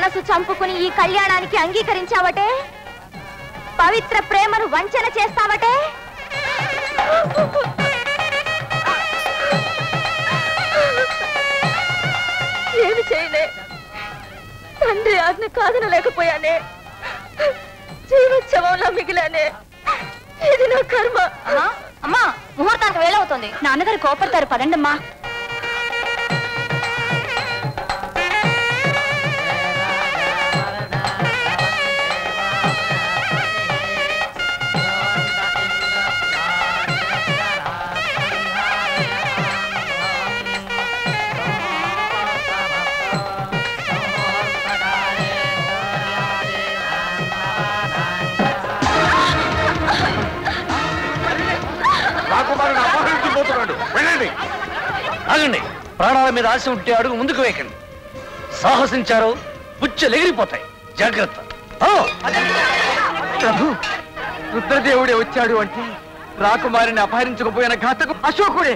మనసు చంపుకుని ఈ కళ్యాణానికి అంగీకరించావటే, పవిత్ర ప్రేమను వంచన చేస్తావటే. ఏమి చేయలే, తండ్రి ఆజ్ఞ కాదనలేకపోయానే, జీవోత్సవంలో మిగిలానే. ఇది నా కర్మ. అమ్మా, ముహూర్తానికి వేలవుతుంది. నాన్నగారు కోపడతారు, పదండమ్మా. ఆగండి, ప్రాణాల మీద ఆశ ఉంటే అడుగు ముందుకు వేయకండి. సాహసించారో పుచ్చలు ఎగిరిపోతాయి, జాగ్రత్త. ప్రభు, రుద్రదేవుడే వచ్చాడు అంటే రాకుమారిని అపహరించకపోయిన ఘాతకు అశోకుడే.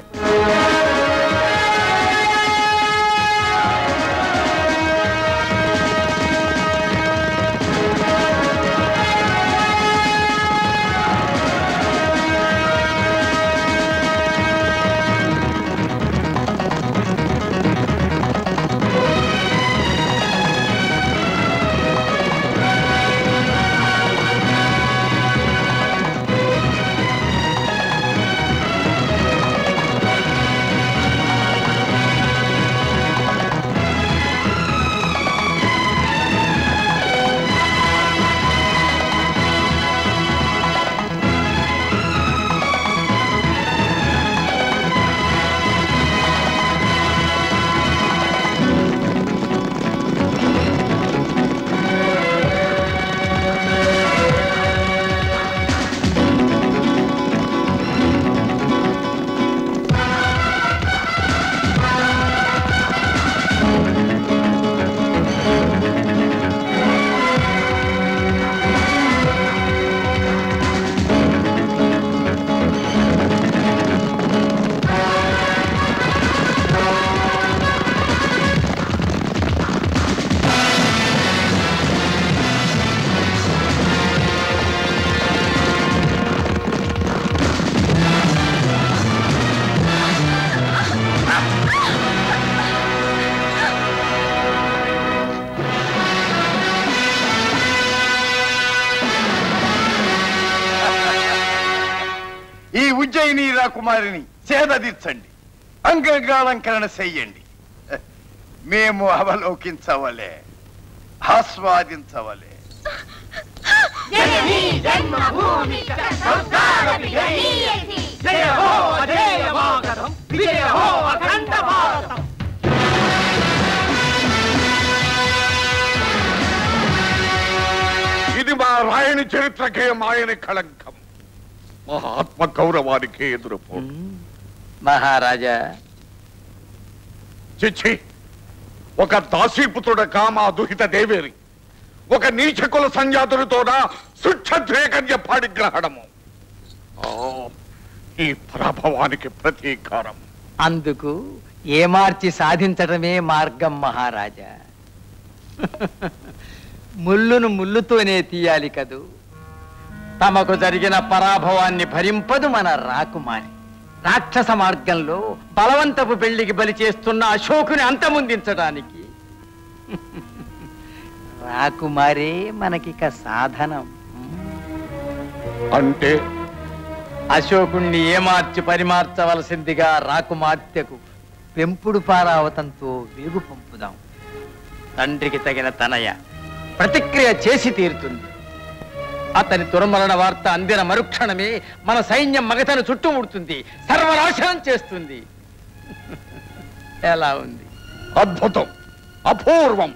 ఉజ్జయిని రాకుమారిని సేదదీర్చండి, అంగంగాలంకరణ చెయ్యండి. మేము అవలోకించవలే, ఆస్వాదించవలే. ఇది మా రాయని చరిత్రకే మాయని కళంకం, మా ఆత్మ గౌరవానికి ఎదురుపో. మహారాజా, చిచ్చి, ఒక దాసీపుత్రుడక మా దుహిత దేవేరి, ఒక నీచకుల సంజాతులతోన సుక్షత్రేకన్య పాడిగ్రహణము. ఈ పరాభవానికి ప్రతీకారం. అందుకు ఏమార్చి సాధించటమే మార్గం మహారాజా. ముల్లును ముల్లుతోనే తీయాలి కదూ. తమకు జరిగిన పరాభవాన్ని భరింపదు మన రాకుమారి. రాక్షస మార్గంలో బలవంతపు పెళ్లికి బలి చేస్తున్న అశోకుని అంతమొందించడానికి రాకుమారే మనకిక సాధనం. అంటే అశోకుణ్ణి ఏమార్చి పరిమార్చవలసిందిగా రాకుమార్తెకు పెంపుడు పారావతంతో వేగు పంపుదాం. తండ్రికి తగిన తనయ ప్రతిక్రియ చేసి తీరుతుంది. అతని దుర్మరణ వార్త అందిన మరుక్షణమే మన సైన్యం మగతను చుట్టుముడుతుంది, సర్వనాశనం చేస్తుంది. ఎలా ఉంది? అద్భుతం, అపూర్వం.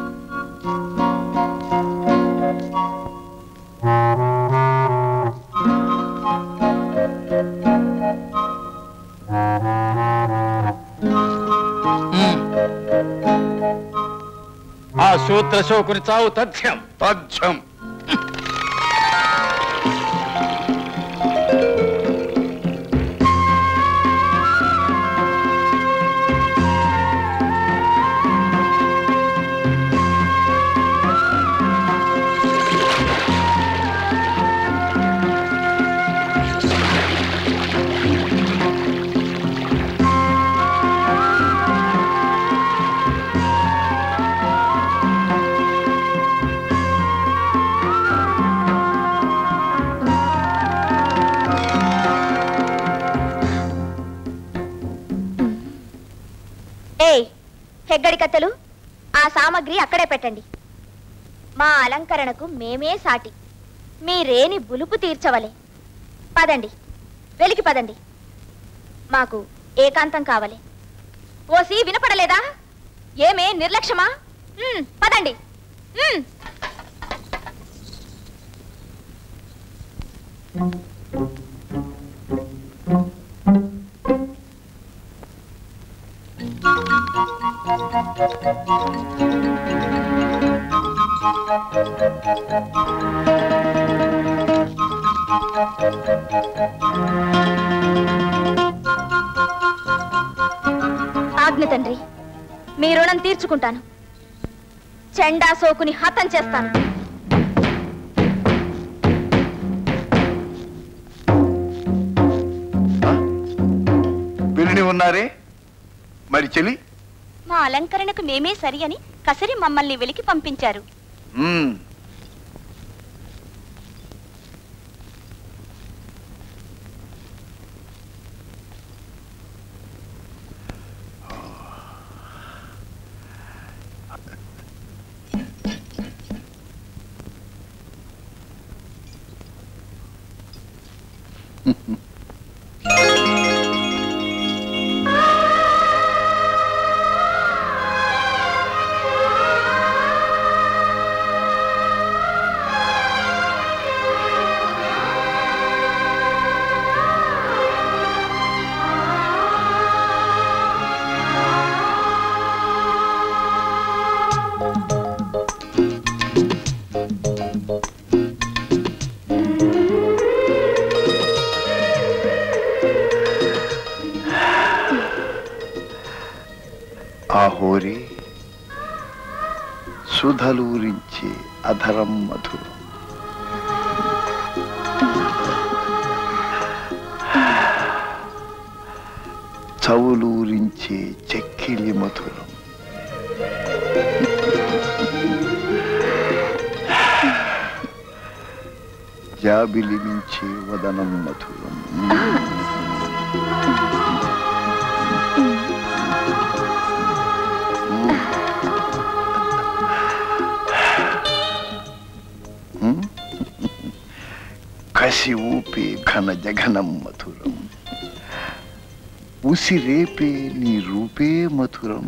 ఆ సూత్రశోకుని చావు తథ్యం. తథ్యం. హెగ్గడి కత్తెలు ఆ సామగ్రి అక్కడే పెట్టండి. మా అలంకరణకు మేమే సాటి, మీ రేని బులుపు తీర్చవలే. పదండి, వెలికి పదండి. మాకు ఏకాంతం కావాలి. ఓసి వినపడలేదా? ఏమే నిర్లక్ష్యమా? పదండి. ఆజ్ఞ తండ్రి, మీ రుణం తీర్చుకుంటాను. చెండా సోకుని హతం చేస్తాను. విని ఉన్నారే మరి చెలి? మా అలంకరణకు మేమే సరి అని కసరి మమ్మల్ని వెలికి పంపించారు. ఆహోరి సుధలూరించే అధరం మధురం, చవులూరించే చెక్కిలి మధురం, జాబిలి మించే వదనం మధురం. కసి ఊపే ఘన జఘనం మధురం, ఉసిరేపే నీ రూపే మధురం.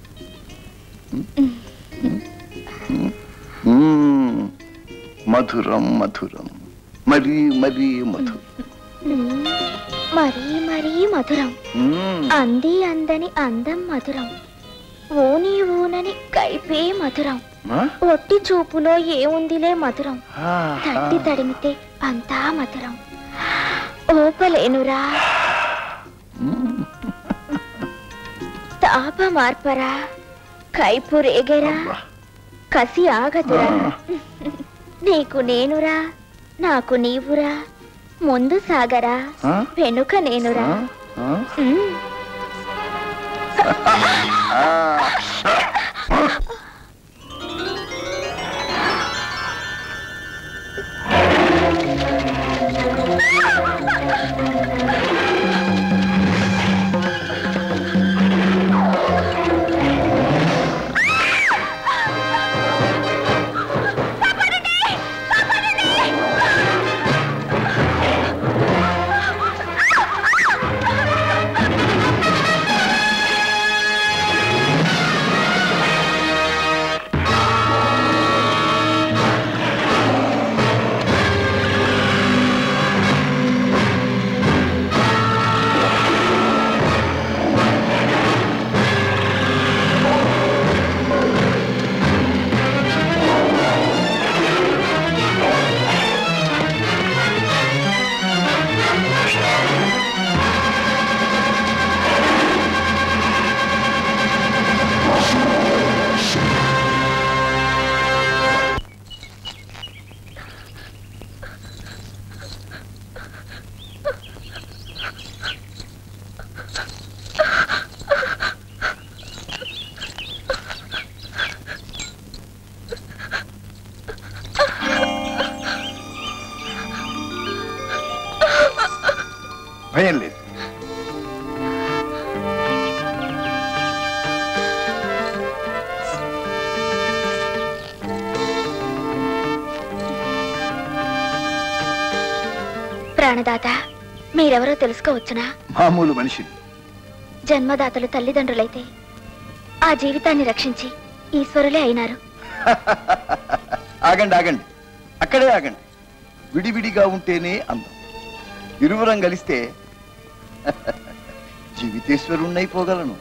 మధురం మధురం, మరీ మరీ మధురం, మరీ మరీ మధురం. అంది అందని అందం మధురం, ఊని ఊనని కైపే మధురం. ఒట్టి చూపులో ఏముందిలే మధురం, తట్టి తడిమితే అంతా మధురం. ఓపలేనురా, తాప మార్పరా, కైపు రేగరా, కసి ఆగదురా. నీకు నేనురా, నాకు నీవురా, ముందు సాగరా, వెనుక నేనురా. భయం లేదు. ప్రాణదాత మీరెవరో తెలుసుకోవచ్చునా? మామూలు మనిషిని. జన్మదాతలు తల్లిదండ్రులైతే ఆ జీవితాన్ని రక్షించి ఈశ్వరులే అయినారు. ఆగండి ఆగండి, అక్కడే ఆగండి. విడివిడిగా ఉంటేనే అందం, ఇరువురం కలిస్తే జీవితేశ్వరుణ్ణైపోగలను.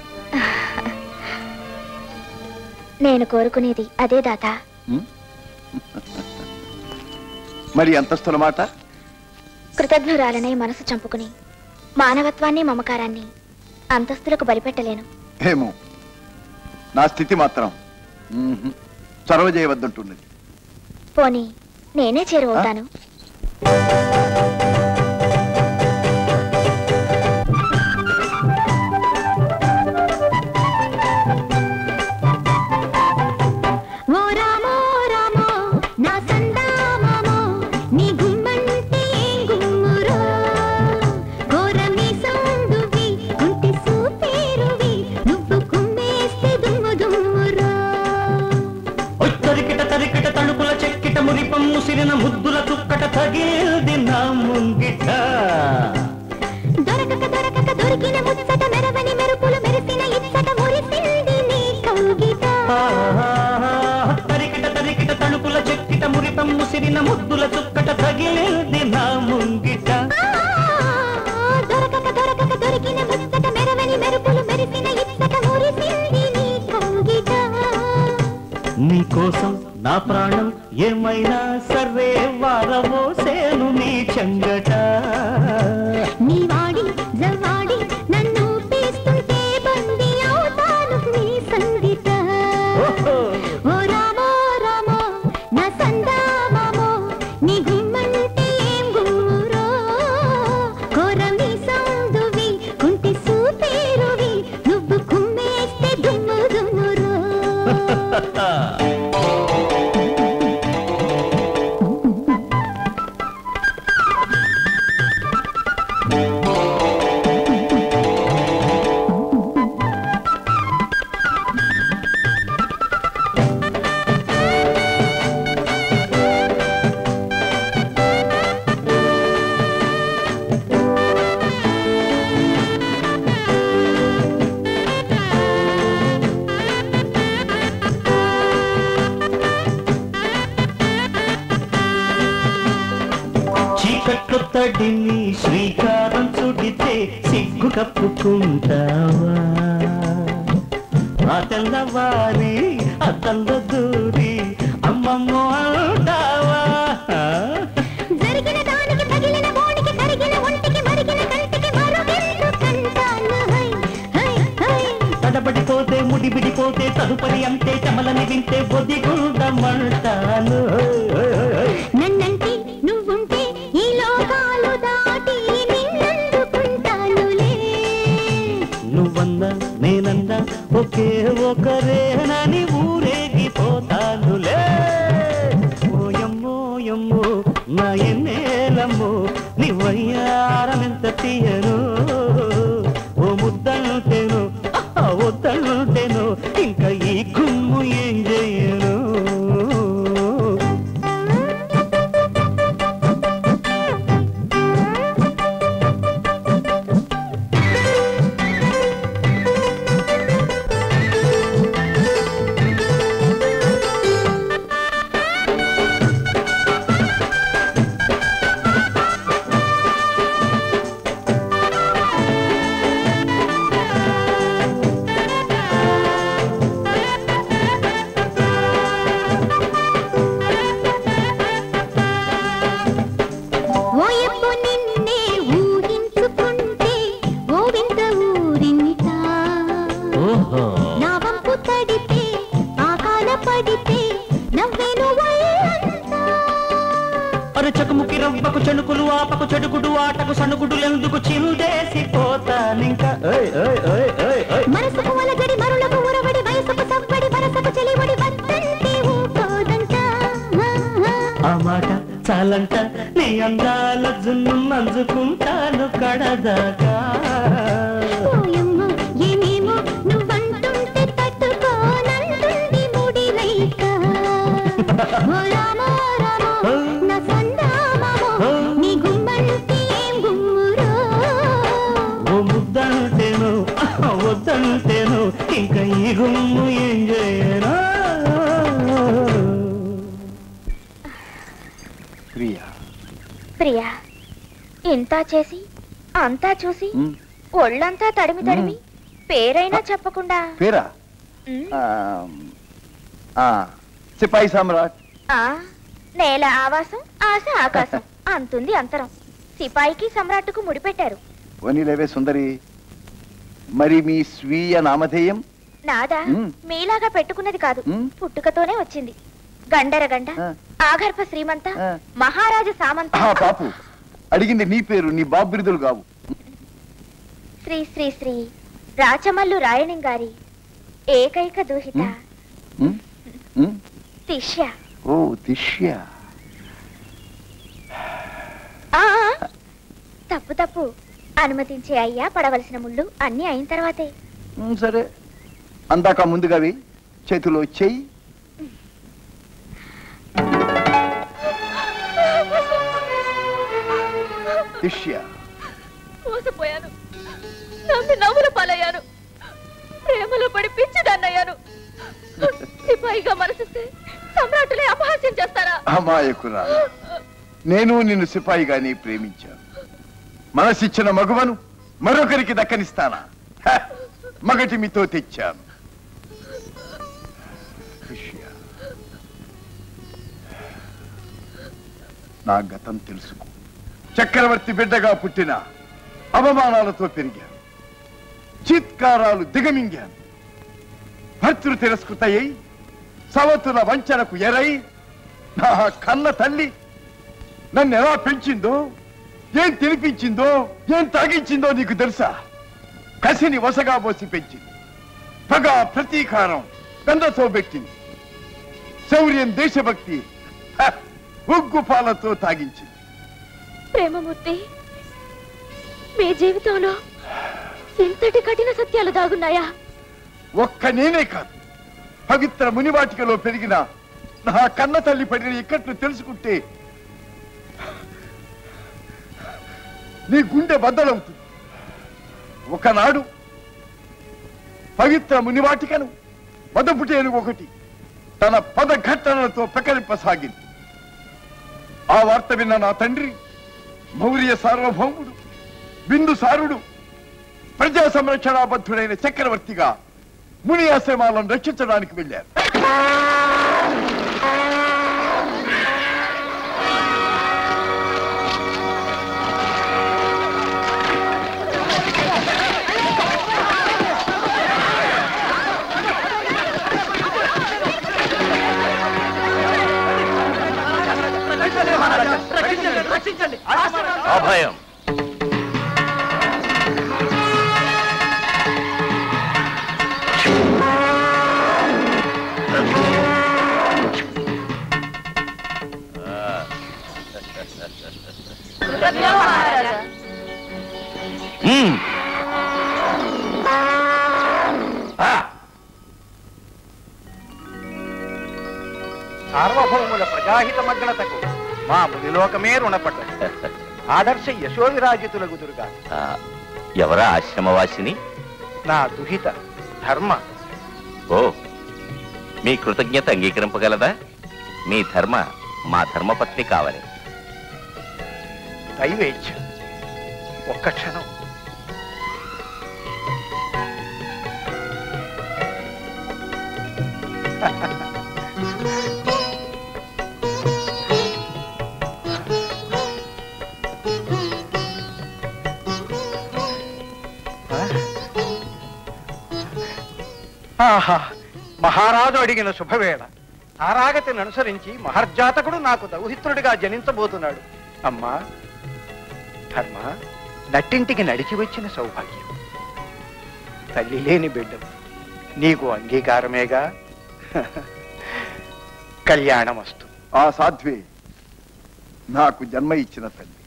నేను కోరుకునేది అదే దాత. మరి అంతస్తుల మాట? కృతజ్ఞురాలనే మనసు చంపుకుని మానవత్వాన్ని మమకారాన్ని అంతస్తులకు బలిపెట్టలేను. ఏమో, నా స్థితి మాత్రం చొరవ చేయవద్దంటున్నది. పోనీ నేనే చేరువవుతాను. ముద్దుల చుక్కట తగిల్ది నా ముంగిట దొరకక దొరకక దొరికిన ముచ్చట మెరవని మెరుపులు మెరిసిన ఇచ్చట మురిసింది నీ కౌగిట. తరికిట తరికిట తణుకుల చెక్కిట మురిపం ముసిరిన ముద్దుల చుక్కట తగిల్ది నా ముంగిట. దొరకక దొరకక దొరికిన ముచ్చట మెరవని మెరుపులు మెరిసిన ఇచ్చట మురిసింది నీ కౌగిట. నీ కోసం నా ప్రాణం ఏమైనా సరే వారవోసేను నీ చెంగట. నీ వాడి జవాడి నన్ను పీస్తుంటే బందీ అవుతాను నీ సంగీత. ఓ రామో రామో నా సందామో నీ గుమ్మంటే ఏం గుమ్మరో. కోరమి సందువి కుంటి సూపేరువి నువ్వు కుమ్మేస్తే దుమ్ము దుమ్మురో. చీకట్లు తడిని శ్రీకారం చుడితే సిగ్గు కప్పుకుంటావా? ఆ తెల్లవారి అద్దంలో దూరి అమ్మమ్మో అంటావా? జరిగిన దానికి తగిలిన మోడికి కరిగిన ఒంటికి మరిగిన కంటికి మరుగెందు కంటాను. హై హై హై తడబడిపోతే ముడిబిడిపోతే తదుపరి అంతే చెమలని వింటే బొదిగుండమంటాను. నన్నంటి నువ్వుంటే ఈ లోకాలు దాటి నిన్నందుకుంటానులే. నువ్వన్నా నేనన్నా ఒకే ఒకరేనని ఊరేగిపోతానులే. ఓయమ్మోయమ్మో నా ఎన్నేలమ్మో నీ వయ్యారమెంత తీయను. ఓ ముద్దంటేను వద్దంటేను ఇంకా ఈ గుమ్ము ఏం చెయ్యను. ఓయబ్బో నిన్నే ఊహించుకుంటే ఓ వింత ఊరింత. నా వంపు తడితే ఆకాల పడితే నవ్వేను వల్లంతా. అరే చకుముకి రవ్వకు చెణుకులు ఆపకు చెడుగుడు ఆటకు సణుగుడులెందుకు చిందేసిపోతానింకా. మనసుకు వలగడి మరులకు ఉరవడి వయసుకు సవ్వడి వరసకు చెలివడి వద్దంటే ఊకోదంట. ఆ మాట చాలంట నీ అందాల జున్ను మంజుకుంటాను కడదాకా. ఓయమ్మో ఏమేమో నువ్వంటుంటే తట్టుకోనంటుంది ముడిరైక. ఓ రామో రామో నా సందామో నీ గుమ్మంటే గుమ్ము ఏం చేయనా ప్రియా ప్రియా ఇంతా చేసి అంతా చూసి ఒళ్ళంతా తడిమి తడిమి పేరైనా చెప్పకుండా పేరా సిపాయి సామ్రాట్. నేల ఆవాసం ఆశ ఆకాశం అంతుంది అంతరం. సిపాయికి సమ్రాట్టుకు ముడిపెట్టారు. పోనీలేవే సుందరి, మరి మీ స్వీయ నామధేయం? నాదా మీలాగా పెట్టుకున్నది కాదు, పుట్టుకతోనే వచ్చింది. గండరగండ ఆగర్భ శ్రీమంత మహారాజ సామంత. పాపు అడిగింది నీ పేరు, నీ బాబు బిరుదులు కావు. శ్రీ శ్రీ శ్రీ రాచమల్లు రాయణం గారి ఏకైక దూహిత తిష్య. ఓ తిష్య. తప్పు తప్పు అనుమతించే అయ్యా, పడవలసిన ముళ్ళు అన్ని అయిన తర్వాతే. సరే, అందాక ముందుగావి చేతిలో చెయ్యి. తిష్య, మోసపోయాను, నమ్మి నవ్వుల పాలయ్యాను, ప్రేమలో పడి పిచ్చిదాన్నయ్యాను. సిపాయిగా మనసిస్తే సమ్రాటులే అపహాస్యం చేస్తారా? అమాయకురా, నేను నిన్ను సిపాయిగానే ప్రేమించాను. మనసిచ్చిన మగువను మరొకరికి దక్కనిస్తానా? మగటి మీతో తెచ్చాను. నా గతం తెలుసుకో. చక్రవర్తి బిడ్డగా పుట్టిన అవమానాలతో పెరిగాను, చీత్కారాలు దిగమింగాను. భర్తృ తిరస్కృతయ్యి సవతుల వంచనకు ఎరై నా కన్న తల్లి నన్ను ఎలా పెంచిందో, ఏం తినిపించిందో, ఏం తాగించిందో నీకు తెలుసా? కసిని వసగా పోసి పెంచింది, పగ ప్రతీకారం గంధతో పెట్టింది, శౌర్యం దేశభక్తి ఉగ్గు పాలతో తాగించింది. ప్రేమమూర్తి, మీ జీవితంలో ఇంతటి కఠిన సత్యాలు దాగున్నాయా? ఒక్క నేనే కాదు, పవిత్ర మునివాటికలో పెరిగిన నా కన్న తల్లి పడిన ఇక్కట్లు తెలుసుకుంటే నీ గుండె బద్దలవుతుంది. ఒకనాడు పవిత్ర మునివాటికను మొదపుటేను ఒకటి తన పదఘట్టనలతో ప్రకరింపసాగింది. ఆ వార్త విన్న నా తండ్రి మౌర్య సార్వభౌముడు బిందుసారుడు ప్రజా సంరక్షణాబద్ధుడైన చక్రవర్తిగా ముని ఆశ్రమాలను రక్షించడానికి వెళ్ళారు. అభయం. సార్వభౌముల ప్రజాహిత మగ్నతకు మా మునిలోకమే రుణపడ్డది. ఆదర్శ యశోవిరాజితుల గుదురుగా. ఎవరా ఆశ్రమవాసిని? నా దుహిత ధర్మ. ఓ, మీ కృతజ్ఞత అంగీకరింపగలదా? మీ ధర్మ మా ధర్మపత్ని కావాలి. దైవేచ్ఛ. ఒక్క క్షణం. ఆహా, మహారాజు అడిగిన శుభవేళ. ఆరాగతిని అనుసరించి మహర్జాతకుడు నాకు దౌహిత్రుడిగా జనించబోతున్నాడు. అమ్మా ధర్మ, నట్టింటికి నడిచి వచ్చిన సౌభాగ్యం. తల్లి లేని బిడ్డవు, నీకు అంగీకారమేగా. కళ్యాణమస్తు. ఆ సాధ్వే నాకు జన్మ ఇచ్చిన తల్లి.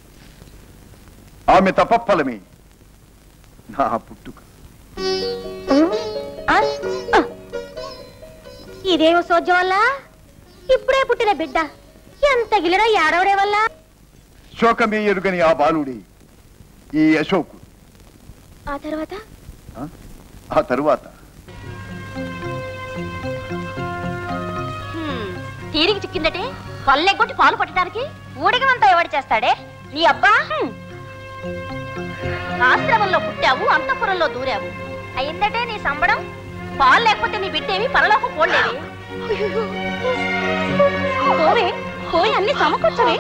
ఆమె తపఫలమే నా పుట్టుక. ఇదేమో సోద్యం వల్ల ఇప్పుడే పుట్టిన బిడ్డ ఎంత గిలినా ఏడవడే వల్ల. శోకమే ఎరుగని ఆ బాలుడే ఈ అశోకుడు. ఆ తర్వాత ఆ తరువాత తీరికి చిక్కిందటే పల్లెగొట్టి పాలు పట్టడానికి ఊడిగమంతా ఎవడు చేస్తాడే నీ అబ్బా ఆశ్రమంలో పుట్టావు అంతఃపురంలో దూరావు అయిందటే నీ సంబడం పాలు లేకపోతే నీ బిడ్డేవి పరలోకం పోలేవి పోవే పోయి అన్ని సమకూర్చవే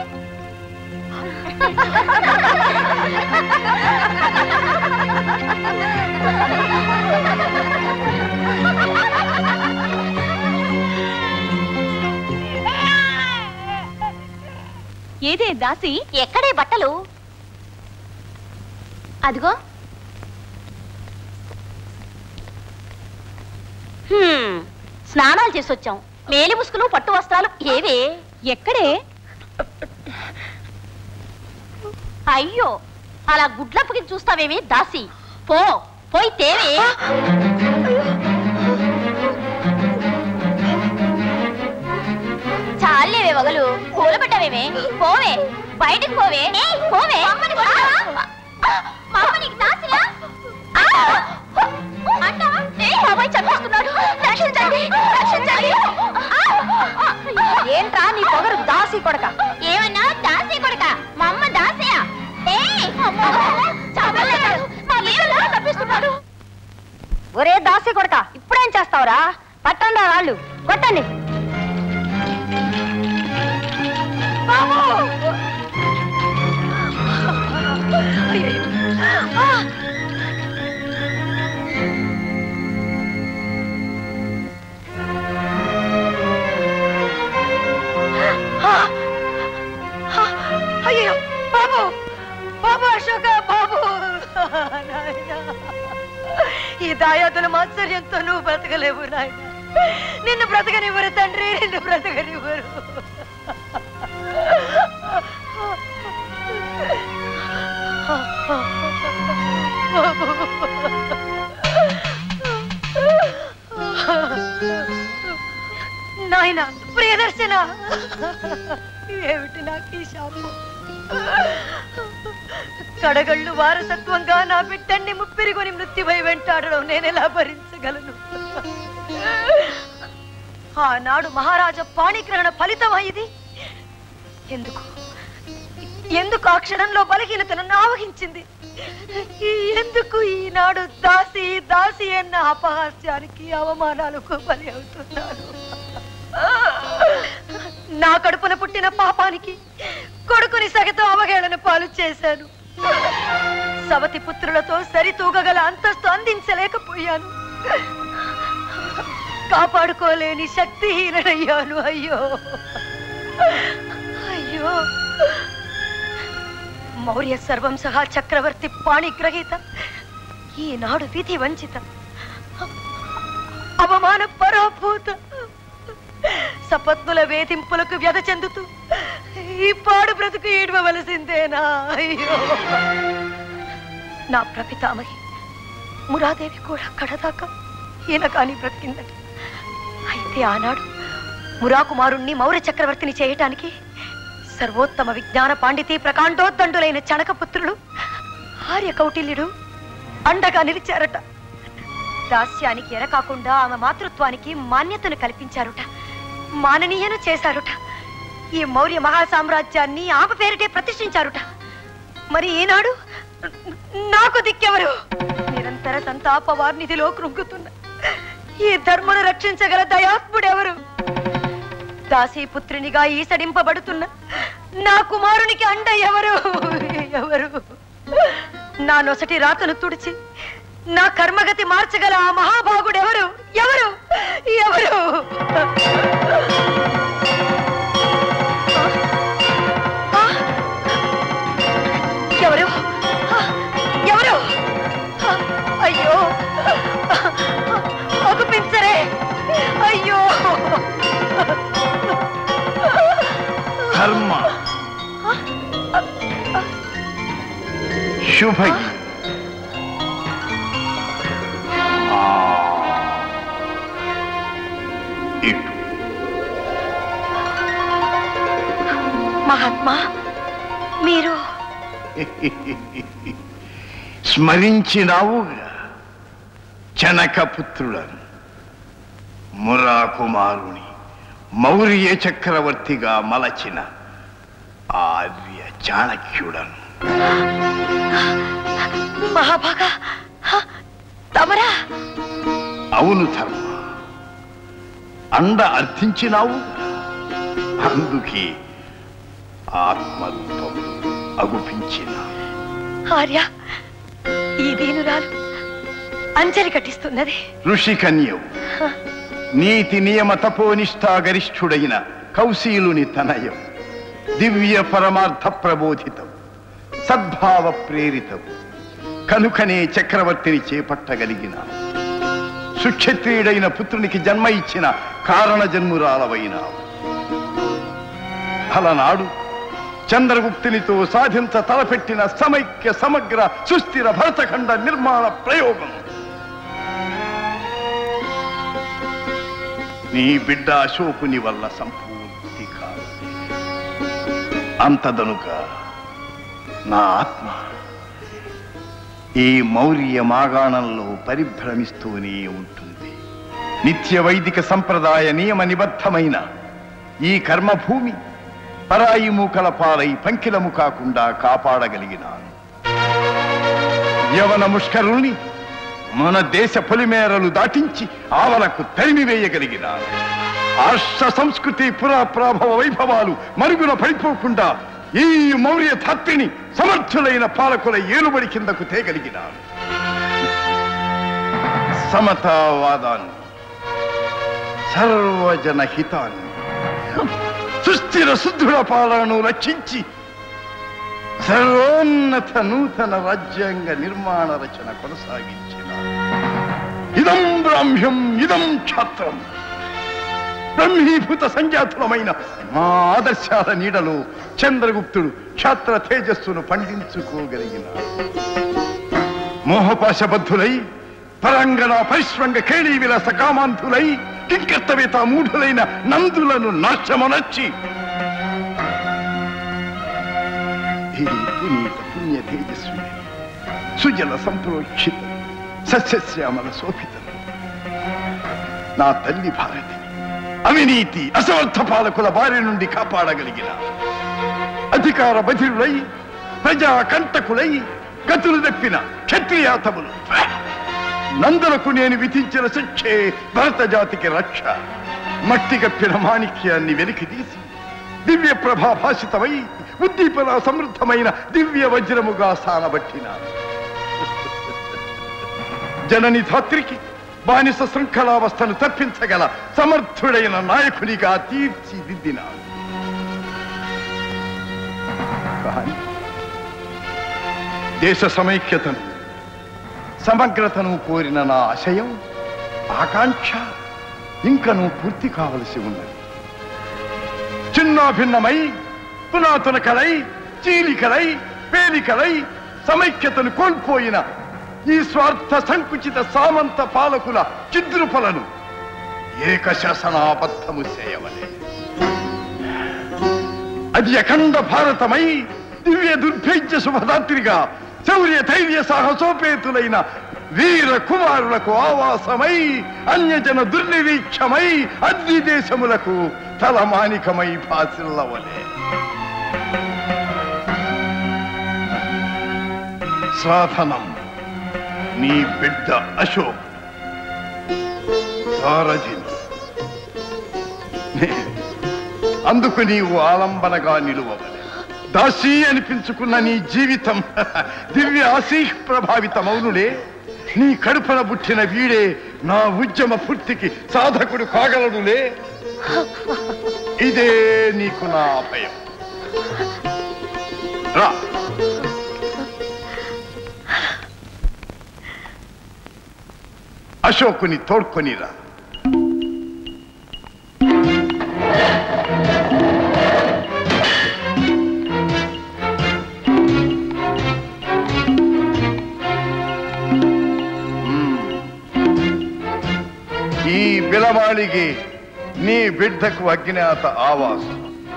ఏదే దాసి ఎక్కడే బట్టలు అదిగో స్నానాలు చేసొచ్చాం మేలి ముసుగులు పట్టు వస్త్రాలు ఏవే ఎక్కడే అయ్యో అలా గుడ్లప్పకి చూస్తావేమి దాసి పోయి తేవే చాలేవే వగలు కూలబెట్టవేమే పోవే బయటికి పోవే పోవే ఏంట్రా నీ పొగరు దాసి కొడక ఏమన్నా దాసి కొడక మా అమ్మ దాసియా తప్పిస్తున్నాడు ఒరే దాసి కొడక ఇప్పుడేం చేస్తావురా పట్టండి వాళ్ళు కొట్టండి అయ్యో బాబు బాబు అశోక బాబు ఈ దాయాదుల మాత్సర్యంతో నువ్వు బ్రతకలేవు నాయన నిన్ను బ్రతకనివ్వరు తండ్రి నిన్ను బ్రతకనివ్వరు నాయన ప్రియదర్శన ఏమిటి నాకు ఈ శాపం కడగళ్ళు వారసత్వంగా నా బిడ్డన్ని ముప్పిరిగొని మృత్యువై వెంటాడడం నేనెలా భరించగలను ఆనాడు మహారాజా పాణిగ్రహణ ఫలితమా ఇది ఎందుకు ఆ క్షణంలో బలహీనతను ఆవహించింది ఎందుకు ఈనాడు దాసి దాసి అన్న అపహాస్యానికి అవమానాలకు బలి అవుతున్నాను నా కడుపున పుట్టిన పాపానికి కొడుకుని సగతో అవహేళన పాలు చేశాను సవతి పుత్రులతో సరితూగగల అంతస్తు అందించలేకపోయాను కాపాడుకోలేని శక్తిహీనయ్యాను అయ్యో అయ్యో మౌర్య సర్వంశ చక్రవర్తి పాణిగ్రహీత ఈనాడు విధి వంచిత అవమాన పరోభూత సపత్నుల వేధింపులకు వ్యధ చెందుతూ ఈ పాడు బ్రతుకు ఈడవలసిందేనా అయ్యో నా ప్రపితామహి మురాదేవి కూడా కడదాకా ఈయన కాని బ్రతికిందట అయితే ఆనాడు మురాకుమారుణ్ణి మౌర్య చక్రవర్తిని చేయటానికి సర్వోత్తమ విజ్ఞాన పాండితీ ప్రకాండోద్దండులైన చణకపుత్రులు ఆర్య కౌటిల్యుడు అండగా నిలిచారట దాస్యానికి ఎరకాకుండా ఆమె మాతృత్వానికి మాన్యతను కల్పించారుట మాననీయను చేశారుట ఈ మౌర్య మహాసామ్రాజ్యాన్ని ఆమె పేరిటే ప్రతిష్ఠించారుట మరి ఈనాడు నాకు దిక్కెవరు నిరంతర సంతాపవార్నిధిలో కృంగుతున్న ఈ ధర్మను రక్షించగల దయాత్ముడెవరు దాసీపుత్రునిగా ఈసడింపబడుతున్న నా కుమారునికి అండ ఎవరు ఎవరు నా నొసటి రాతను తుడిచి నా కర్మగతి మార్చగల ఆ మహాభాగుడెవరు ఎవరు ఎవరు ఎవరు ఎవరు అయ్యో ఒప్పించరే అయ్యో ధర్మ శుభగి మహాత్మా మీరు స్మరించినావుగా జనకపుత్రులను మురాకుమారుని మౌర్య చక్రవర్తిగా మలచిన ఆర్య చాణక్యుడను. మహాభాగా తమరా? అవును ధర్మ, అండ అర్థించినావు, అందుకే ఆత్మరూపం అగుపించిన. ఆర్య, ఈ దీనురాలు అంజలి కట్టిస్తున్నది. ఋషి కన్యవు, నీతి నియమ తపోనిష్టా గరిష్ఠుడైన కౌశీలుని తనయం, దివ్య పరమార్థ ప్రబోధితం, సద్భావ ప్రేరితం, కనుకనే చక్రవర్తిని చేపట్టగలిగిన. సుక్షత్రియుడైన పుత్రునికి జన్మ ఇచ్చిన కారణ జన్మురాలవైన. అలనాడు చంద్రగుప్తునితో సాధించ తలపెట్టిన సమైక్య సమగ్ర సుస్థిర భరతఖండ నిర్మాణ ప్రయోగం నీ బిడ్డ అశోకుని వల్ల సంపూర్తి కాదు. అంతదనుక నా ఆత్మ ఈ మౌర్య మాగాణంలో పరిభ్రమిస్తూనే ఉంటుంది. నిత్య వైదిక సంప్రదాయ నియమ నిబద్ధమైన ఈ కర్మభూమి పరాయి మూకల పాలై పంకిలము కాకుండా కాపాడగలిగినాను. యవన ముష్కరుల్ని మన దేశ పొలిమేరలు దాటించి ఆవలకు తరిమివేయగలిగినాను. ఆర్ష సంస్కృతి పురాప్రాభవ వైభవాలు మరుగున పడిపోకుండా ఈ మౌర్య ధాత్రిని సమర్థులైన పాలకుల ఏలుబడి కిందకు తేగలిగినాను. సమతావాదాన్ని, సర్వజన హితాన్ని, సుస్థిర సుదృఢ పాలనను రక్షించి సర్వోన్నత నూతన రాజ్యాంగ నిర్మాణ రచన కొనసాగించిన. ఇదం బ్రాహ్మ్యం, ఇదం క్షాత్రం. బ్రహ్మీభూత సంజాతులమైన మా ఆదర్శాల నీడలో చంద్రగుప్తుడు క్షాత్ర తేజస్సును పండించుకోగలిగిన. మోహపాశబద్ధులై పరంగణ పరిశ్రంగ కేళీ విలాస కామాంతులై కింకర్తవేత మూఢులైన నందులను నాశమనర్చి ఈ పునీత పుణ్య తేజస్వి సుజల సంప్రోక్షిత సస్యశ్యామల శోభితం నా తల్లి భారతిని అవినీతి అసమర్థ పాలకుల బారి నుండి కాపాడగలిగిన. అధికార బధిరులై ప్రజా కంటకులై గతులు తెప్పిన క్షత్రియాతములు నందులకు నేను విధించిన శిక్షే భరత జాతికి రక్ష. మట్టి కప్పిన మాణిక్యాన్ని వెలికితీసి దివ్య ప్రభాభాషితమై ఉద్దీపన సమృద్ధమైన దివ్య వజ్రముగా సానబట్టిన. జనని ధాత్రికి బానిస శృంఖలావస్థను తప్పించగల సమర్థుడైన నాయకునిగా తీర్చిదిద్దిన. కానీ దేశ సమైక్యతను సమగ్రతను కోరిన నా ఆశయం ఆకాంక్ష ఇంకనూ పూర్తి కావలసి ఉన్నది. చిన్నాభిన్నమై పునాతునకలై చీలికలై పేలికలై సమైక్యతను కోల్పోయిన ఈ స్వార్థ సంకుచిత సామంత పాలకుల చిద్రుపలను ఏకశాసనాబద్ధము చేయవలే. అది అఖండ భారతమై దివ్య దుర్భేజ్య శుభదాత్రిగా శౌర్య ధైర్య సాహసోపేతులైన వీర కుమారులకు ఆవాసమై అన్యజన దుర్నిరీక్షమై అగ్ని దేశములకు తలమానికమై భాసిల్లవలే. సాధనం నీ బిడ్డ అశోక్, సారథిని అందుకు నీవు ఆలంబనగా నిలువవలే. దాసీ అనిపించుకున్న నీ జీవితం దివ్య ఆశీహ్ ప్రభావితమౌనులే. నీ కడుపున పుట్టిన వీడే నా ఉద్యమ పూర్తికి సాధకుడు కాగలడులే. ఇదే నీకు నా అభయం. రా. అశోకుని తోడ్కొనిరా. ఈ బిలమాళిಗೆ నీ బిడ్డకు అజ్ఞాత ఆవాసం.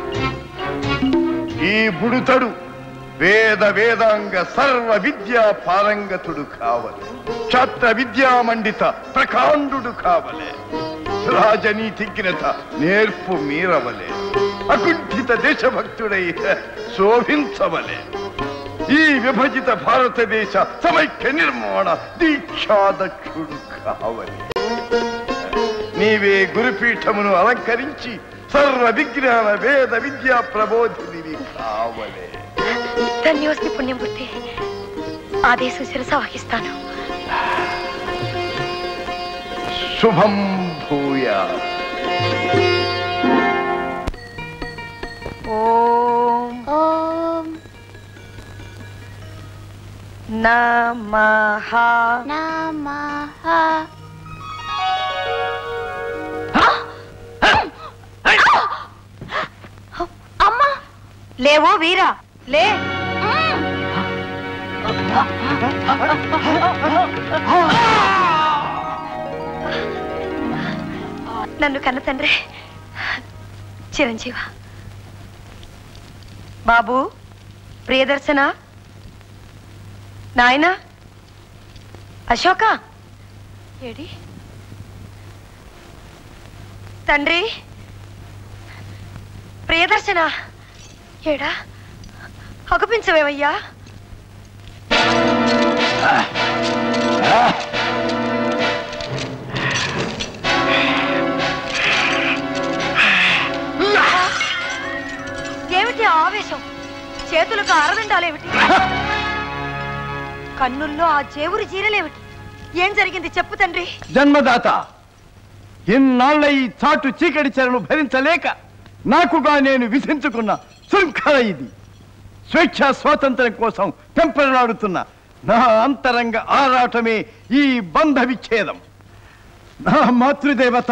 ఈ బుడుతడు వేద వేదాంగ సర్వ విద్యా పారంగతుడు కావలే. క్షాత్ర విద్యామండిత ప్రకాండుడు కావలే. రాజనీతిజ్ఞత నేర్పు మీరవలే, అకుంఠిత దేశభక్తుడై శోభించవలే. ఈ విభజిత భారతదేశ సమైక్య నిర్మాణ దీక్షాదక్షుడు కావలే. నీవే గురుపీఠమును అలంకరించి సర్వ విజ్ఞాన వేద విద్యా ప్రబోధినివి కావలే. ధన్యోస్తి పుణ్యమూర్తి. ఆదేశం శిరస వహిస్తాను. శుభం భూయా. ఓం ఓం నమః. నమః. అమ్మా లేవో వీరా లే. నన్ను కన్న తండ్రి చిరంజీవ. బాబు ప్రియదర్శన, నాయనా అశోక ఏడి తండ్రి ప్రియదర్శన ఏడా అగుపించవేమయ్యా. ఏమిటి ఆవేశం? చేతులకు ఆరదండాలేమిటి? కన్నుల్లో ఆ జేవురి జీరలేమిటి? ఏం జరిగింది చెప్పు తండ్రి. జన్మదాత, ఇన్నాళ్ళ ఈ చాటు చీకటి చెరను భరించలేక నాకుగా నేను విధించుకున్న శృంఖల ఇది. స్వేచ్ఛ స్వాతంత్ర్యం కోసం తెంపలాడుతున్న నా అంతరంగ ఆరాటమే ఈ బంధ విచ్ఛేదం. నా మాతృదేవత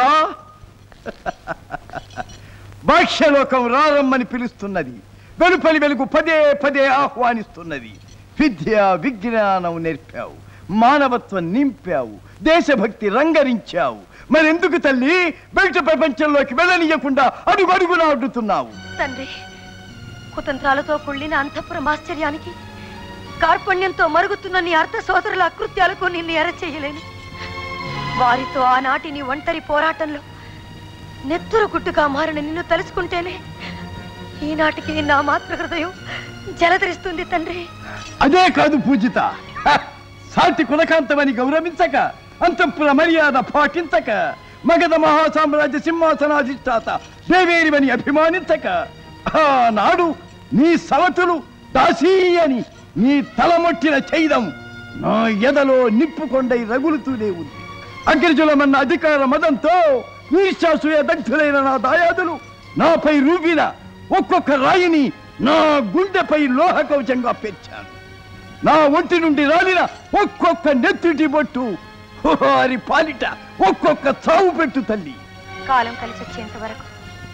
భాష్యలోకం రారమ్మని పిలుస్తున్నది. వెలుపలి వెలుగు పదే పదే ఆహ్వానిస్తున్నది. విద్య విజ్ఞానం నేర్పావు, మానవత్వం నింపావు, దేశభక్తి రంగరించావు. మరెందుకు తల్లి బయట ప్రపంచంలోకి వెళ్ళనీయకుండా అడుగడుగునా అడ్డుతున్నావు? తండ్రి కుతంత్రాలతో కుళ్ళిన అంతఃపురం ఆశ్చర్యానికి, కార్పణ్యంతో మరుగుతున్న నీ అర్థ సోదరుల అకృత్యాలకు నిన్ను ఎరచేయలేను. వారితో ఆనాటి నీ ఒంటరి పోరాటంలో నెత్తురు గుట్టుగా మారిన నిన్ను తలుచుకుంటేనే ఈనాటికి నా మాతృ హృదయం జలధరిస్తుంది తండ్రి. అదే కాదు పూజిత, సాటి కులకాంతమని గౌరవించక, అంతఃపుర మర్యాద పాటించక, మగధ మహాసామ్రాజ్య సింహాసనాధిష్టాత దేవేరివని అభిమానించక, ఆనాడు నీ సవతులు దాసీ అని నీ తలమొట్టిన చైదం నా ఎదలో నిప్పుకొండై రగులుతూనే ఉంది. అగ్రజులమన్న అధికార మదంతో ఈర్ష్యాసూయ దగ్ధులైన నా దాయాదులు నాపై రూపిన ఒక్కొక్క రాయిని నా గుండెపై లోహ కవచంగా పెంచాను. నా ఒంటి నుండి రాలిన ఒక్కొక్క నెత్తుటి బొట్టు వారి పాలిట ఒక్కొక్క చావు పెట్టు తల్లి. కాలం కలిసి వచ్చేంత వరకు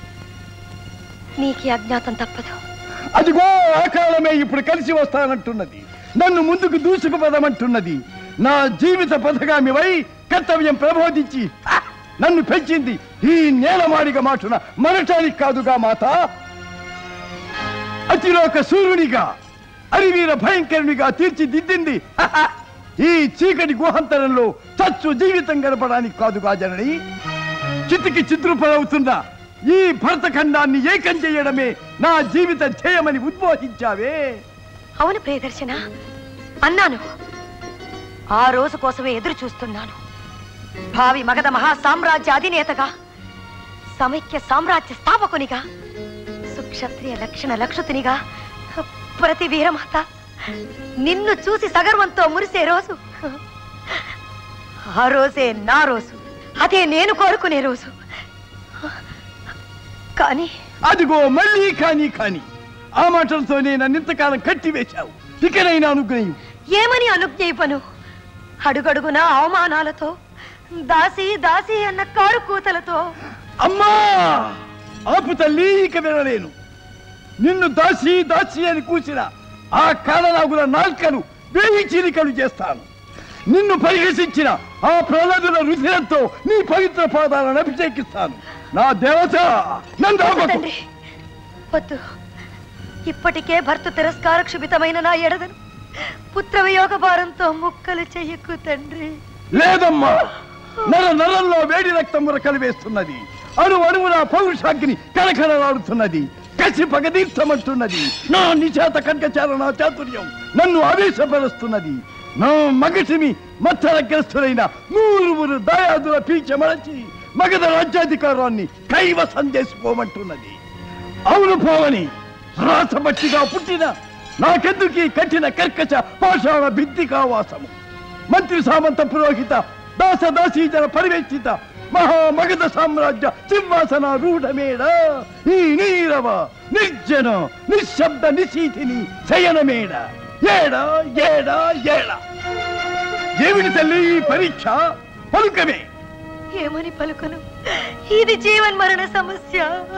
నీకు అజ్ఞాతం తప్పదు. అదిగో ఆ కాలమే ఇప్పుడు కలిసి వస్తానంటున్నది. నన్ను ముందుకు దూసుకుపదమంటున్నది. నా జీవిత పథగామివై కర్తవ్యం ప్రబోధించి నన్ను పెంచింది ఈ నేలమాడిగ మాటున మనటానికి కాదుగా మాత. అతిలోక సూర్యునిగా, అరివీర భయంకరునిగా తీర్చిదిద్దింది ఈ చీకటి గుహంతరంలో చచ్చు జీవితం గడపడానికి కాదుగా జనని. చితికి చిత్రుపడవుతున్న ఈ భరతఖండాన్ని ఏకం చేయడమే నా జీవిత ధ్యేయమని ఉద్బోధించావే. అవును ప్రియదర్శన, అన్నాను. ఆ రోజు కోసమే ఎదురు చూస్తున్నాను. భావి మగధ మహాసామ్రాజ్య అధినేతగా, సమైక్య సామ్రాజ్య స్థాపకునిగా, సుక్షత్రియ లక్షణ లక్షుతునిగా, ప్రతి వీరమాత నిన్ను చూసి సగర్వంతో మురిసే రోజు. ఆ రోజే నా రోజు, అదే నేను కోరుకునే రోజు. కానీ అదిగో మళ్ళీ కానీ ఆ మాటలతోనే నన్నింతకాలం కట్టివేశావు. ఇకనైనా అనుగ్రహం. ఏమని అనుజ్ఞయిపను? అడుగడుగున అవమానాలతో, దాసి దాసి అన్న కారు కూతలతో. అమ్మా ఆపు తల్లి, ఇక వినలేను. నిన్ను దాసి దాసి అని కూసిన ఆ కాలనాగుల నాల్కను వేయి చీలికలు చేస్తాను. నిన్ను పరిహసించిన ఆ ప్రహ్లాదుల రుధిరంతో నీ పవిత్ర పాదాలను అభిషేకిస్తాను. నా దేవత నందాపకు. వద్దు, ఇప్పటికే భర్త తిరస్కార క్షుభితమైన నా ఎడదను పుత్ర వియోగ భారంతో ముక్కలు చెయ్యకు తండ్రి. లేదమ్మా, నర నరంలో వేడి రక్తముర కలివేస్తున్నది. అణువున పౌరుషాగ్ని కలకలలాడుతున్నది. కసి పగదీర్చమంటున్నది. నా నిశాత ఖడ్గచారణ చాతుర్యం నన్ను ఆవేశపరుస్తున్నది. నా మగటిమి మత్తరగ్రస్తులైన 100 దాయాదుల పీచమరచి మగధ రాజ్యాధికారాన్ని కైవసం చేసుకోమంటున్నది. అవును పోవని రాసబట్టిగా పుట్టిన నాకెందుకీ కఠిన కర్కశ పాషాణ భిత్తికావాసము. మంత్రి సామంత పురోహిత దాసదాసీజన పరివేక్షిత మహామగధ సామ్రాజ్య సింహాసన రూఢమేడ ఈ నీరవ నిర్జన నిశ్శబ్ద నిశీతిని శయనమేడ ఏడా ఏడా ఏడా. ఏమిటి తల్లి ఈ పరీక్ష? పలుకమే. ఏమని పలుకను? ఇది జీవన్ మరణ సమస్య.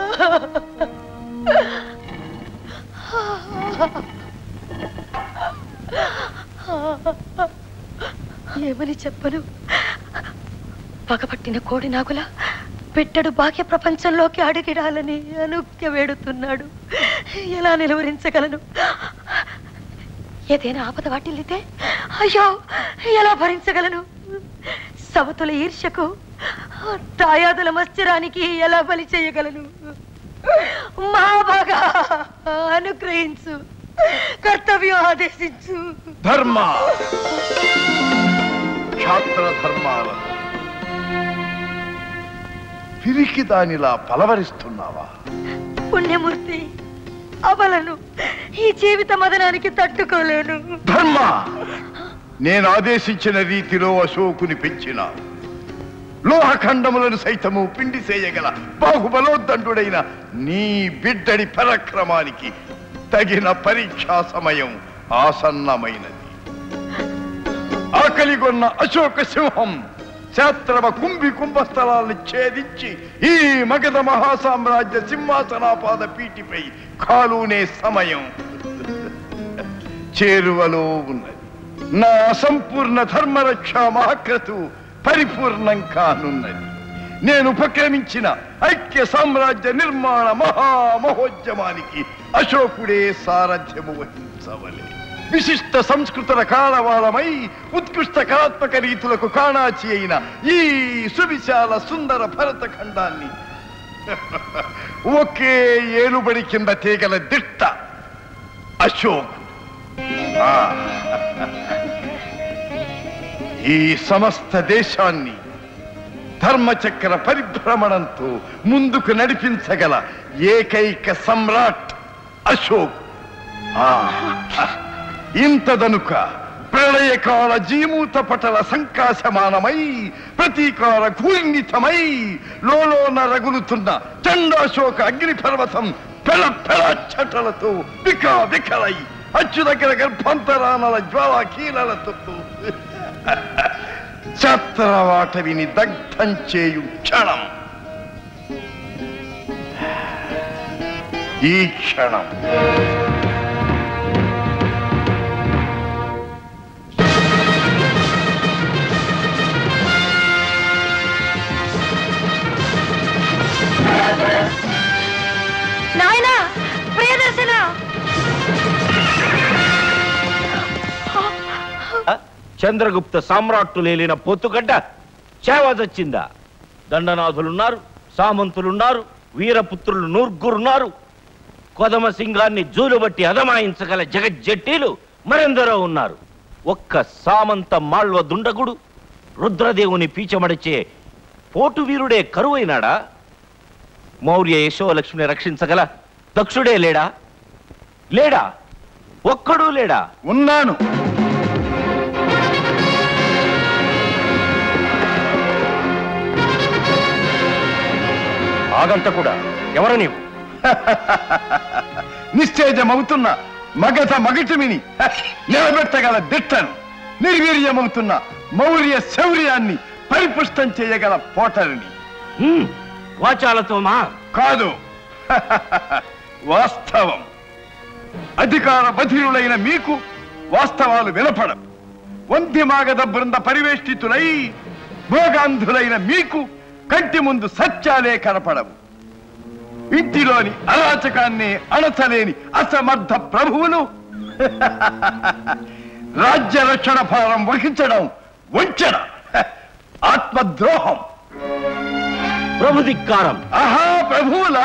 ఏమని చెప్పను? పగపట్టిన కోడి నాగుల బిడ్డడు బాహ్య ప్రపంచంలోకి అడుగిడాలని అనుజ్ఞ వేడుతున్నాడు. ఎలా నిలువరించగలను? ఏదైనా ఆపద వాటిల్లితే అయ్యో ఎలా భరించగలను? సవతుల ఈర్ష్యకు దాయాదుల మత్సరానికి ఎలా బలి చేయగలను? మహాభాగా అనుగ్రహించు, కర్తవ్యం ఆదేశించు. ధర్మ క్షాత్ర ధర్మాలను పిరికి దానిలా పలవరిస్తున్నావా? పుణ్యమూర్తి, అవలను ఈ జీవిత మదనానికి తట్టుకోలేను. ధర్మ, నేను ఆదేశించిన రీతిలో అశోకుని పెంచిన లోహఖండములను సైతము పిండి చేయగల బాహుబలోద్దండుడైన నీ బిడ్డడి పరాక్రమానికి తగిన పరీక్షా సమయం ఆసన్నమైనది. ఆకలిగొన్న అశోక సింహం శాస్త్రవ కుంభి కుంభస్థలాలను ఛేదించి ఈ మగధ మహాసామ్రాజ్య సింహాసనాపాద పీఠిపై కాలునే సమయం చేరువలో ఉన్నది. నా అసంపూర్ణ ధర్మరక్ష మహాక్రతు పరిపూర్ణం కానున్నది. నేను ఉపక్రమించిన ఐక్య సామ్రాజ్య నిర్మాణ మహామహోద్యమానికి అశోకుడే సారథ్యము వహించవలే. విశిష్ట సంస్కృతుల కాలవాలమై ఉత్కృష్ట కళాత్మక రీతులకు కాణాచి అయిన ఈ సువిశాల సుందర భరతఖండాన్ని ఒకే ఏలుబడి కింద తీగల దిట్ట అశోకు. ఈ సమస్త దేశాన్ని ధర్మచక్ర పరిభ్రమణంతో ముందుకు నడిపించగల ఏకైక సమ్రాట్ అశోక్. ఇంతదనుక ప్రళయకాల జీమూత పటల సంకాశమానమై ప్రతీకార ఘూర్ణితమై లోలోన రగులుతున్న చండాశోక అగ్నిపర్వతం పెళ పెళ చటలతో వికలై అచ్చు దగ్గర గర్భాంతరానల జ్వాలాకీలలతో చత్రవాటవిని దగ్ధం చేయు క్షణం ఈ క్షణం. నాయనా, ప్రియదర్శన! చంద్రగుప్త సామ్రాట్టులేలిన పొత్తుగడ్డ చేవదొచ్చిందా? దండనాథులున్నారు, సామంతులున్నారు, వీరపుత్రులు 100 కొదమ సింగాన్ని జూలుబట్టి అదమాయించగల జగజ్జట్టీలు మరెందరో ఉన్నారు. ఒక్క సామంత మాళ్వ దుండగుడు రుద్రదేవుని పీచమడిచే పోటు వీరుడే కరువైనాడా? మౌర్య యశోలక్ష్మిని రక్షించగల దక్షుడే లేడా? లేడా? ఒక్కడూ లేడా? ఉన్నాను. ఆగంత కూడా ఎవరు నీవు? నిశ్చేజమవుతున్న మగధ మగటిమిని నిలబెట్టగల దిట్టను, నిర్వీర్యమవుతున్న మౌర్య శౌర్యాన్ని పరిపుష్టం చేయగల పోటరిని. వాచాలతో మా కాదు, వాస్తవం. అధికార బధిరులైన మీకు వాస్తవాలు వినపడవు. వంధ్యమాగధ బృంద పరివేష్టితులై భోగాంధులైన మీకు కంటి ముందు సత్యాలే కనపడవు. ఇంటిలోని అరాచకాన్ని అణచలేని అసమర్థ ప్రభువులు రాజ్య రక్షణ భారం వహించడం వంచన. ఆత్మద్రోహం, ప్రభుధిక్కారం. ఆహా ప్రభువులా!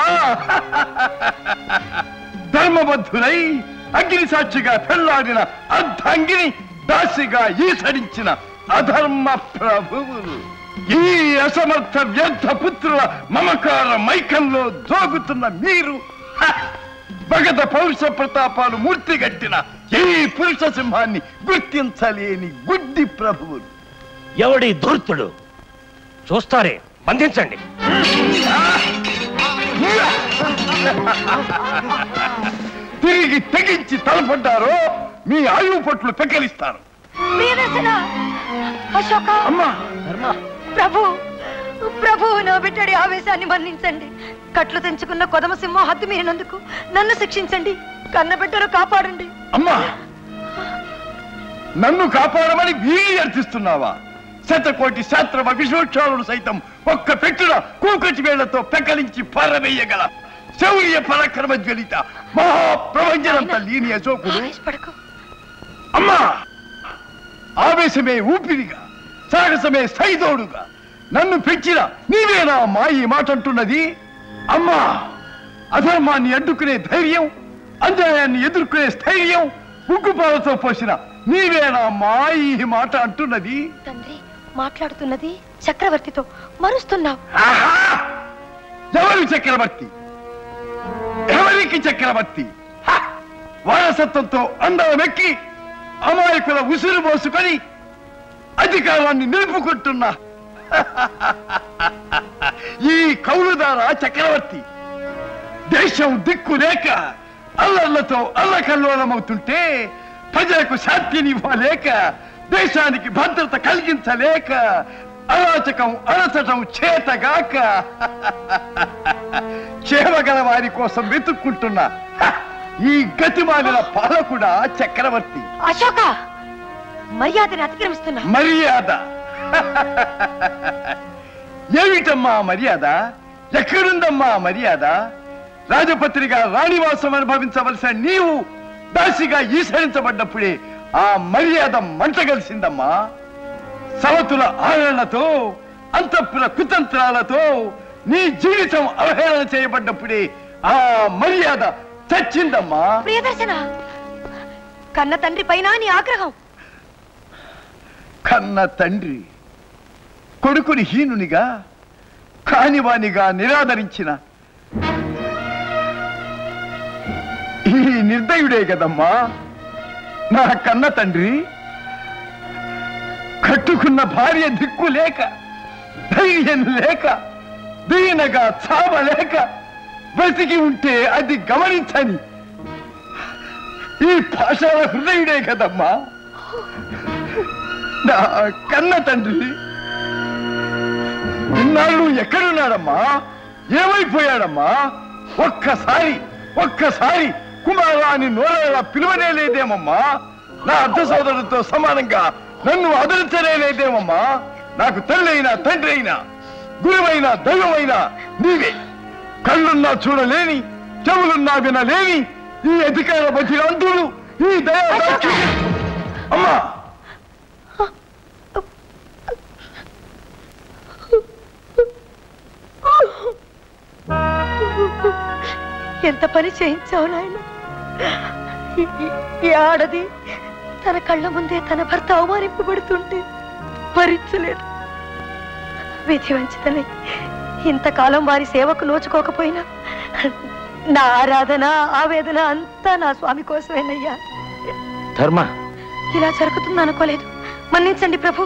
ధర్మబద్ధులై అగ్ని సాక్షిగా పెళ్లాడిన అర్ధాంగిని దాసిగా ఈసడించిన అధర్మ ప్రభువులు, ఈ అసమర్థ వ్యర్థ పుత్రుల మమకార మైకంలో జోగుతున్న మీరు, భగత పౌరుష ప్రతాపాలు మూర్తిగట్టిన ఈ పురుష సింహాన్ని గుర్తించలేని గుడ్డి ప్రభువులు. ఎవడి ధూర్తుడు చూస్తారే, బంధించండి. తిరిగి తెగించి తలపడ్డారో మీ ఆయువు పట్లు పెక్కలిస్తాను. ప్రియదర్శన! అశోక! అమ్మా! ప్రభు ప్రభు, నా బిడ్డడి ఆవేశాన్ని మన్నించండి. కట్లు తెంచుకున్న కొదమ సింహం హద్దు మీరినందుకు నన్ను శిక్షించండి. కన్నబిడ్డను కాపాడండి. అమ్మా, నన్ను కాపాడమని వీరి అర్థిస్తున్నావా? శతకోటి శాస్త్రమ విశోక్షాలు సైతం ఒక్క పెట్టున కూకటి వేళ్లతో పెకలించి పారవేయగల శౌర్య పరాక్రమ జ్వలిత మహాప్రభంజనంత లీని అశోకుడు. అమ్మా, ఆవేశమే ఊపిరిగా, సాహసమే సైదోడుగా నన్ను పెంచిన నీవేనా మా ఈ మాట అంటున్నది? అమ్మా, అధర్మాన్ని అడ్డుకునే ధైర్యం, అన్యాయాన్ని ఎదుర్కొనే స్థైర్యం ఉగ్గుపాలతో పోసిన నీవేనా మా ఈ మాట అంటున్నది? తండ్రి, మాట్లాడుతున్నది చక్రవర్తితో, మరుస్తున్నావు. ఎవరు చక్రవర్తి? ఎవరికి చక్రవర్తి? వారసత్వంతో అందరమెక్కి అమాయకుల ఉసురు మోసుకొని అధికారాన్ని నిలుపుకుంటున్నా ఈ కౌలుదార చక్రవర్తి దేశం దిక్కు లేక అల్లర్లతో అల్లకల్లోలమవుతుంటే ప్రజలకు శాంతినివ్వలేక దేశానికి భద్రత కలిగించలేక అరాచకం అరచటం చేతగాక చేవగల వారి కోసం వెతుక్కుంటున్న ఈ గతిమాలిన పాలకుడా చక్రవర్తి. అశోక, మర్యాదను అతిక్రమిస్తున్నా. మర్యాద? ఏమిటమ్మా మర్యాద? ఎక్కడుందమ్మా మర్యాద? రాజపత్రిగా రాణివాసం అనుభవించవలసిన నీవు దాసిగా ఈసరించబడ్డప్పుడే ఆ మర్యాద మంటగలిసిందమ్మా. సవతుల ఆరణలతో అంతఃపుర కుతంత్రాలతో నీ జీవితం అవహేళన చేయబడ్డప్పుడే ఆ మర్యాద చచ్చిందమ్మా. ప్రియదర్శన, కన్న తండ్రి పైన నీ ఆగ్రహం. కన్న తండ్రి కొడుకుని హీనునిగా కానివానిగా నిరాదరించిన ఈ నిర్దయుడే కదమ్మా నా కన్న తండ్రి. కట్టుకున్న భార్య దిక్కు లేక, ధైర్యం లేక, దీనగా చావలేక బ్రతికి ఉంటే అది గమనించని ఈ పాషాణ హృదయుడే కదమ్మా నా కన్న తండ్రి. ఇన్నాళ్ళు ఎక్కడున్నాడమ్మా? ఏమైపోయాడమ్మా? ఒక్కసారి కుమారా అని నోరేలా పిలువనే లేదేమమ్మా? నా అర్ధ సోదరుడితో సమానంగా నన్ను ఆదరించనే లేదేమమ్మా? నాకు తల్లి అయినా తండ్రి అయినా గురువైనా దైవమైనా నీవే. కళ్ళున్నా చూడలేని, చెవులున్నా వినలేని ఈ అధికార భజనంతుడు, ఈ దయా అమ్మా. ఎంత పని చేయించావు నాయన. ఈ ఆడది తన కళ్ళ ముందే తన భర్త అవమానింపబడుతుంటే భరించలేదు. విధి వంచితనే ఇంతకాలం వారి సేవకు నోచుకోకపోయినా నా ఆరాధన ఆవేదన అంతా నా స్వామి కోసమేనయ్యా. ధర్మ, ఇలా జరుగుతుంది అనుకోలేదు. మన్నించండి ప్రభు.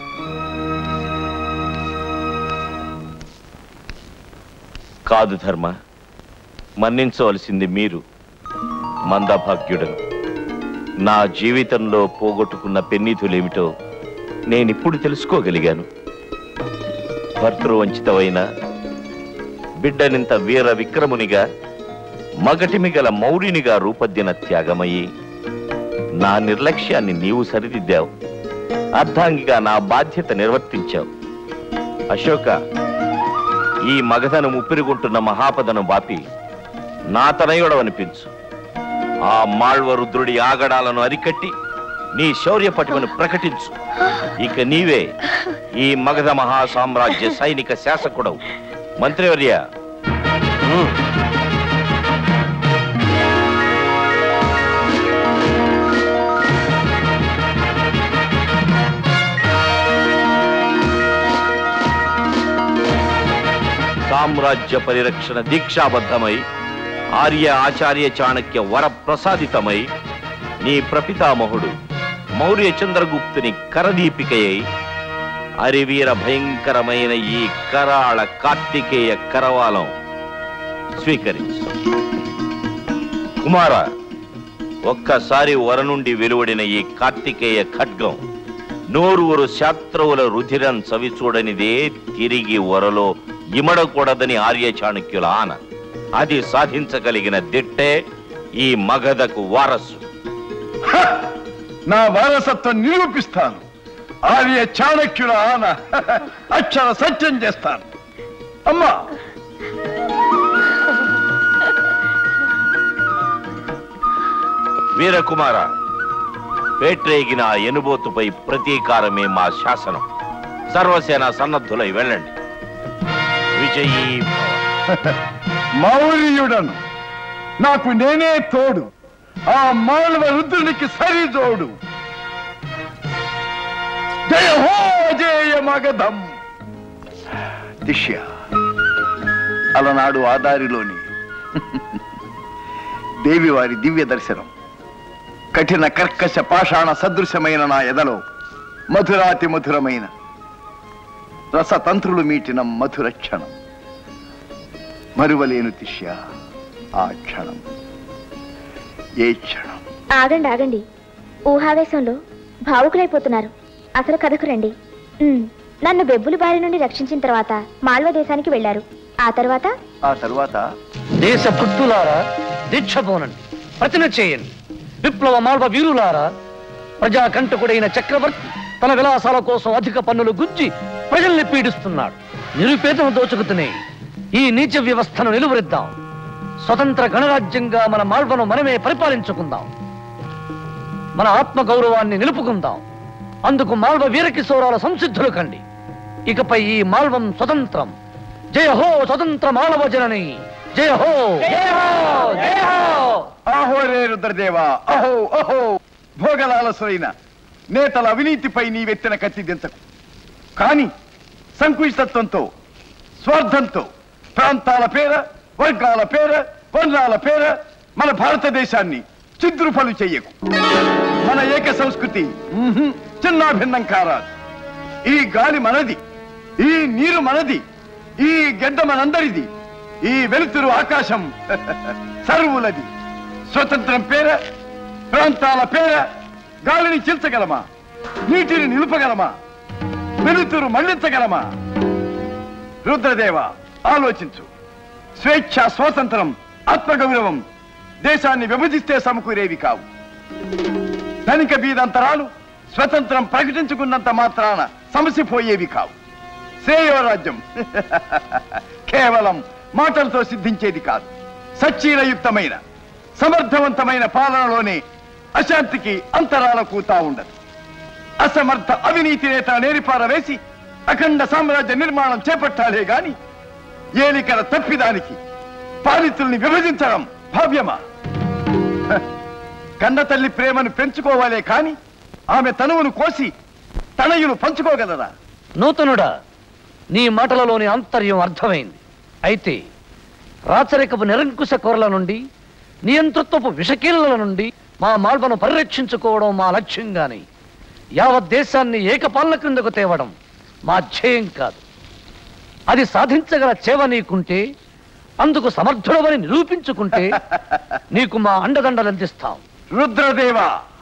కాదు ధర్మ, మన్నించవలసింది మీరు. మందభాగ్యుడను. నా జీవితంలో పోగొట్టుకున్న పెన్నీతులేమిటో నేనిప్పుడు తెలుసుకోగలిగాను. భర్తృవంచితమైన బిడ్డనింత వీర విక్రమునిగా, మగటిమిగల మౌరినిగా రూపొందిన త్యాగమయ్యి నా నిర్లక్ష్యాన్ని నీవు సరిదిద్దావు. అర్ధాంగిగా నా బాధ్యత నిర్వర్తించావు. అశోక, ఈ మగధను ముప్పిరిగుంటున్న మహాపదను బాపి నా తనయుడవనిపించు. ఆ మాళ్వ రుద్రుడి ఆగడాలను అరికట్టి నీ శౌర్య పటిమను ప్రకటించు. ఇక నీవే ఈ మగధ మహాసామ్రాజ్య సైనిక శాసకుడవు. మంత్రివర్య, సామ్రాజ్య పరిరక్షణ దీక్షాబద్ధమై ఆర్య ఆచార్య చాణక్య వరప్రసాదితమై నీ ప్రపితామహుడు మౌర్య చంద్రగుప్తుని కరదీపికయై అరివీర భయంకరమైన ఈ కరాళ కార్తికేయ కరవాలం స్వీకరించు. కుమార, ఒక్కసారి వర నుండి వెలువడిన ఈ కార్తికేయ ఖడ్గం నూరుగురు శాస్త్రవుల రుధిరం చవిచూడనిదే తిరిగి వరలో ఇమడకూడదని ఆర్య చాణక్యుల ఆన. అది సాధించగలిగిన దిట్టే ఈ మగధకు వారసు. నా వారసత్వం నిరూపిస్తాను. ఆర్య చాణక్యుల ఆన అక్షర సత్యం చేస్తాను. అమ్మా, వీరకుమార, పేట్రేగిన ఎనుబోతుపై ప్రతీకారమే మా శాసనం. సర్వసేన సన్నద్ధులై వెళ్ళండి. విజయీ మౌర్యుడను, నాకు నేనే తోడు. ఆ మానవ రుద్రునికి సరిజోడు. జయ హో జయ మగధం. దిశ్య, అలనాడు ఆ దారిలోని దేవి వారి దివ్య దర్శనం కఠిన కర్కశ పాషాణ సదృశమైన నా ఎదలో మధురాతి మధురమైన రసతంత్రులు మీటిన మధుర క్షణం. మరువలేను దిశ్య ఆ క్షణం. ఏ క్షణం. ఆగండి ఆగండి, ఊహావేశంలో భావుకులైపోతున్నారు. అసలు కథకు రండి. నన్ను బెబ్బులు బారి నుండి రక్షించిన తర్వాత మాల్వ దేశానికి వెళ్లారు. ఆ తర్వాత దేశ భక్తులారా, దీక్ష పోనండి, ప్రతిన చేయండి. విప్లవ మాల్వ వీరులారా, ప్రజాకంటకుడైన చక్రవర్తి తన విలాసాల కోసం అధిక పన్నులు గుంజి ప్రజల్ని పీడిస్తున్నాడు. నిరుపేదను దోచుకుతూనే ఈ నీచ వ్యవస్థను నిలువరిద్దాం. స్వతంత్ర గణరాజ్యంగా మన మాల్వను మనమే పరిపాలించుకుందాం. మన ఆత్మ గౌరవాన్ని నిలుపుకుందాం. అందుకు మాల్వ వీరకిశోరాల సంసిద్ధులు కండి. ఇకపై ఈ మాల్వం స్వతంత్రం. జయ హో స్వతంత్ర మాలవ జనని. జయ హో, జయ హో, జయ హో. అహో రే రుద్రదేవా, అహో అహో. భోగలాలసులైన నేతల అవినీతిపై నీవెత్తిన కత్తి దించకు. కానీ సంకుచితత్వంతో, స్వార్థంతో ప్రాంతాల పేర, వర్గాల పేర, వర్ణాల పేర మన భారతదేశాన్ని చిద్రుఫలు చెయ్యకు. మన ఏక సంస్కృతి చిన్నాభిన్నం కారాదు. ఈ గాలి మనది, ఈ నీరు మనది, ఈ గడ్డ మనందరిది, ఈ వెలుతురు ఆకాశం సర్వులది. స్వతంత్రం పేర, ప్రాంతాల పేర గాలిని చీల్చగలమా? నీటిని నిలుపగలమా? వెలుతురు మళ్లించగలమా? రుద్రదేవ, ఆలోచించు. స్వేచ్ఛ, స్వాతంత్రం, ఆత్మగౌరవం దేశాన్ని విభజిస్తే సమకూరేవి కావు. ధనిక బీదంతరాలు స్వతంత్రం ప్రకటించుకున్నంత మాత్రాన సమసిపోయేవి కావు. శ్రేయోరాజ్యం కేవలం మాటలతో సిద్ధించేది కాదు. సచ్చీలయుక్తమైన సమర్థవంతమైన పాలనలోనే అశాంతికి అంతరాల కూతా ఉండదు. అసమర్థ అవినీతి నేత నేరిపార వేసి అఖండ సామ్రాజ్య నిర్మాణం చేపట్టాలే గాని ఏలికల తప్పిదానికి పాలితుల్ని విభజించడం భావ్యమా? కన్న తల్లి ప్రేమను పెంచుకోవాలే కాని ఆమె తనువును కోసి తనయులు పంచుకోగలరా? నూతనుడా, నీ మాటలలోని ఆంతర్యం అర్థమైంది. అయితే రాచరికపు నిరంకుశ కోరల నుండి, నియంతృత్వపు విషకీలల నుండి మా మాల్వను పరిరక్షించుకోవడం మా లక్ష్యంగాని యావత్ దేశాన్ని ఏకపాలన క్రిందకు తేవడం మా ధ్యేయం కాదు. అది సాధించగల చేవ నీకుంటే, అందుకు సమర్థుడవని నిరూపించుకుంటే నీకు మా అండదండలందిస్తాం. రుద్రదేవ,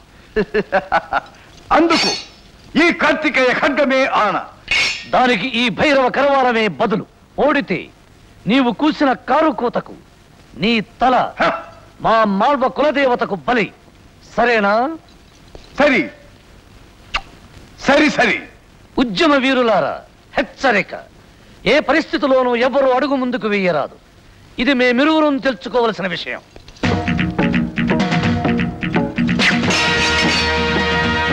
అందుకు ఈ కార్తికేయ ఖడ్గమే ఆన. దానికి ఈ భైరవ కరవాలమే బదులు. ఓడితే నీవు కూసిన కారు కూతకు నీ తల మా మాల్వ కులదేవతకు బలి. సరేనా? సరి సరి సరి. ఉద్యమ వీరులారా, హెచ్చరిక. ఏ పరిస్థితిలోనూ ఎవరు అడుగు ముందుకు వెయ్యరాదు. ఇది మేమిరువురం తెలుసుకోవలసిన విషయం.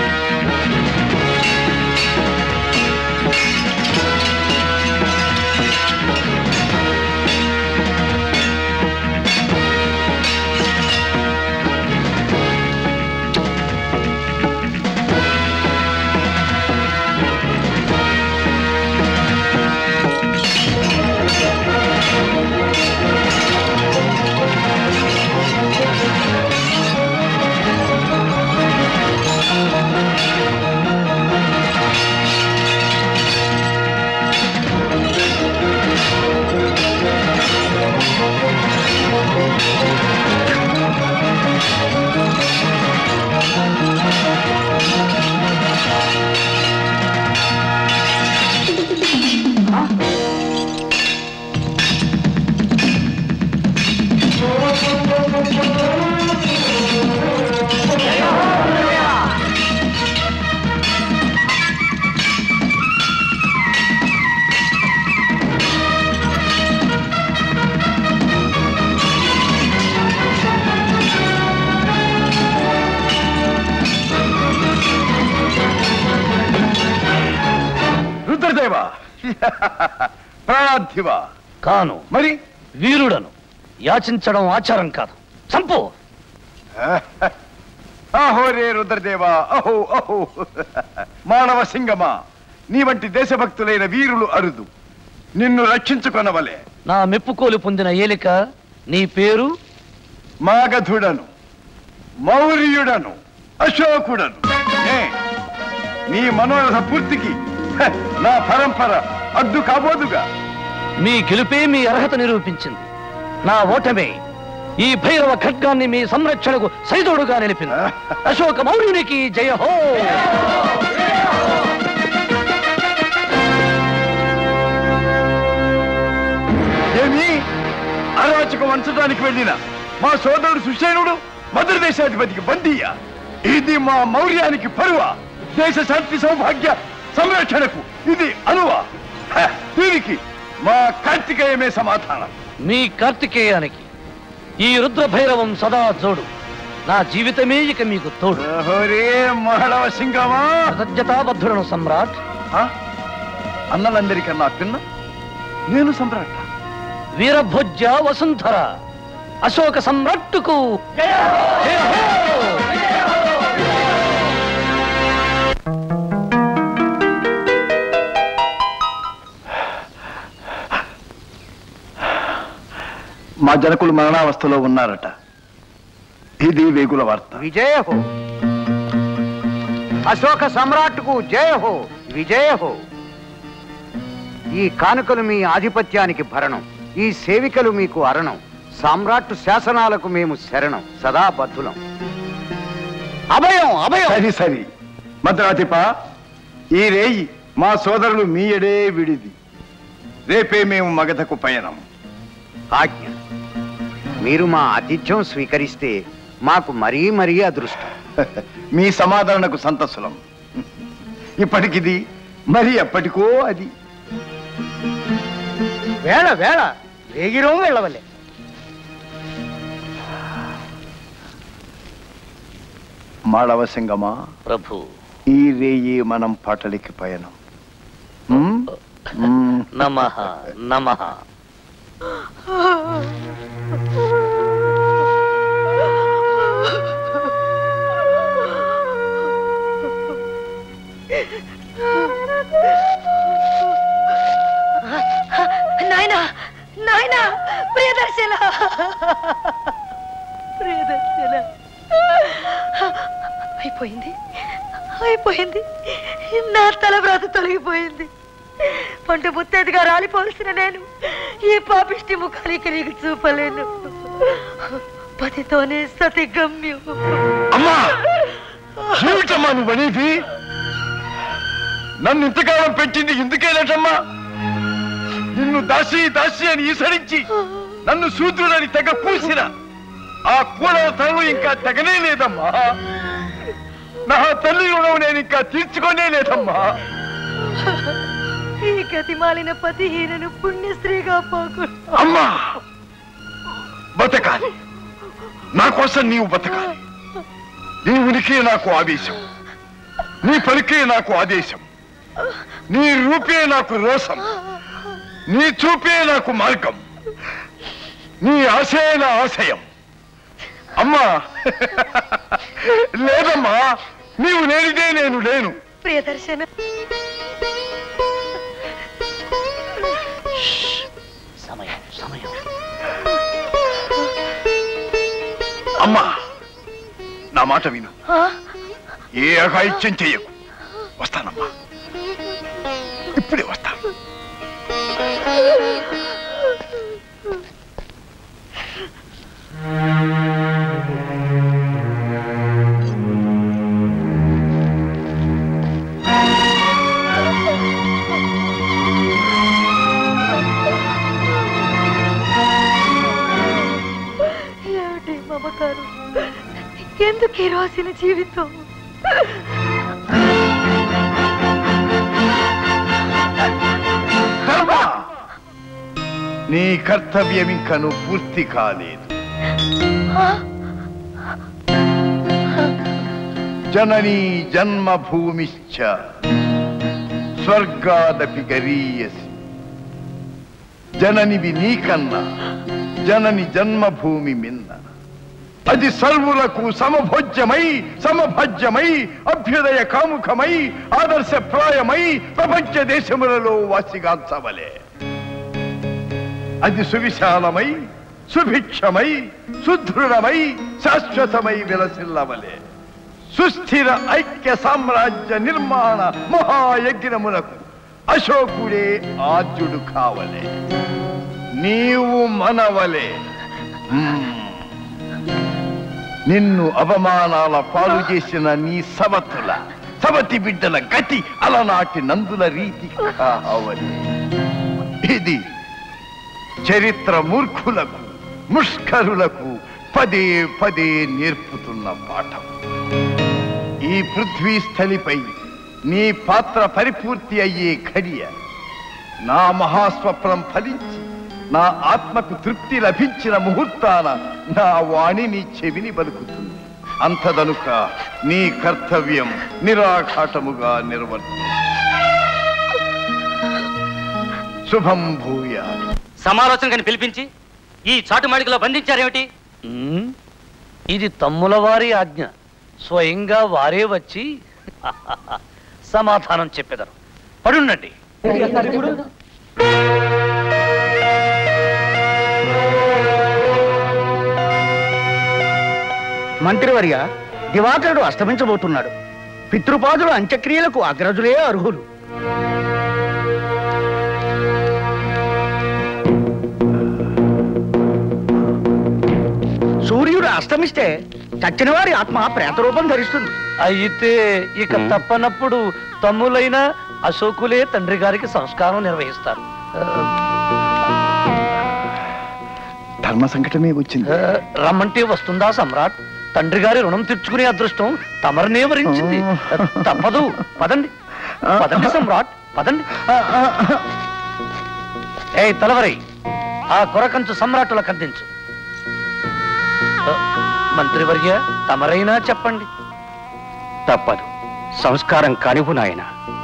రుద్రదేవా ప్రార్థివా? కాను. మరి వీరుడను. యాచించడం ఆచారం కాదు. చంపు. అహో రే రుద్రదేవా, అహో అహో. మానవ సింగమా, నీ వంటి దేశభక్తులైన వీరులు అరుదు. నిన్ను రక్షించుకొనవలే. నా మెప్పుకోలు పొందిన ఏలిక నీ పేరు? మాగధుడను, మౌర్యుడను, అశోకుడను. నీ మనోరథ పూర్తికి నా పరంపర అడ్డు కాబోదుగా. మీ గెలుపే మీ అర్హత నిరూపించింది. నా ఓటమే ఈ భైరవ ఖడ్గాన్ని మీ సంరక్షణకు సైదోడుగా నిలిపింది. అశోక మౌర్యునికి జయ హో. ఏమి అరాచకం వంచడానికి వెళ్ళిన మా సోదరుడు సుషేనుడు మధుర దేశాధిపతికి బందీయ. ఇది మా మౌర్యానికి పరువా? దేశ శాంతి సౌభాగ్య సంరక్షణకు ఇది అనువా? దీనికి మా కార్తికేయమే సమాధానం. మీ కార్తికేయానికి ఈ రుద్ర భైరవం సదా జోడు. నా జీవితమే ఇక మీకు తోడు. మహళవ సింగమా, కృతజ్ఞతాబద్ధులను సమ్రాట్. అన్నలందరికన్నా పిన్న నేను సమ్రాట్. వీరభోజ్య వసుంధర అశోక సమ్రాట్టుకు జయ హో. మా జనకులు మరణావస్థలో ఉన్నారట. ఇది వేగుల వార్త. విజయ హో. అశోక సమ్రాట్కు జయ హో, విజయ హో. ఈ కానుకలు మీ ఆధిపత్యానికి భరణం, ఈ సేవికలు మీకు అరణం. సామ్రాట్ శాసనాలకు మేము శరణం, సదా బద్ధులం. అభయం అభయం. సరి సరి మద్రాధిప, ఈ రేయి మా సోదరులు మీ ఎడే విడిది. రేపే మేము మగధకు పయనం. ఆజ్ఞ. మీరు మా ఆతిథ్యం స్వీకరిస్తే మాకు మరీ మరీ అదృష్టం. మీ సమాధానకు సంతసులం. ఇప్పటికిది మరి ఎప్పటికో అది. వేళ వేళ వేగిరో వెళ్ళవలే. మాళవ సింగమా ప్రభు, ఈ రేయి మనం పాటలికి పయనం. నమః నమః. నాయనా నాయనా, ప్రియదర్శన ప్రియదర్శన. అయిపోయింది అయిపోయింది. నా తలబ్రాత తొలగిపోయింది. పంట ముత్తేదిగా రాలిపోవలసిన నేను ఈ పాపిష్టి ముఖానికి నీకు చూపలేను. పతితోనే సతి గమ్యం. అమ్మా, ఏమిటమ్మా నువ్వు అనేది? నన్ను ఇంతకాలం పెట్టింది ఇందుకేనటమ్మా? నిన్ను దాసి దాసి అని ఈసరించి నన్ను శూద్రుడని తెగ పూసిన ఆ కూడల తనలు ఇంకా తెగనే లేదమ్మా. నా తల్లి రుణం నేను ఇంకా తీర్చుకోనే లేదమ్మా. ఈ గతి మాలిన పతిహీనను పుణ్యశ్రీగా పోకుండా అమ్మా, బతకాలి. నా కోసం నీవు బతకాలి. నీ ఉనికి నాకు ఆవేశం, నీ పలికే నాకు ఆదేశం, నీ రూపే నాకు రోసం, నీ చూపే నాకు మార్గం, నీ ఆశే నా ఆశయం. అమ్మా లేదమ్మా, నీవు లేనిదే నేను లేను. ప్రియదర్శన. సమయం సమయం. అమ్మా, నా మాట విను. ఏ అఘాయిత్యం చెయ్యకు. వస్తానమ్మా, ఇప్పుడే వస్తాను. ఏమిటి మమకారం? ఎందుకు ఈ రాసిన జీవితం? నీ కర్తవ్యం ఇంకను పూర్తి కాలేదు. జననీ జన్మభూమిశ్చ స్వర్గాదపి గరీయసి. జననివి నీకన్నా జనని జన్మభూమి మిన్న. అది సర్వులకు సమభోజ్యమై అభ్యుదయ కాముఖమై ఆదర్శప్రాయమై ప్రపంచ దేశములలో వాసిగాంచవలే. అది సువిశాలమై సుభిక్షమై సుదృఢమై శాశ్వతమై విలసిల్లవలే. సుస్థిర ఐక్య సామ్రాజ్య నిర్మాణ మహాయజ్ఞములకు అశోకుడే ఆద్యుడు కావలే. నీవు మనవలే. నిన్ను అవమానాల పాలు చేసిన నీ సవతి బిడ్డల గతి అలనాటి నందుల రీతి కావలే. ఇది చరిత్ర మూర్ఖులకు ముష్కరులకు పదే పదే నేర్పుతున్న పాఠం. ఈ పృథ్వీ స్థలిపై నీ పాత్ర పరిపూర్తి అయ్యే ఘడియ నా మహాస్వప్నం ఫలించి నా ఆత్మకు తృప్తి లభించిన ముహూర్తాన నా వాణి నీ చెవిని పలుకుతుంది. అంతదనుక నీ కర్తవ్యం నిరాఘాటముగా నిర్వర్తి. శుభం భూయా. సమాలోచనని పిలిపించి ఈ చాటుమాడికలో బంధించారేమిటి? ఇది తమ్ముల వారి ఆజ్ఞ. స్వయంగా వారే వచ్చి సమాధానం చెప్పెదరు. పడుండండి. మంత్రివర్య, దివాకరుడు అస్తమించబోతున్నాడు. పితృపాదుల అంత్యక్రియలకు అగ్రజులే అర్హులు. సూర్యుడు అస్తమిస్తే చచ్చిన వారి ఆత్మ ప్రేతరూపం ధరిస్తుంది. అయితే ఇక తప్పనప్పుడు తమ్ములైన అశోకులే తండ్రి గారికి సంస్కారం నిర్వహిస్తారు. ధర్మ సంకటమే వచ్చింది. రమ్మంటే వస్తుందా సమ్రాట్? తండ్రి గారి రుణం తీర్చుకునే అదృష్టం తమరినే వరించింది. తప్పదు. పదండి పదండి సమ్రాట్, పదండి. తలవరై ఆ కొరకంచు సమ్రాటులకు అందించు. మంత్రివర్య, తమరైనా చెప్పండి. తప్పదు. సంస్కారం కానివు నాయన.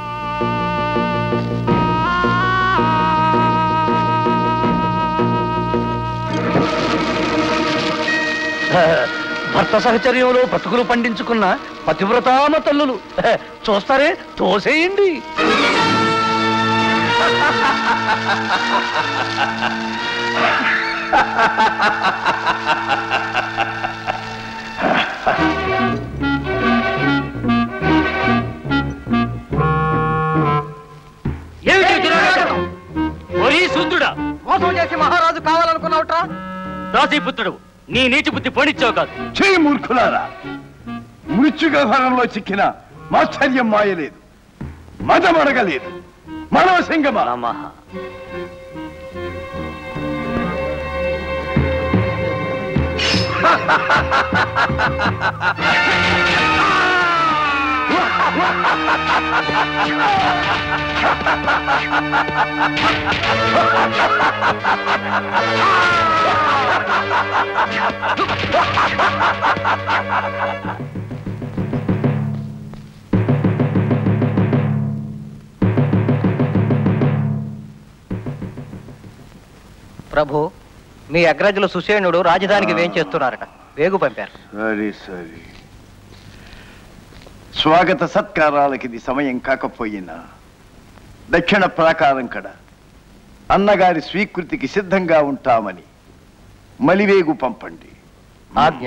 భర్త సహచర్యంలో బతుకులు పండించుకున్న పతివ్రతామ తల్లులు చూస్తారే, తోసేయండి. మోసం చేసి మహారాజు కావాలనుకున్నావుట్రా? దాసీపుత్రుడు, నీ నీటి బుద్ధి పోనిచ్చావు కాదు. చేయి మూర్ఖులారా. మృత్యుగహరంలో చిక్కిన మాత్సర్యం మాయలేదు, మదమడగలేదు. మనోసింగమ ప్రభు, మీ అగ్రజులు సుసేనుడు రాజధానికి వేంచేస్తున్నారట. వేగు పంపారు. సరే. స్వాగత సత్కారాలకి ఇది సమయం కాకపోయినా దక్షిణ ప్రాకారం కడ అన్నగారి స్వీకృతికి సిద్ధంగా ఉంటామని మలివేగు పంపండి. ఆజ్ఞ.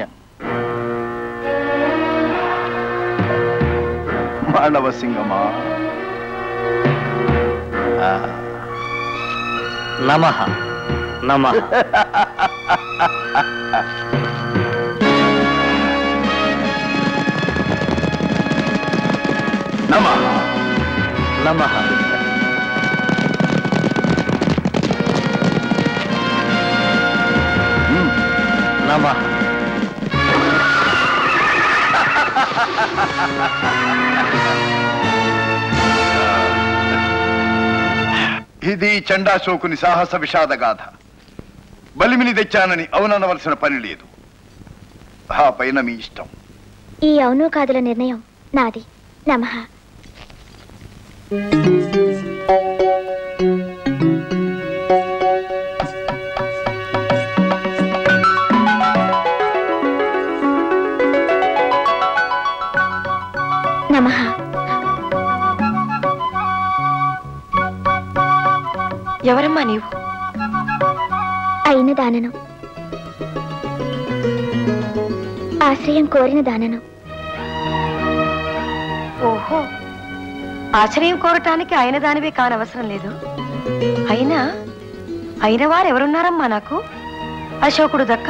మానవ సింగమా. నమః నమః. నమః నమః. నమః. ఇది చండాశోకుని సాహస విషాద గాథ. బలిమిని తెచ్చానని అవుననవలసిన పని లేదు. ఆ పైన మీ ఇష్టం. ఈ అవును కాదుల నిర్ణయం నాది. నమః. నమః. ఎవరమ్మా నీవు? అయిన దానను, ఆశ్రయం కోరిన దానను. ఓహో, ఆశ్రయం కోరటానికి అయిన దానివే కానవసరం లేదు. అయిన వారు ఎవరున్నారమ్మా నాకు? అశోకుడు దక్క.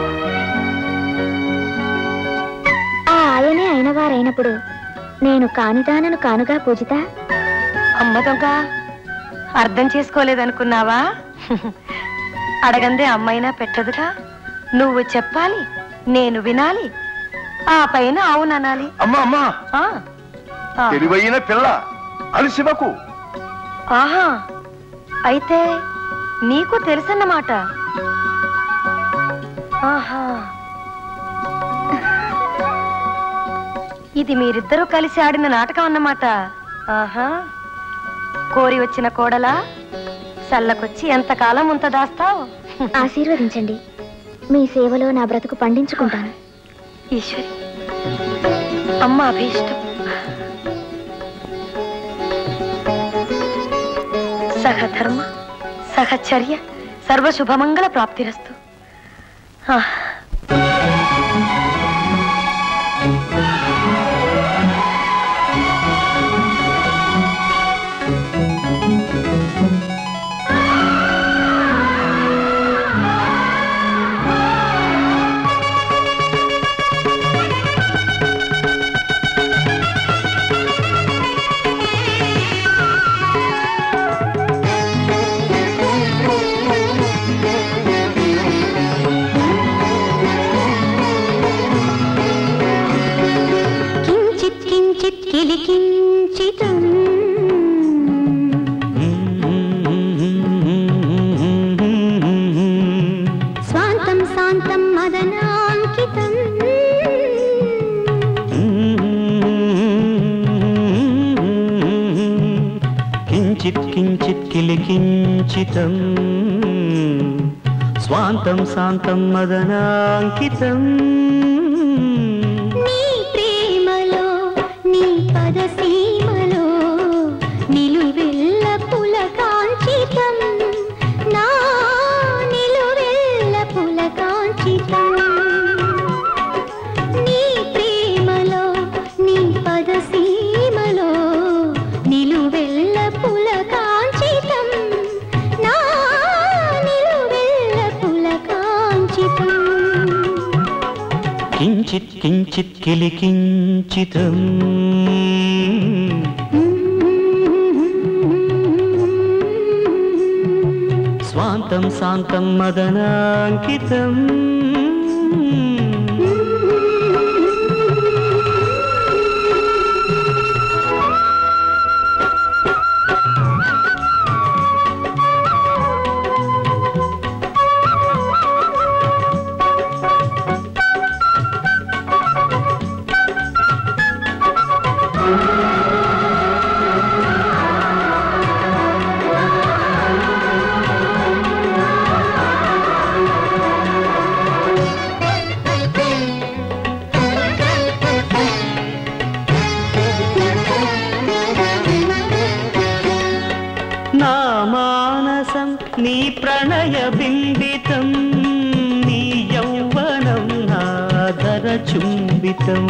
ఆ ఆయనే అయిన వారైనప్పుడు నేను కానిదానను కానుగా పూజిత. అమ్మ దొంగ, అర్థం చేసుకోలేదనుకున్నావా? అడగందే అమ్మైనా పెట్టదుగా. నువ్వు చెప్పాలి, నేను వినాలి, ఆ పైన అవుననాలి. అమ్మా అమ్మా, తెలివైన పిల్ల అని శివకు. ఆహా, అయితే నీకు తెలుసన్నమాట. ఆహా, ఇది మీరిద్దరూ కలిసి ఆడిన నాటకం అన్నమాట. ఆహా, కోరి వచ్చిన కోడలా, సల్లకొచ్చి ఎంతకాలం ఉంత దాస్తావు? ఆశీర్వదించండి. మీ సేవలో నా బ్రతుకు పండించుకుంటాను. ఈశ్వరి, అమ్మ అభీష్టం. సహధర్మ సహచర్య సర్వశుభమంగళ ప్రాప్తిరస్తు. స్వాంతం శాంతం మదనాంకితం. కించిత్ కించిత్ కిలికించితం స్వాంతం శాంతం మదనాంకితం. నీ ప్రేమలో నీ పదసీమలో నిలువెల్ల పులకాంచితం. నా నిలువెల్ల పులకాంచితం. నీ ప్రేమలో నీ పదసీమలో నిలువెల్ల పులకాంచితం. నా నిలువెల్ల పులకాంచితం. కించిత్ కించిత్ కిలికించితం స్వాంతం శాంతం మదనాంకితం. నా మానసం నీ ప్రణయ బింబితం. నీ యౌవనం నాధర చుంబితం.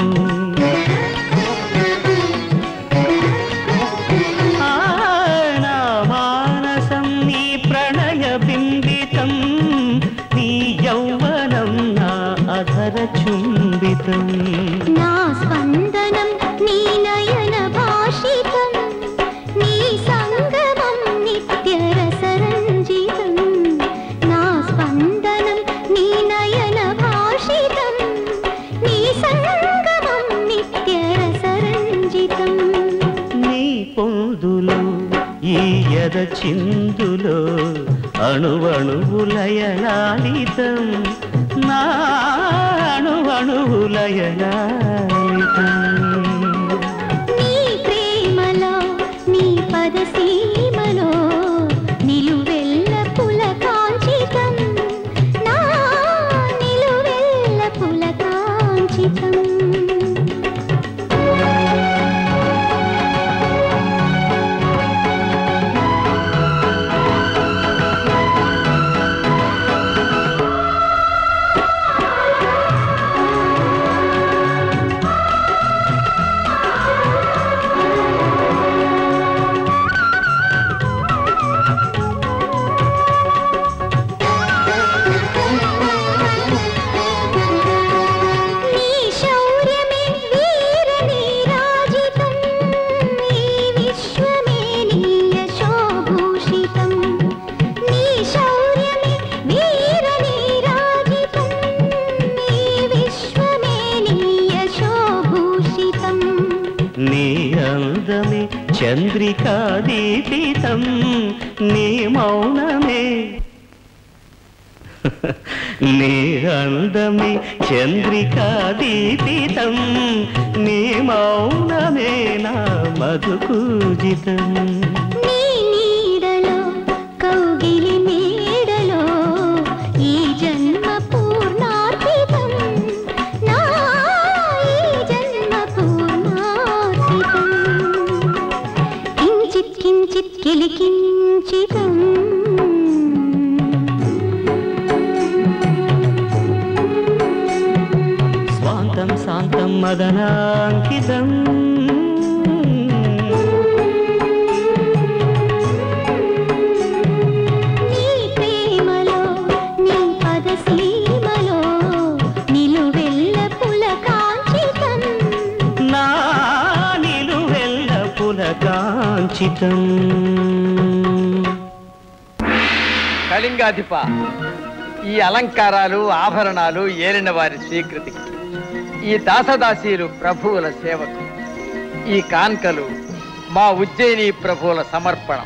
నా మానసం నీ ప్రణయ బింబితం. నీ యౌవనం నాధర చుంబితం. నా స్పందనం నీ నయన భాషితం. నీ సంగమం నిత్య రసరంజితం. నా స్పందనం నీ నయన భాషితం. నీ సంగమం నిత్య రసరంజితం. నీ పొందులో ఈ యద చిందులో అణువణువులయలాలితం. నా అణువణువులయలాలితం. నీ ప్రేమలో నీ చంద్రికా దీపితం నీ మౌనమే నీ అందమే చంద్రికా దీపితం నీ మౌనమే నా మధుకూజితం నీ నీడలో కౌగిలి నీడలో ఈ జన్మ పూర్ణార్పితం నా ఈ జన్మ పూర్ణార్పితం కించిత్ కించిత్ కిలికించితం స్వాంతం శాంతం మదనాంకితం నీ ప్రేమలో నీ పదసీమలో నిలువెల్ల పులకాంచితం నా నిలువెల్ల పులకాంచితం కళింగాధిప ఈ అలంకారాలు ఆభరణాలు ఏలిన వారి స్వీకృతికి, ఈ దాసదాసీలు ప్రభువుల సేవకు, ఈ కాన్కలు మా ఉజ్జయిని ప్రభువుల సమర్పణం.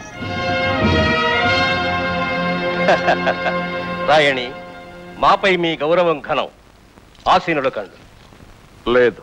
రాయణి, మాపై మీ గౌరవం ఘనం. ఆసీనులు కండు. లేదు,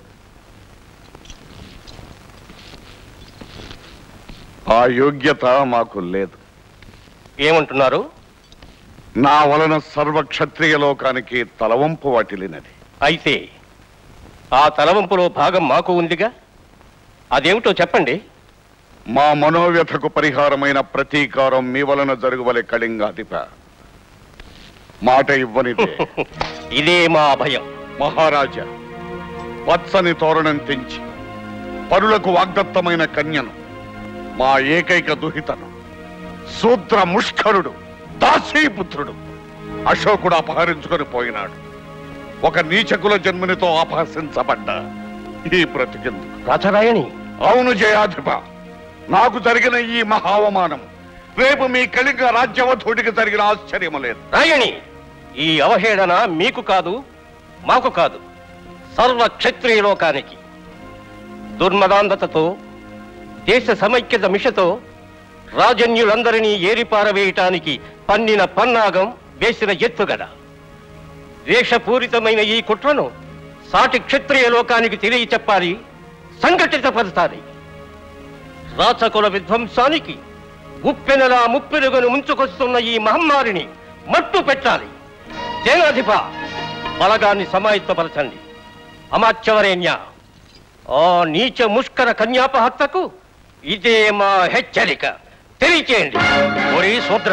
ఆ యోగ్యత మాకు లేదు. ఏమంటున్నారు? నా వలన సర్వక్షత్రియ లోకానికి తలవంపు వాటిల్లినది. అయితే ఆ తలవంపులో భాగం మాకు ఉందిగా, అదేమిటో చెప్పండి. మా మనోవ్యథకు పరిహారమైన ప్రతీకారం మీ వలన జరుగువలే కళింగాధిప. మాట ఇవ్వనిదే. ఇదే మా భయం. మహారాజా, వత్సని తోరణం తెంచి పరులకు వాగ్దత్తమైన కన్యను, మా ఏకైక దుహితను, శూద్ర ముష్కరుడు దాసీపుత్రుడు అశోకుడు అపహరించుకొని పోయినాడు. ఒక నీచకుల జన్మనితో అపహసించబడ్డా ఈ బ్రతికెందుకు? రాజరాయణి. అవును జయాధిప, నాకు జరిగిన ఈ మహావమానం రేపు మీ కళింగ రాజ్యవధుడికి జరిగిన ఆశ్చర్యం లేదు. రాయణి, ఈ అవహేళన మీకు కాదు, మాకు కాదు, సర్వ క్షత్రియ లోకానికి. దుర్మదాంధతతో, దేశ సమైక్యత మిషతో రాజన్యులందరినీ ఏరిపారవేయటానికి పన్నిన పన్నాగం, వేసిన ఎత్తుగడ. ద్వేషపూరితమైన ఈ కుట్రను సాటి క్షత్రియ లోకానికి తెలియచెప్పాలి, సంఘటితపరచాలి. రాచకుల విధ్వంసానికి ఉప్పెనలా ముప్పెనుగను ముంచుకొస్తున్న ఈ మహమ్మారిని మట్టు పెట్టాలి. సేనాధిప, బలగాన్ని సమాయత్తపరచండి. అమాత్యవరేణ్య, ఆ నీచ ముష్కర కన్యాపహత్తకు ఇదే మా హెచ్చరిక. తెలియచేయండి. ఓరి శూద్ర,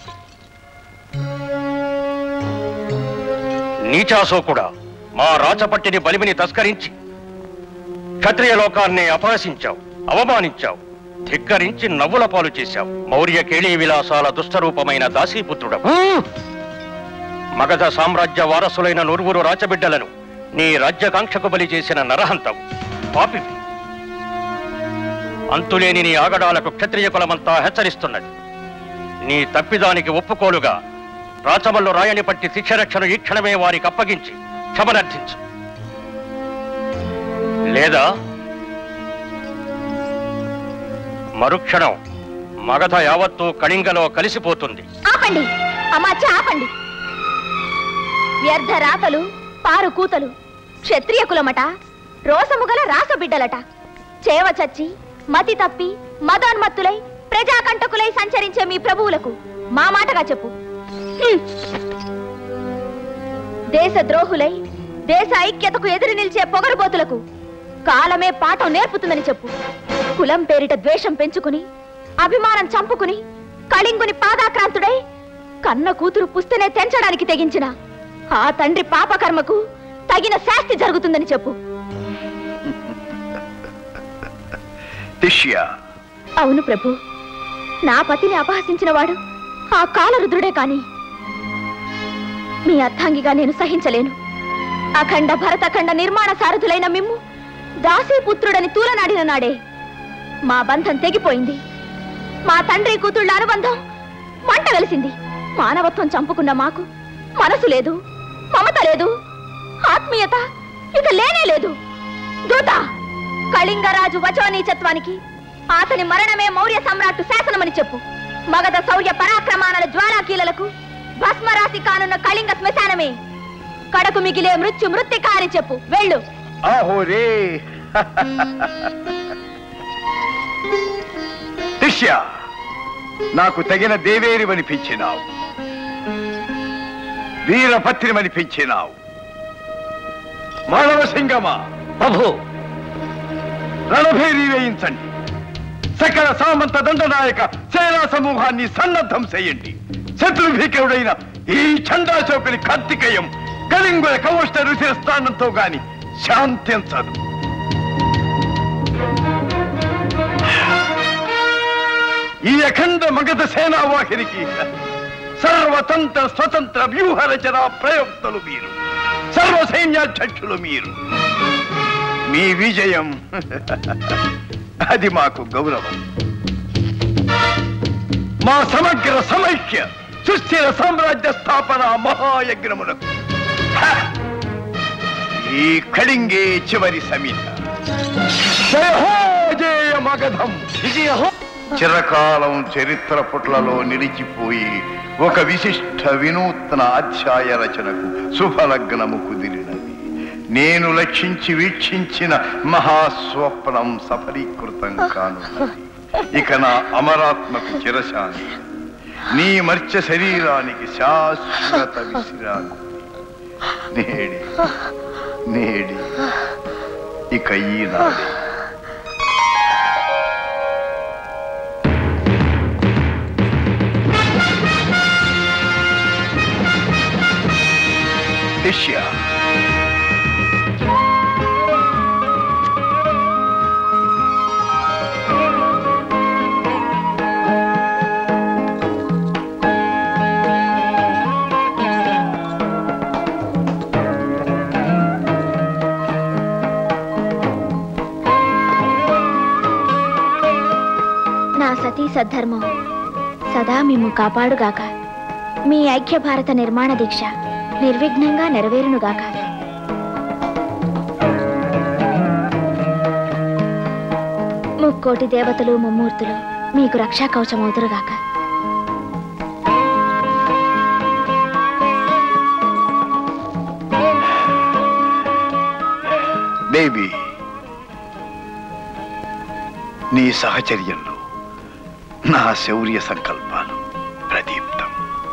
నీచాశోకుడా, మా రాచపట్టిని బలిమిని తస్కరించి క్షత్రియ లోకాన్ని అపహసించావు, అవమానించావు, ధిక్కరించి నవ్వుల పాలు చేశావు. మౌర్య కేళీ విలాసాల దుష్టరూపమైన దాసీపుత్రుడవు. మగధ సామ్రాజ్య వారసులైన నూరుగురు రాచబిడ్డలను నీ రాజ్యకాంక్షకు బలి చేసిన నరహంతవు, పాపివి. అంతులేని నీ ఆగడాలకు క్షత్రియ కులమంతా హెచ్చరిస్తున్నది. నీ తప్పిదానికి ఒప్పుకోలుగా రాచమల్లు రాయని పట్టి శిక్షరక్షను ఈ క్షణమే వారికి అప్పగించి క్షమనర్థించు. లేదా మరుక్షణం మగధ యావత్తు కళింగలో కలిసిపోతుంది. ఆపండి అమాత్య, ఆపండి. వ్యర్థ రాతలు, పారు కూతలు. క్షత్రియ కులమట, రోసముగల రాసబిడ్డలట. చేవ చచ్చి, మతి తప్పి, మదోన్మత్తులై, ప్రజాకంటకులై సంచరించే మీ ప్రభువులకు మా మాటగా చెప్పు. దేశ ద్రోహులై, దేశ ఐక్యతకు ఎదురు నిలిచే పొగరుబోతులకు కాలమే పాఠం నేర్పుతుందని చెప్పు. కులం పేరిట ద్వేషం పెంచుకుని, అభిమానం చంపుకుని, కళింగుని పాదాక్రాంతుడై కన్న కూతురు పుస్తనే తెంచడానికి తెగించిన ఆ తండ్రి పాపకర్మకు తగిన శాస్తి జరుగుతుందని చెప్పు. అవును ప్రభు, నా పతిని అపహసించిన వాడు ఆ కాలరుద్రుడే కాని మీ అర్థాంగిగా నేను సహించలేను. అఖండ భరతఖండ నిర్మాణ సారథులైన మిమ్ము దాసీపుత్రుడని తూలనాడిన నాడే మా బంధం తెగిపోయింది. మా తండ్రి కూతుళ్ళ అనుబంధం మంట వెలిసింది. మానవత్వం చంపుకున్న మాకు మనసు లేదు, మమత లేదు, ఆత్మీయత ఇక లేనే లేదు. దూత, కళింగరాజు వచోనీచత్వానికి అతని మరణమే మౌర్య సమ్రాట్టు శాసనమని చెప్పు. మగధ శౌర్య పరాక్రమాల జ్వాలాకీలలకు భస్మరాశి కానున్న కళింగ శ్మశానమే కడకు మిగిలే మృత్యుకా అని చెప్పు. వెళ్ళు. ఆహోరే శిష్య, నాకు తగిన దేవేరివనిపించినావు, వీరభద్రిమనిపించినావు. మానవ సింగమా ప్రభు, రణభేరి వేయించండి. సకల సామంత దండనాయక సేనా సమూహాన్ని సన్నద్ధం చేయండి. శత్రుభీకరుడైన ఈ చండాశోకుని కార్తికేయం కళింగుల కవష్ట రుచి స్థానంతో గాని శాంతించదు. ఈ అఖండ మగధ సేనావాహినికి సర్వతంత్ర స్వతంత్ర వ్యూహ రచన ప్రయోక్తలు మీరు, సర్వ సైన్యాధ్యక్షులు మీరు. మీ విజయం అది మాకు గౌరవం. మా సమగ్ర సమైక్య సుస్థిర సామ్రాజ్య స్థాపన మహాయజ్ఞములకు ఈ కళింగే చివరి సమిత. జయ హో జయ మగధం, విజయ హో. చిరకాలం చరిత్ర పుట్లలో నిలిచిపోయి ఒక విశిష్ట వినూత్న అధ్యాయ రచనకు శుభలగ్నము కుదిరినది. నేను లక్షించి వీక్షించిన మహాస్వప్నం సఫలీకృతం కాను. ఇక నా అమరాత్మకు చిరశాంతి, నీ మర్త్య శరీరానికి శాశ్వత విశ్రాంతి. నేడి నేడి ఇక ఈనాడే. శిష్య, నా సతీ సద్ధర్మం సదా మిమ్ము కాపాడుగాక. మీ ఐక్య భారత నిర్మాణ దీక్ష నిర్విఘ్నంగా నెరవేరునుగాక. ముక్కోటి దేవతలు ముమ్మూర్తులు మీకు రక్షా కవచమవుతురుగాక. దేవి, నీ సహచర్యంలో నా శౌర్య సంకల్పాలు ప్రదీప్తం.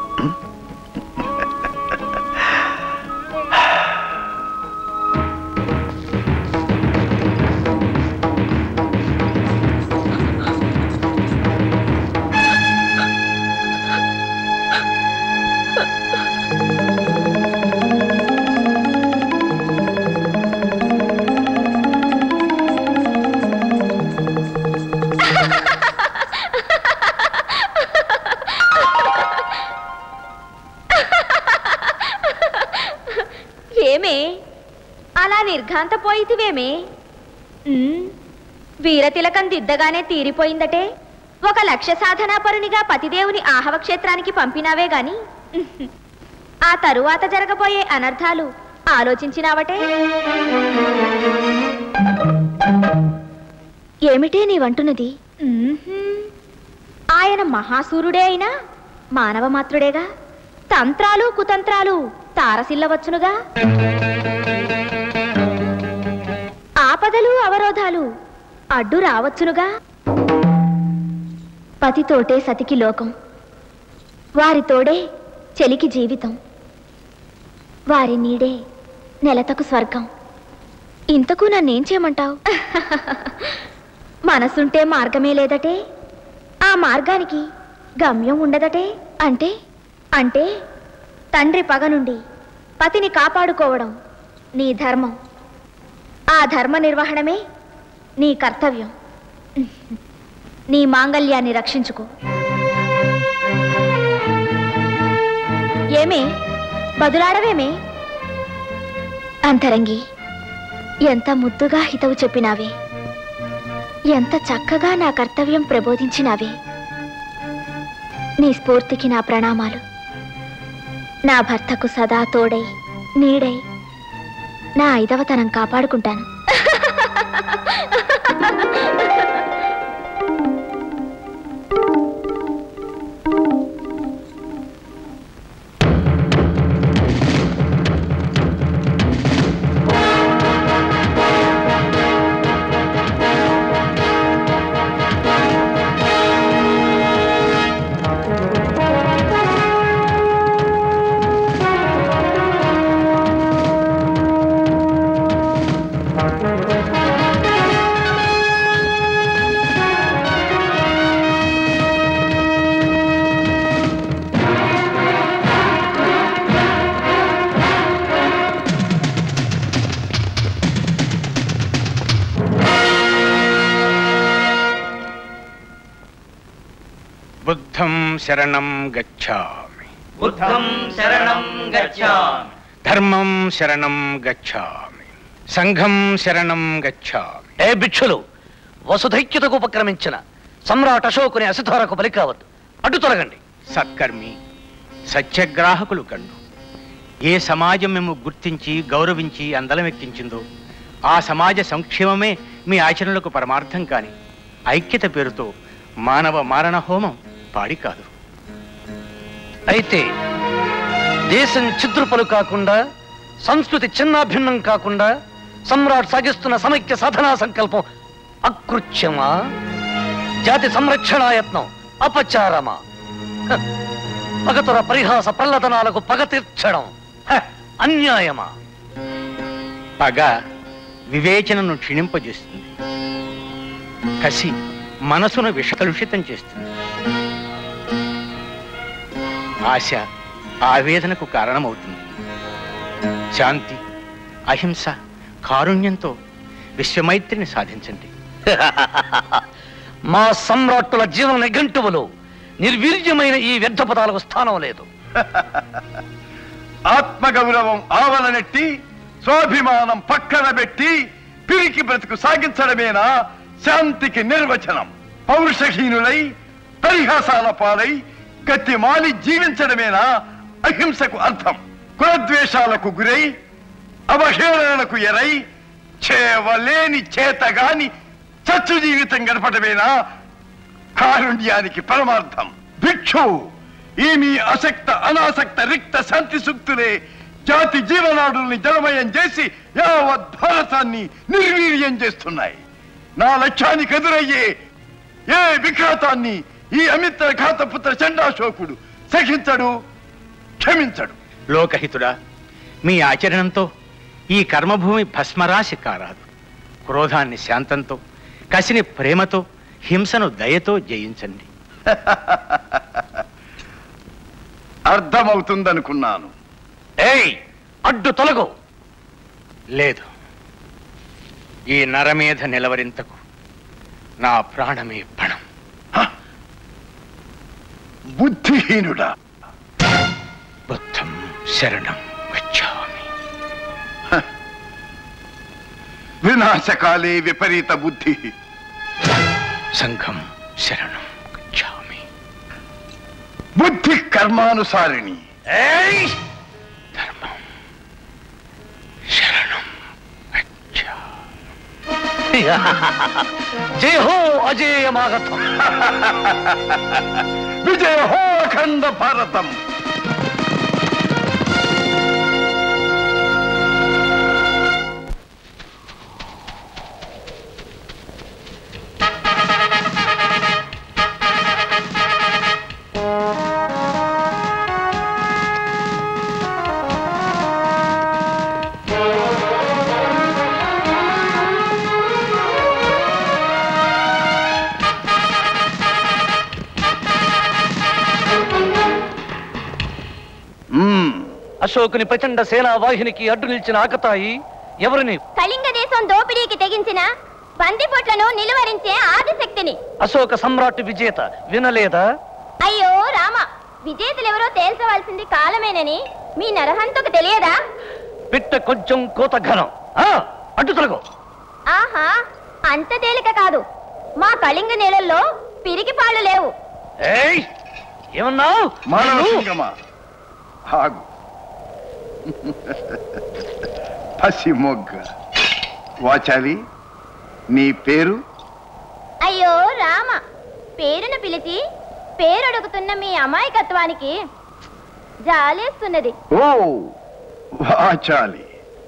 ఏమే అలా నిర్ఘాంతపోయితివేమే? వీరతిలకం దిద్దగానే తీరిపోయిందటే. ఒక లక్ష్య సాధనాపరునిగా పతిదేవుని ఆహవ క్షేత్రానికి పంపినావే గాని ఆ తరువాత జరగబోయే అనర్థాలు ఆలోచించినావటే. ఏమిటే నీవంటున్నది? ఆయన మహాసూరుడే అయినా మానవ మాత్రుడేగా. తంత్రాలు కుతంత్రాలు తారసిల్లవచ్చునుగా. ఆపదలు అవరోధాలు అడ్డు రావచ్చునుగా. పతితోటే సతికి లోకం, వారితోడే చెలికి జీవితం, వారి నీడే నెలతకు స్వర్గం. ఇంతకు నన్నేం చేయమంటావు? మనసుంటే మార్గమే లేదటే. ఆ మార్గానికి గమ్యం ఉండదటే. అంటే అంటే తండ్రి పగ నుండి పతిని కాపాడుకోవడం నీ ధర్మం. ఆ ధర్మ నిర్వహణమే నీ కర్తవ్యం. నీ మాంగళ్యాన్ని రక్షించుకో. ఏమే బదులాడవేమే? అంతరంగి, ఎంత ముద్దుగా హితవు చెప్పినావే, ఎంత చక్కగా నా కర్తవ్యం ప్రబోధించినావే. నీ స్ఫూర్తికి నా ప్రణామాలు. నా భర్తకు సదా తోడై నీడై నా ఐదవతనం కాపాడుకుంటాను. బుద్ధం శరణం గచ్ఛామి. బుద్ధం శరణం గచ్ఛామి. ధర్మం శరణం గచ్ఛామి. సంఘం శరణం గచ్ఛామి. ఏ భిక్షులు, వసుధైక్యతకు ఉపక్రమించిన సమ్రాట్ అశోకుని అసిధారకు బలి కావద్దు. అడ్డు తొలగండి. సత్కర్మి, సత్యగ్రాహకులు కండు. ఏ సమాజం మేము గుర్తించి గౌరవించి అందలమెక్కించిందో ఆ సమాజ సంక్షేమమే మీ ఆచరణలకు పరమార్థం కాని ఐక్యత పేరుతో మానవ మారణ హోమం పాడి కాదు. అయితే దేశం ఛిద్రపలు కాకుండా, సంస్కృతి చిన్నాభిన్నం కాకుండా సమ్రాట్ సాగిస్తున్న సమైక్య సాధనా సంకల్పం అకృత్యమా? జాతి సంరక్షణాయత్నం అపచారమా? పగతుర పరిహాస ప్రల్లదనాలకు పగ తీర్చడం అన్యాయమా? పగ వివేచనను క్షీణింపజేస్తుంది. కసి మనసును విషకలుషితం చేస్తుంది. ఆశ ఆవేదనకు కారణమవుతుంది. శాంతి, అహింస, కారుణ్యంతో విశ్వమైత్రిని సాధించండి. మా సమ్రాట్టుల జీవన నిఘంటువులో నిర్వీర్యమైన ఈ వ్యర్థ పదాలకు స్థానం లేదు. ఆత్మగౌరవం ఆవలనెట్టి, స్వాభిమానం పక్కన పెట్టి పిరికి బ్రతుకు సాగించడమేనా శాంతికి నిర్వచనం? పౌరుషహీనులై పరిహాసాల పాలై గట్టి మాలి జీవించడమేనా అహింసకు అర్థం? కులద్వేషాలకు గురై అవహేళనకు ఎరై చేవలేని చేతగాని చచ్చు జీవితం గడపడమేనా కారుణ్యానికి పరమార్థం? భిక్షు, ఈ మీ అసక్త అనాసక్త రిక్త శాంతి సూక్తులే జాతి జీవనాడుల్ని జలమయం చేసి యావత్ భారతాన్ని నిర్వీర్యం చేస్తున్నాయి. నా లక్ష్యానికి ఎదురయ్యే ఏ విఘాతాన్ని ఈ అమిత్ర ఘాతపుత్ర చండాశోకుడు సహించడు, క్షమించడు. లోకహితుడా, మీ ఆచరణంతో ఈ కర్మభూమి భస్మరాశి కారాదు. క్రోధాన్ని శాంతంతో, కసిని ప్రేమతో, హింసను దయతో జయించండి. అర్థమవుతుందనుకున్నాను. ఏయ్, అడ్డు తొలగు. లేదు, ఈ నరమేధ నిలవరింతకు నా ప్రాణమే పణం. బుద్ధిహీనుడా! బుద్ధం శరణం గచ్ఛామి. వినాశకాలే విపరీత బుద్ధి. సంఘం శరణం గచ్ఛామి. బుద్ధి కర్మానుసారిణి. ధర్మం శరణం గచ్ఛామి. జయ హో అజేయమాగతం. విజయ హో అఖండ భారతం. అశోకుని ప్రచండ సేనా వాహినికి అడ్డు నిలిచిన ఆకతాయి ఎవరిని? కళింగ దేశం దోపిడీకి తెగించిన బందిపోట్లను నిలువరించే ఆదిశక్తిని. అశోక సమ్రాట్ విజేత వినలేదా? అయ్యో రామ, విజేతలెవరో తేల్చవలసింది కాలమేనని మీ నరహంతకు తెలియదా? పిట్ట కొంచెం కోత ఘనం. అడ్డు తొలగు. ఆహా, అంత తేలిక కాదు. మా కళింగ నేలల్లో పిరికి పాళ్ళు లేవు. ఏమన్నావు? మానవసింగమా, ఆగు. పసి మొగ్గ. వాచాలి, నీ పేరు? అయ్యో రామ, పేరును పిలిచి పేరొడుగుతున్న మీ అమాయకత్వానికి జాలేస్తున్నది. ఓ వాచాలి,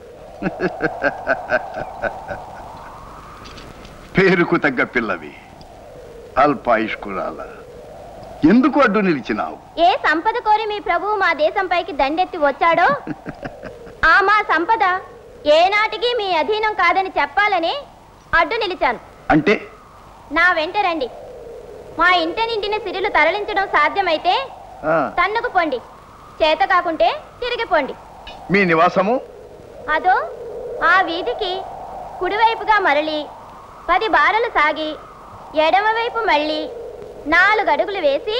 పేరుకు తగ్గ పిల్లవి, అల్పాయుష్కురాల. ఎందుకు అడ్డు నిలిచినావు? ఏ సంపద కోరి మీ ప్రభువు మా దేశంపైకి దండెత్తి వచ్చాడో ఆ మా సంపద ఏనాటికి మీ అధీనం కాదని చెప్పాలని అడ్డు నిలిచాను. అంటే? నా వెంట రండి. మా ఇంట నిండిన సిరులు తరలించడం సాధ్యమైతే తన్నుకు పొండి, చేత కాకుంటే తిరిగిపోండి. మీ నివాసము? అదో ఆ వీధికి కుడివైపుగా మరలి 10 బారలు సాగి ఎడమవైపు మళ్ళీ 4 అడుగులు వేసి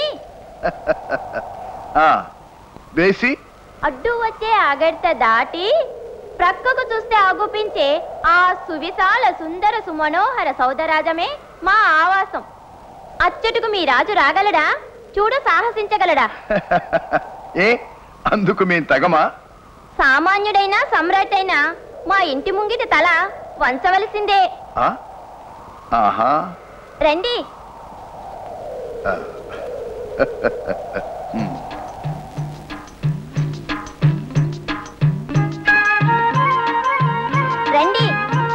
వేసి అడ్డు వచ్చే అగడ్త దాటి ప్రక్కకు చూస్తే అగుపించే ఆ సువిశాల సుందర సుమనోహర సౌదరాజమే మా ఆవాసం. అచ్చటుకు మీ రాజు రాగలడా? చూడ సాహసించగలడా? ఏ అందుకు మేము తగమా? సామాన్యుడైనా సమ్రాట్ అయినా మా ఇంటి ముంగిట తల వంచవలసిందే. ఆహా రండి. రండి.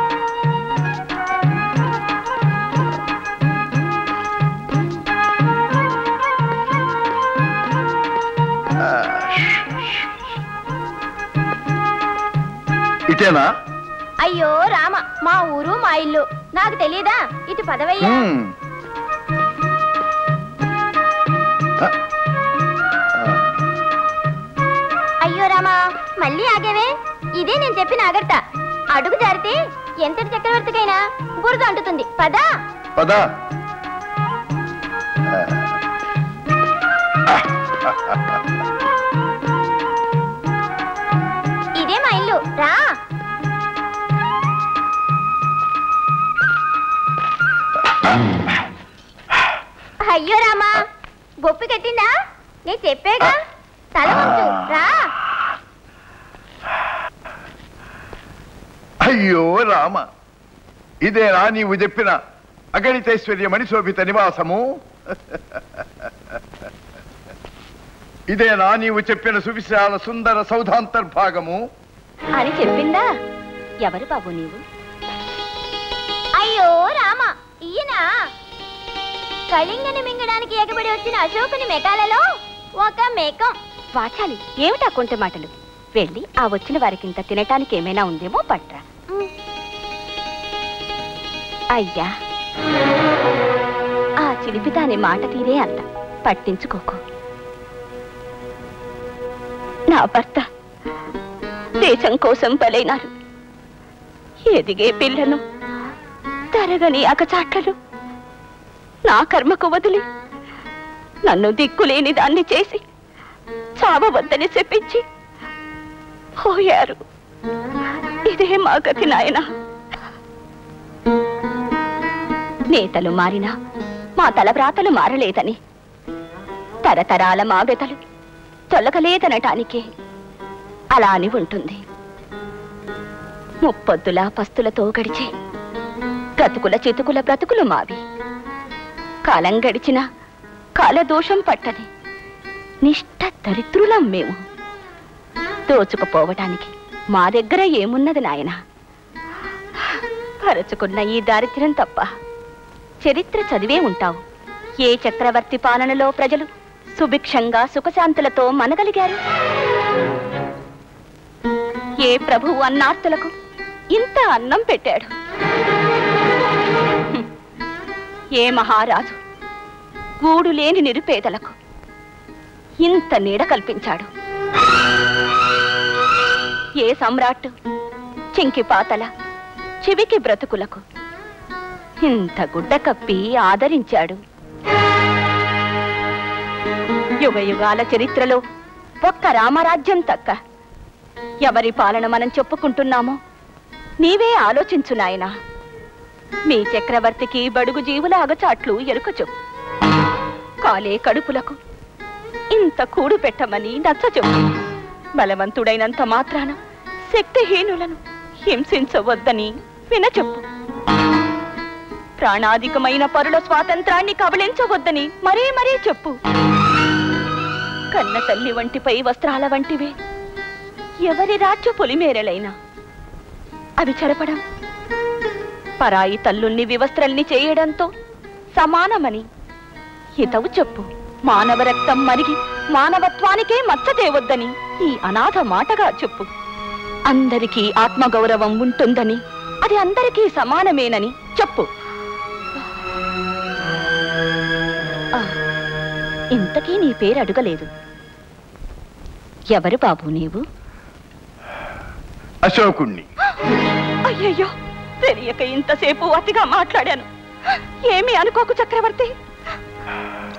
ఇటేనా? అయ్యో రామ, మా ఊరు మా ఇల్లు నాకు తెలియదా? ఇటు పదవయ్యా. అయ్యో రామా, మళ్ళీ ఆగేవే? ఇదే నేను చెప్పిన అగట్ట. అడుగు జారితే ఎంతటి చక్రవర్తికైనా బురద అంటుతుంది. పదా పదా. ఇదే మా ఇల్లు, రా. అయ్యో రామా, బొప్పి కట్టిందా? నేను చెప్పేగా, తల వంచు, రా. అయ్యో రామ, ఇదేనా నీవు చెప్పిన అగణితైశ్వర్య మణిశోభిత నివాసము? ఇదేనా నీవు చెప్పిన సువిశాల సుందర సౌధాంతర్భాగము అని చెప్పిందా? ఎవరు బాబు నీవు? అయ్యో రామ, ఈయనా కళింగని మింగడానికి ఎగబడి వచ్చిన అశోకుని మెకాలలో ఒక మేకం. వాచాలి, ఏమిటా కొంటె మాటలు? వెళ్ళి ఆ వచ్చిన వారికి ఇంత తినటానికి ఏమైనా ఉందేమో పట్రా. అయ్యా, ఆ చిలిపి దాని మాట తీరే అంత పట్టించుకోకు. నా భర్త దేశం కోసం బలైనారు. ఎదిగే పిల్లను తరగని అగచాట్లను నా కర్మకు వదిలి నన్ను దిక్కులేని దాన్ని చేసి చావవద్దని చెప్పించి పోయారు. ఇదే మా గతి నాయనా. నేతలు మారినా మా తలవ్రాతలు మారలేదని, తరతరాల మా వెతలు తొలగలేదనటానికే అలా అని ఉంటుంది. ముప్పొద్దుల పస్తులతో గడిచే బ్రతుకుల చితుకుల బ్రతుకులు మావి. కాలం గడిచిన కాలదోషం పట్టని నిష్ఠ దరిద్రులం మేము. దోచుకుపోవటానికి మా దగ్గర ఏమున్నది నాయనా? పరచుకున్న ఈ దారిద్ర్యం తప్ప చరిత్ర చదివే ఉంటావు. ఏ చక్రవర్తి పాలనలో ప్రజలు సుభిక్షంగా సుఖశాంతులతో మనగలిగారు? ఏ ప్రభువు అన్నార్తులకు ఇంత అన్నం పెట్టాడు? ఏ మహారాజు గూడు లేని నిరుపేదలకు ఇంత నీడ కల్పించాడు? ఏ సమ్రాట్ చింకిపాతల చివికి బ్రతుకులకు ఇంత గుడ్డ కప్పి ఆదరించాడు? యుగ యుగాల చరిత్రలో ఒక్క రామరాజ్యం తక్క ఎవరి పాలన మనం చెప్పుకుంటున్నామో నీవే ఆలోచించు నాయనా. మీ చక్రవర్తికి బడుగు జీవుల అగచాట్లు ఎరుకచు. కాలే కడుపులకు ఇంత కూడు పెట్టమని నచ్చచెప్పు. బలవంతుడైనంత మాత్రాన శక్తిహీనులను హింసించవద్దని వినచెప్పు. ప్రాణాధికమైన పరుల స్వాతంత్రాన్ని కబళించవద్దని మరీ మరీ చెప్పు. కన్న తల్లి వంటిపై వస్త్రాల వంటివే ఎవరి రాజ్య పొలిమేరలైనా అవి చెరపడం పరాయి తల్లుల్ని వివస్త్రల్ని చేయడంతో సమానమని హితవు చెప్పు. మానవ రక్తం మరిగి మానవత్వానికే మచ్చ తేవద్దని ఈ అనాథ మాటగా చెప్పు. అందరికీ ఆత్మగౌరవం ఉంటుందని, అది అందరికీ సమానమేనని చెప్పు. ఇంతకీ నీ పేరు అడగలేదు. ఎవరు బాబు నీవు? అశోకుణ్ణి. అయ్యయ్యో, తెలియక ఇంతసేపు అతిగా మాట్లాడాను. ఏమీ అనుకోకు చక్రవర్తి.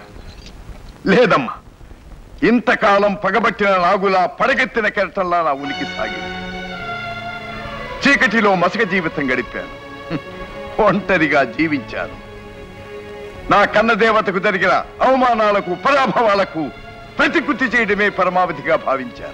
లేదమ్మా, ఇంతకాలం పగబట్టిన నాగులా పడగెత్తిన కెరటంలా నా ఉనికి సాగింది. చీకటిలో మసక జీవితం గడిపాను, ఒంటరిగా జీవించాను. నా కన్నదేవతకు జరిగిన అవమానాలకు పరాభవాలకు ప్రతికృతి చేయడమే పరమావధిగా భావించాను.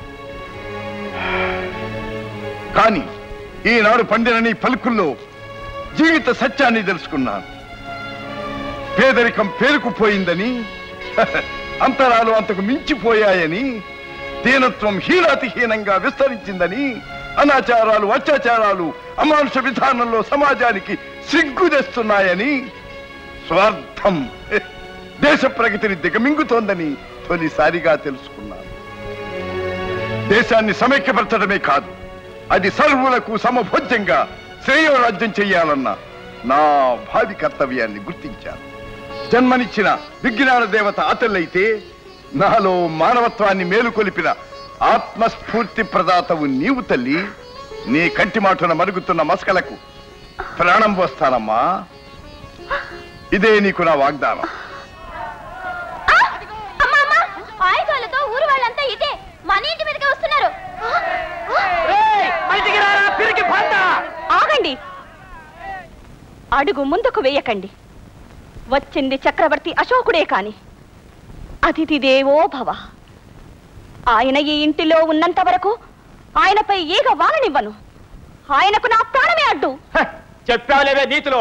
కానీ ఈనాడు పండిన నీ పలుకుల్లో జీవిత సత్యాన్ని తెలుసుకున్నాను. పేదరికం పేరుకుపోయిందని, అంతరాలు అంతకు మించిపోయాయని, దీనత్వం హీనాతిహీనంగా విస్తరించిందని, అనాచారాలు అత్యాచారాలు అమానుష విధానంలో సమాజానికి సిగ్గు తెస్తున్నాయని, స్వార్థం దేశ ప్రగతిని దిగమింగుతోందని తొలిసారిగా తెలుసుకున్నాను. దేశాన్ని సమైక్యపరచడమే కాదు, అది సర్వులకు సమభోజ్యంగా శ్రేయోరాజ్యం చెయ్యాలన్న నా భావి కర్తవ్యాన్ని గుర్తించాను. జన్మనిచ్చిన విజ్ఞాన దేవత ఆతల్లైతే, నాలో మానవత్వాన్ని మేలుకొలిపిన ఆత్మస్ఫూర్తి ప్రదాతవు నీవు తల్లి. నీ కంటి మాటున మరుగుతున్న మసకలకు ప్రాణం పోస్తానమ్మా. ఇదే నీకు నా వాగ్దానం. ఆయుధాలతో ఊరు వాళ్ళంతా ఇదే మన ఇంటి మీదకి వస్తున్నారు. ఆగండి, అడుగు ముందుకు వేయకండి. వచ్చింది చక్రవర్తి అశోకుడే కాని అతిథి దేవో భవ. ఆయన ఈ ఇంటిలో ఉన్నంత వరకు ఆయనపై ఈగ వాననివ్వను. ఆయనకు నా ప్రాణమే అడ్డు. చెప్పావులేవే నీతిలో.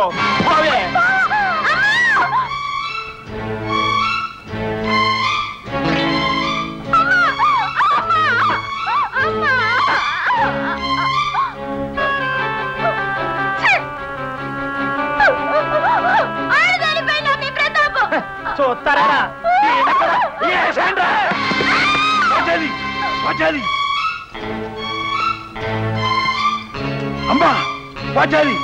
చూస్తారా అమ్మా పాచాలి,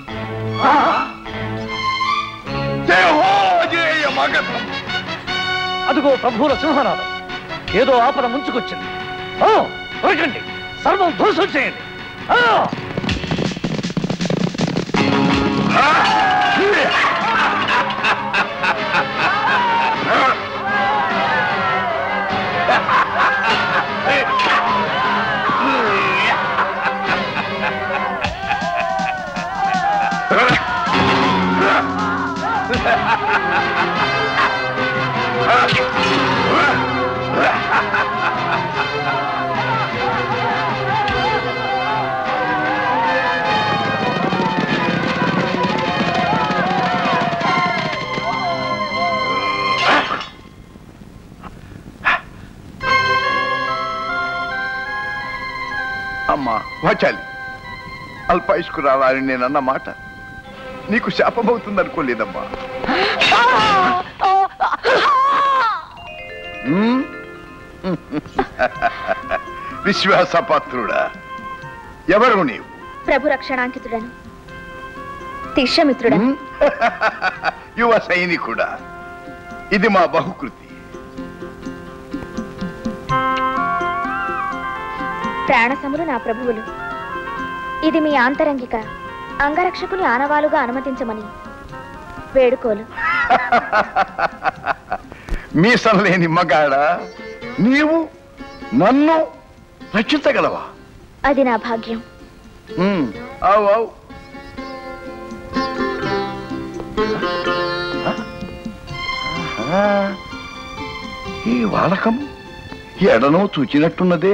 అదుగో ప్రభువుల సింహనాథం. ఏదో ఆపద ముంచుకొచ్చింది. దొరకండి, సర్వం ధ్వంసం చేయండి. అమ్మా వాచాలి, అల్పాయుష్కురాలని నేనన్న మాట నీకు శాపమవుతుందనుకోలేదమ్మా. విశ్వాసపాత్రుడా, ఎవరు నీవు? ప్రభు రక్షణాంకితుడను, తిష్యమిత్రుడను. యువ సైనికుడా, ఇది మా బహుకృతి. ప్రాణసములు నా ప్రభువులు. ఇది మీ ఆంతరంగిక అంగరక్షకుని ఆనవాలుగా అనుమతించమని వేడుకోలు. మీసంలేని మగాడా, నీవు నన్ను రక్షించగలవా? అది నా భాగ్యం. అవు అవు. ఈ వాలకం ఎడనో చూచినట్టున్నదే.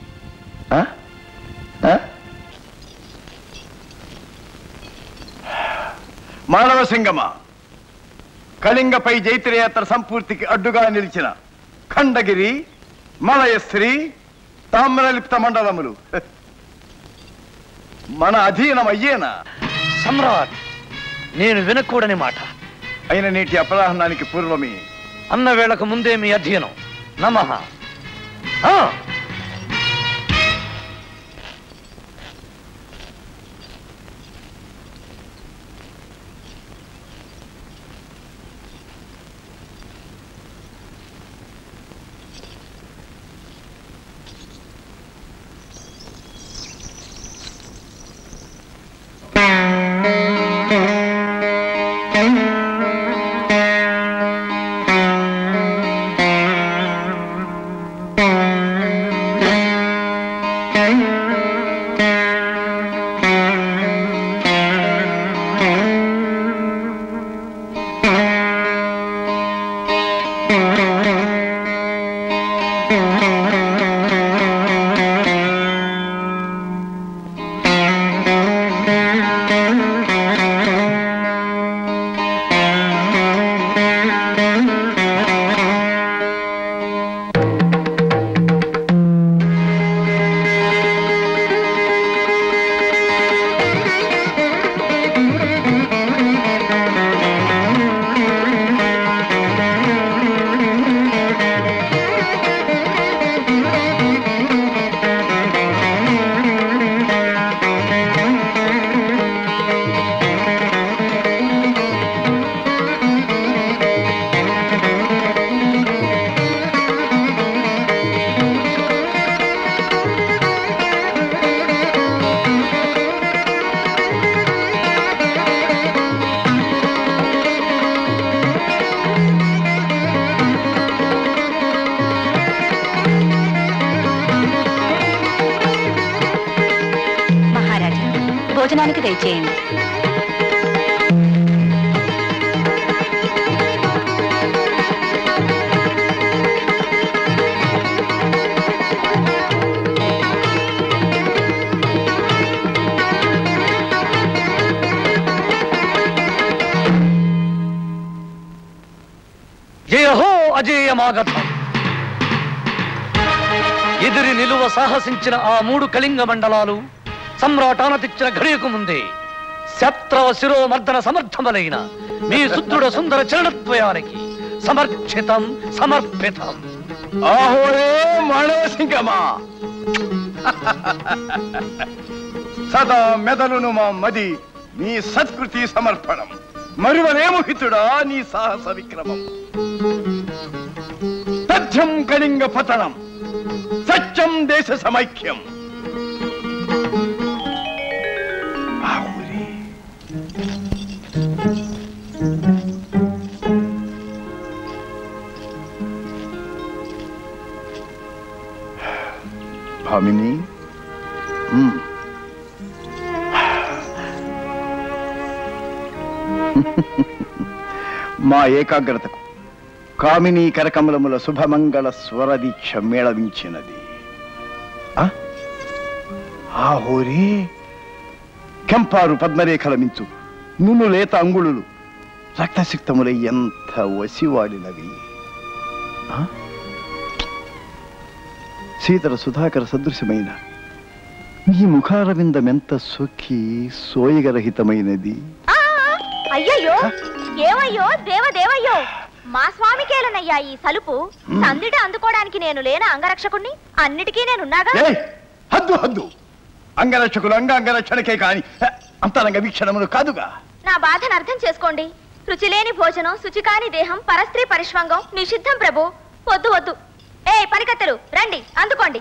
మానవ సింగమా, కళింగపై జైత్రయాత్ర సంపూర్తికి అడ్డుగా నిలిచిన ఖండగిరి, మలయశ్రీ, తామ్రలిప్త మండలములు మన అధీనమయ్యేనా? సమ్రాట్, నేను వినకూడని మాట. అయిన నేటి అపరాహ్నానికి పూర్వమే అన్న వేళకు ముందే మీ అధీనం. నమః. భోజనానికి దయచేయండి. జయహో అజేయమాగతం. ఎదిరి నిలువ సాహసించిన ఆ 3 కళింగ మండలాలు సమ్రాటానతిచ్చిన ఘడియకు ముందే శత్రవ శిరోమర్దన సమర్థములైన మీ సుదృఢ సుందర చరణత్వయానికి సమర్చితం సమర్పితం. ఆహోరే మానవసింగమా, సదా మెదలును మా మది నీ సత్కృతి సమర్పణం. మరువనేము హితుడా నీ సాహస విక్రమం. తథ్యం కళింగ పతనం, సత్యం దేశ సమైక్యం. భామిని, మా ఏకాగ్రతకు కామినీ కరకమలముల శుభమంగళ స్వరదీక్ష మేళవించినది. ఆహోరే కెంపారు పద్మరేఖల మించు నును లేత అంగుళులు రక్తసిక్తములై ఎంత వసివాడినవి. శీతల సుధాకర సదృశమైన నీ ముఖారవిందమెంత సొక్కి సోయగరహితమైనది. అయ్యయ్యో, ఏమయ్యో దేవదేవయ్యో, మా స్వామికేలనయ్యా ఈ సలుపు. సందిట అందుకోవడానికి నేను లేనా అంగరక్షకుణ్ణి? అన్నిటికీ నేనున్నాగా. హద్దు హద్దు. అంగరక్షకులు అంగరక్షణకే కాని అంతరంగ వీక్షణములు కాదుగా. నా బాధను అర్థం చేసుకోండి. రుచిలేని భోజనం, శుచికాని దేహం, పరస్త్రీ పరిష్వంగం నిషిద్ధం ప్రభు. వద్దు వద్దు. ఏ పనికత్తెలు రండి, అందుకోండి.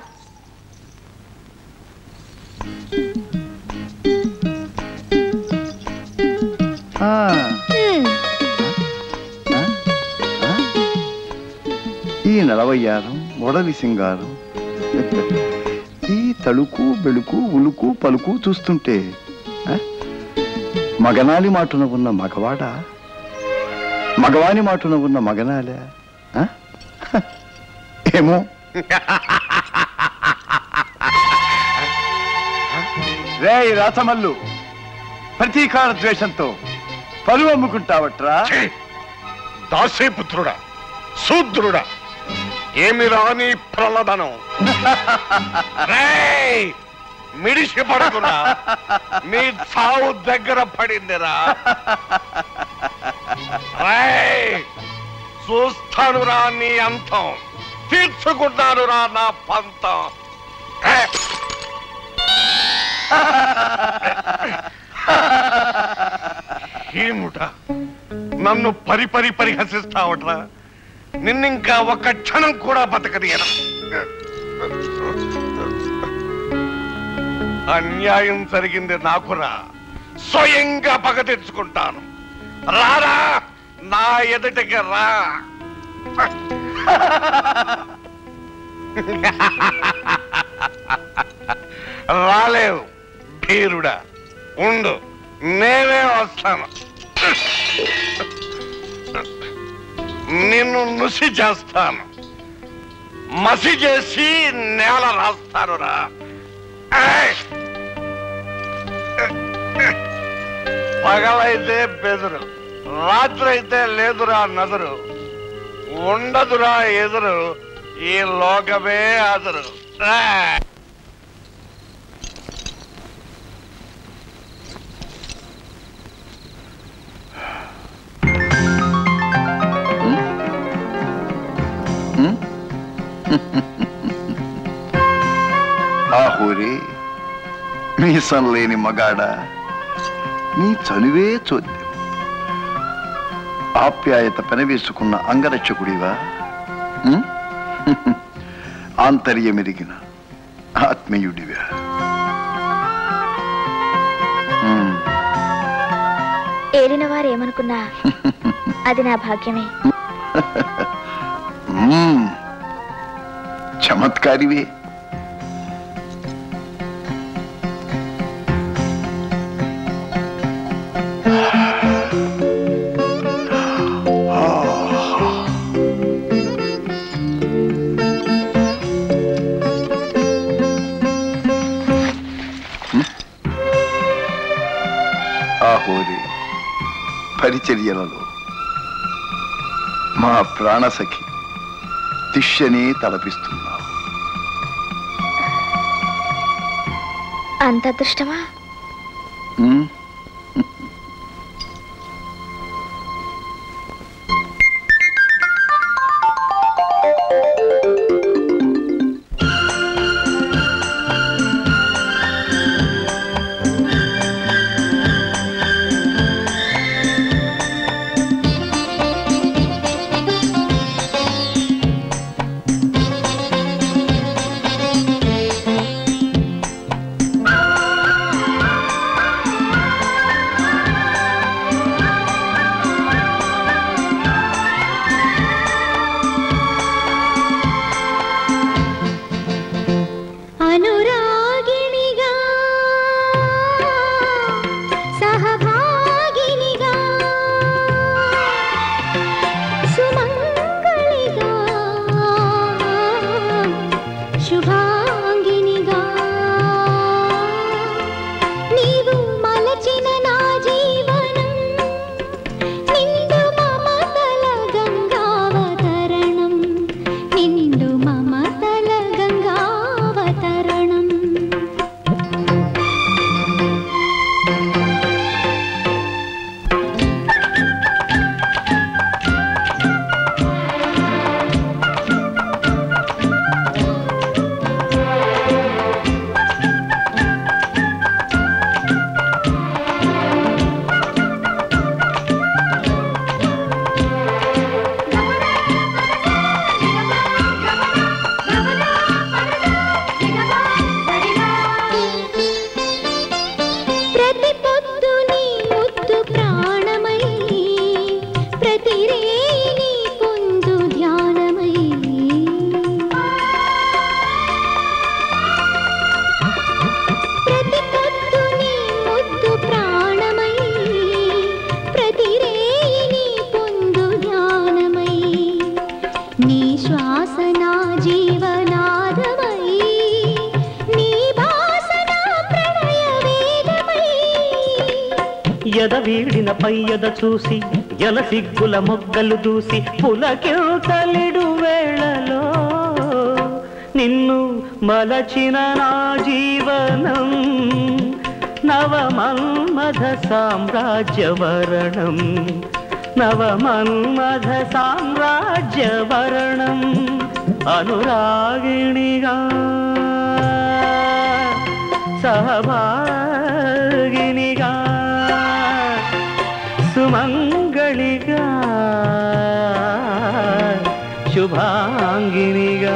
ఈ నడవయ్యారం, ఒడలి సింగారం, ఈ తళుకు బెళుకు ఉలుకు పలుకు చూస్తుంటే మగనాలి మాటున ఉన్న మగవాడా, మగవాని మాటున ఉన్న మగనాలే ఏమో. రే రాసమల్లు, ప్రతీకార ద్వేషంతో పరువు అమ్ముకుంటావట్రా? దాసీపుత్రుడా, శూద్రుడా, ఏమి రాని ప్రలదనం. మిడిసి పడకున్నా నీ చావు దగ్గర పడిందిరా. చూస్తానురా నీ అంతం, తీర్చుకుంటానురా నా పంతం. ఏముట నన్ను పరిహసిస్తావట్రా? నిన్నింకా ఒక్క క్షణం కూడా బతకదీయను. అన్యాయం జరిగింది నాకురా, స్వయంగా పగ తెచ్చుకుంటాను. రారా నా ఎదుటికి రా. రాలేవు భీరుడా, ఉండు నేనే వస్తాను. నిన్ను నుసి చేస్తాను, మసి చేసి నేల రాస్తానురా. పగలైతే బెదురు, రాత్రి అయితే లేదురా నదురు, ఉండదురా ఎదురు, ఈ లోకమే అదురు. ఆహోరే మీసం లేని మగాడ, నీ చనువే చోద్యం. ఆప్యాయత పెనవేసుకున్న అంగరక్షకుడివా, ఆంతర్యమెరిగిన ఆత్మీయుడివా. ఏలిన వారేమనుకున్నా అది నా భాగ్యమే. చమత్కారివే. ఆహోరే పరిచర్యలలో మా ప్రాణసఖి తిష్యనే తలపిస్తున్నావు. అంత అదృష్టమా? ఎద వీడిన పయ్యద చూసి జలసిగ్గుల మొగ్గలు దూసి పులకింతలిడు వేళలో నిన్ను మలచిన నా జీవనం నవమన్మథ సామ్రాజ్యవరణం నవమన్మథ సామ్రాజ్యవరణం అనురాగిణిగా సహభాగినిగా సుమంగళిగా శుభాంగినిగా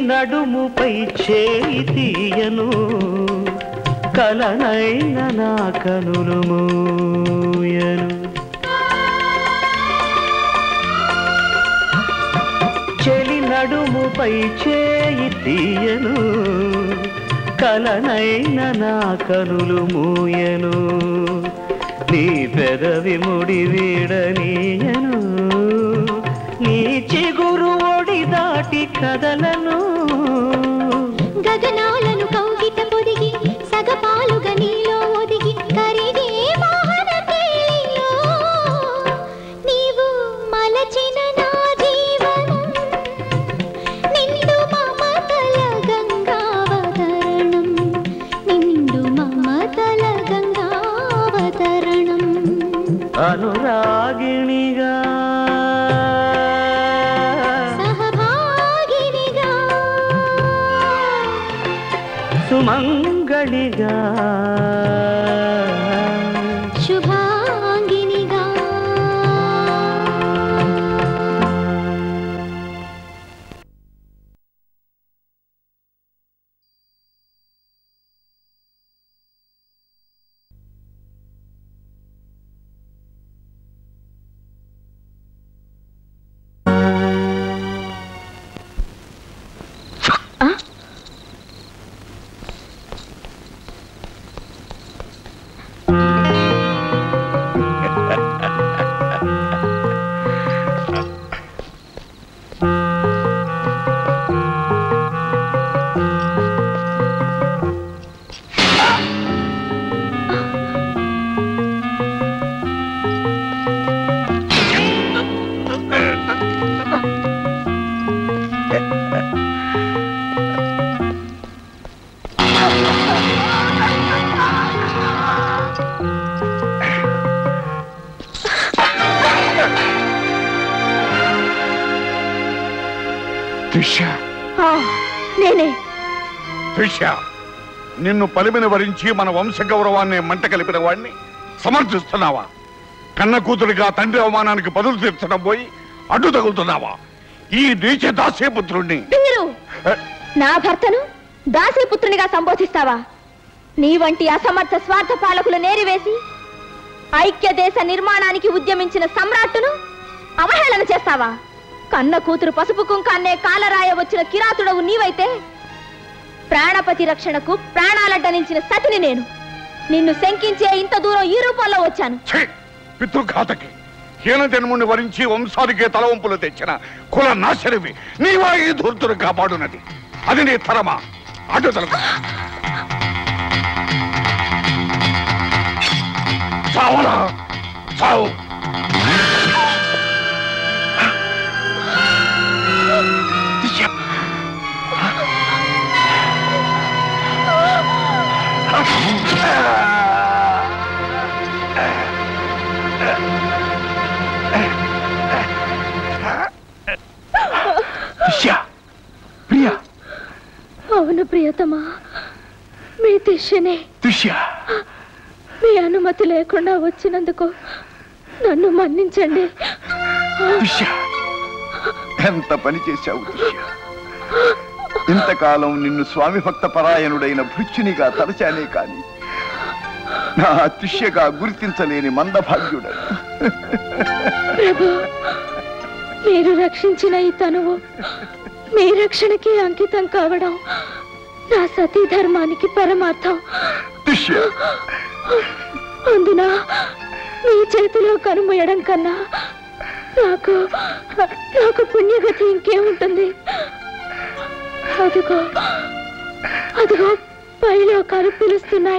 నడుముపై చేయి తీయను కలనైన నా కనులు మూయను చెలి నడుముపై చేయి తీయను కలనైన నా కనులు మూయను నీ పెదవి ముడి వీడనీయను నీ చిగురు ఒడి దాటి కదలను గగనాలను కౌగిట పొదిగి సగపాలుగా నీలో ఒదిగి కరిగే మోహన తేలిలో నీవు మలచిన నా జీవనం నిండు మమతల గంగావతరణం నిండు మమతల గంగావతరణం అనురాగిణిగా సహభాగినిగా సుమంగళిగా శుభాంగినిగా నేనే త్రిష, నిన్ను పలిమిని వరించి మన వంశ గౌరవాన్ని మంట కలిపిన వాడిని సమర్థిస్తున్నావా? కన్న కూతురిగా తండ్రి అవమానానికి బదులు తీర్చడం పోయి అడ్డు తగులుతున్నావా? ఈ నీచ దాస్యపుత్రుణ్ణి నా భర్తను దాసీపుత్రునిగా సంబోధిస్తావా? నీ వంటి అసమర్థ స్వార్థ పాలకులు నేరివేసి ఐక్య దేశ నిర్మాణానికి ఉద్యమించిన సమ్రాట్టును అవహేళన చేస్తావా? కన్న కూతురు పసుపు కుంకాన్నే కాలరాయ వచ్చిన కిరాతుడవు నీవైతే ప్రాణపతి రక్షణకు ప్రాణాలడ్డనించిన సతిని నేను. నిన్ను శంకించే ఇంత దూరం ఈ రూపంలో వచ్చాను. పితృఘాతకి హీన జన్ముని వరించి వంశానికే తలవంపులు తెచ్చిన కుల నాశనవి నీవా ఈ ధూర్తును కాపాడునది? అది నీ తరమా? అడ్డు తలకు చావురా, చావు. ప్రియా, అవును ప్రియతమా, మీ తిష్యనే. మీ అనుమతి లేకుండా వచ్చినందుకు నన్ను మన్నించండి. ఎంత పని చేశావు దుష్య. ఇంతకాలం నిన్ను స్వామి భక్త పరాయణుడైన భృత్యునిగా తలచానే కాని నా తిష్యగా గుర్తించలేని మందభాగ్యుడ. ప్రభు, మీరు రక్షించిన ఈ తనువు మీ రక్షణకి అంకితం కావడం నా సతీ ధర్మానికి పరమార్థం. అందున మీ చేతిలో కనుమూయడం కన్నా నాకు పుణ్యగతి ఇంకేముంటుంది? అదిగో అదిగో పైలోకాలు పిలుస్తున్నాయి.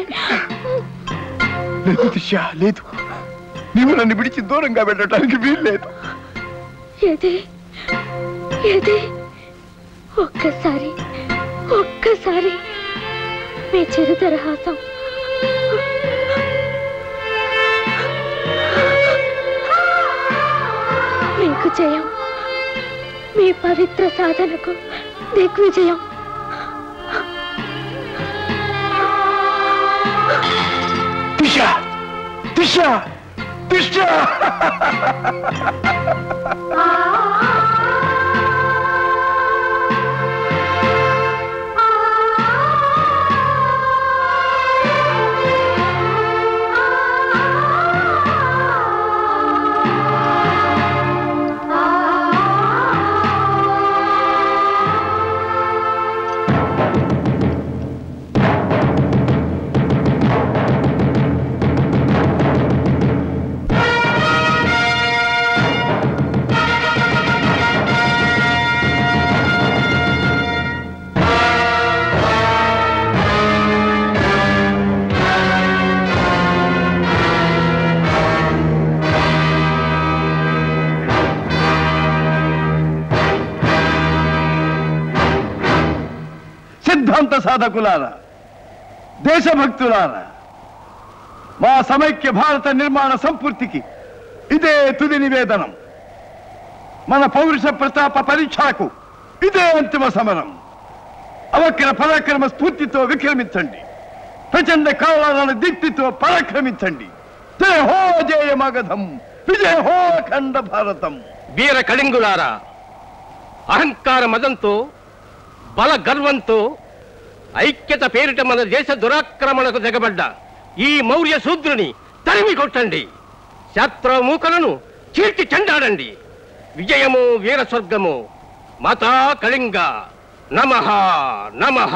లేదు దిశ, లేదు. నీవు నన్ను విడిచి దూరంగా వెళ్ళటానికి వీల్లేదు. ఏది ఏది ఒక్కసారి ఒక్కసారి మీ చిరుదరహాసం. మీకు జయం, మీ పవిత్ర సాధనకు దిగ్విజయం. దిశ దిశ దిశ సిద్ధాంత సాధకులారా, దేశభక్తులారా, మా సమైక్య భారత నిర్మాణ సంపూర్తికి ఇదే తుది నివేదనం. మన పౌరుష ప్రతాప పరీక్షకు ఇదే అంతిమ సమరం. అవక్ర పరాక్రమ స్ఫూర్తితో విక్రమించండి, ప్రచండ కాలాల దీప్తితో పరాక్రమించండి. జయ హో జయ మగధం, విజయ హో అఖండ భారతం. వీర కళింగులారా, అహంకార మదంతో బల గర్వంతో ఐక్యత పేరిట మన దేశ దురాక్రమణకు దిగబడ్డ ఈ మౌర్య శూద్రుని తరిమి కొట్టండి. శాస్త్రమూకలను చీల్చి చెండాడండి. విజయము వీర స్వర్గము. మాతా కళింగ నమః నమః.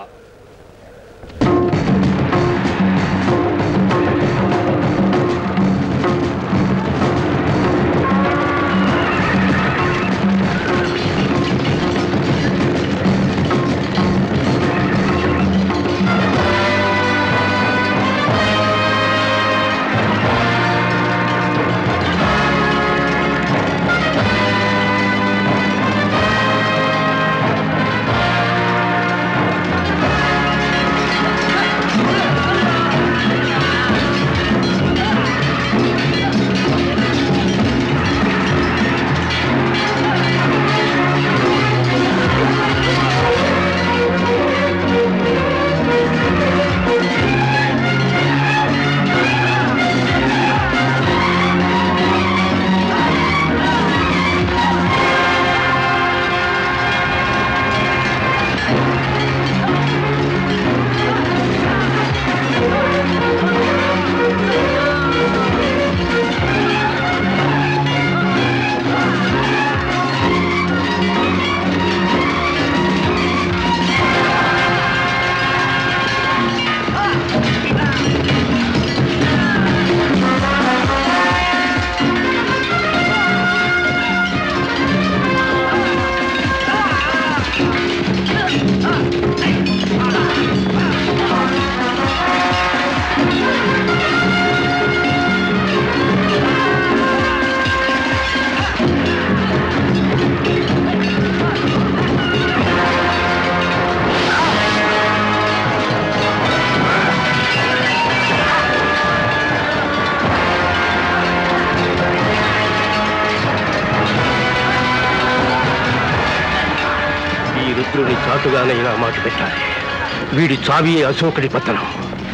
చాటుగానైనా మాట పెట్టాలి. వీడి చావియే అశోకుడి పతనం.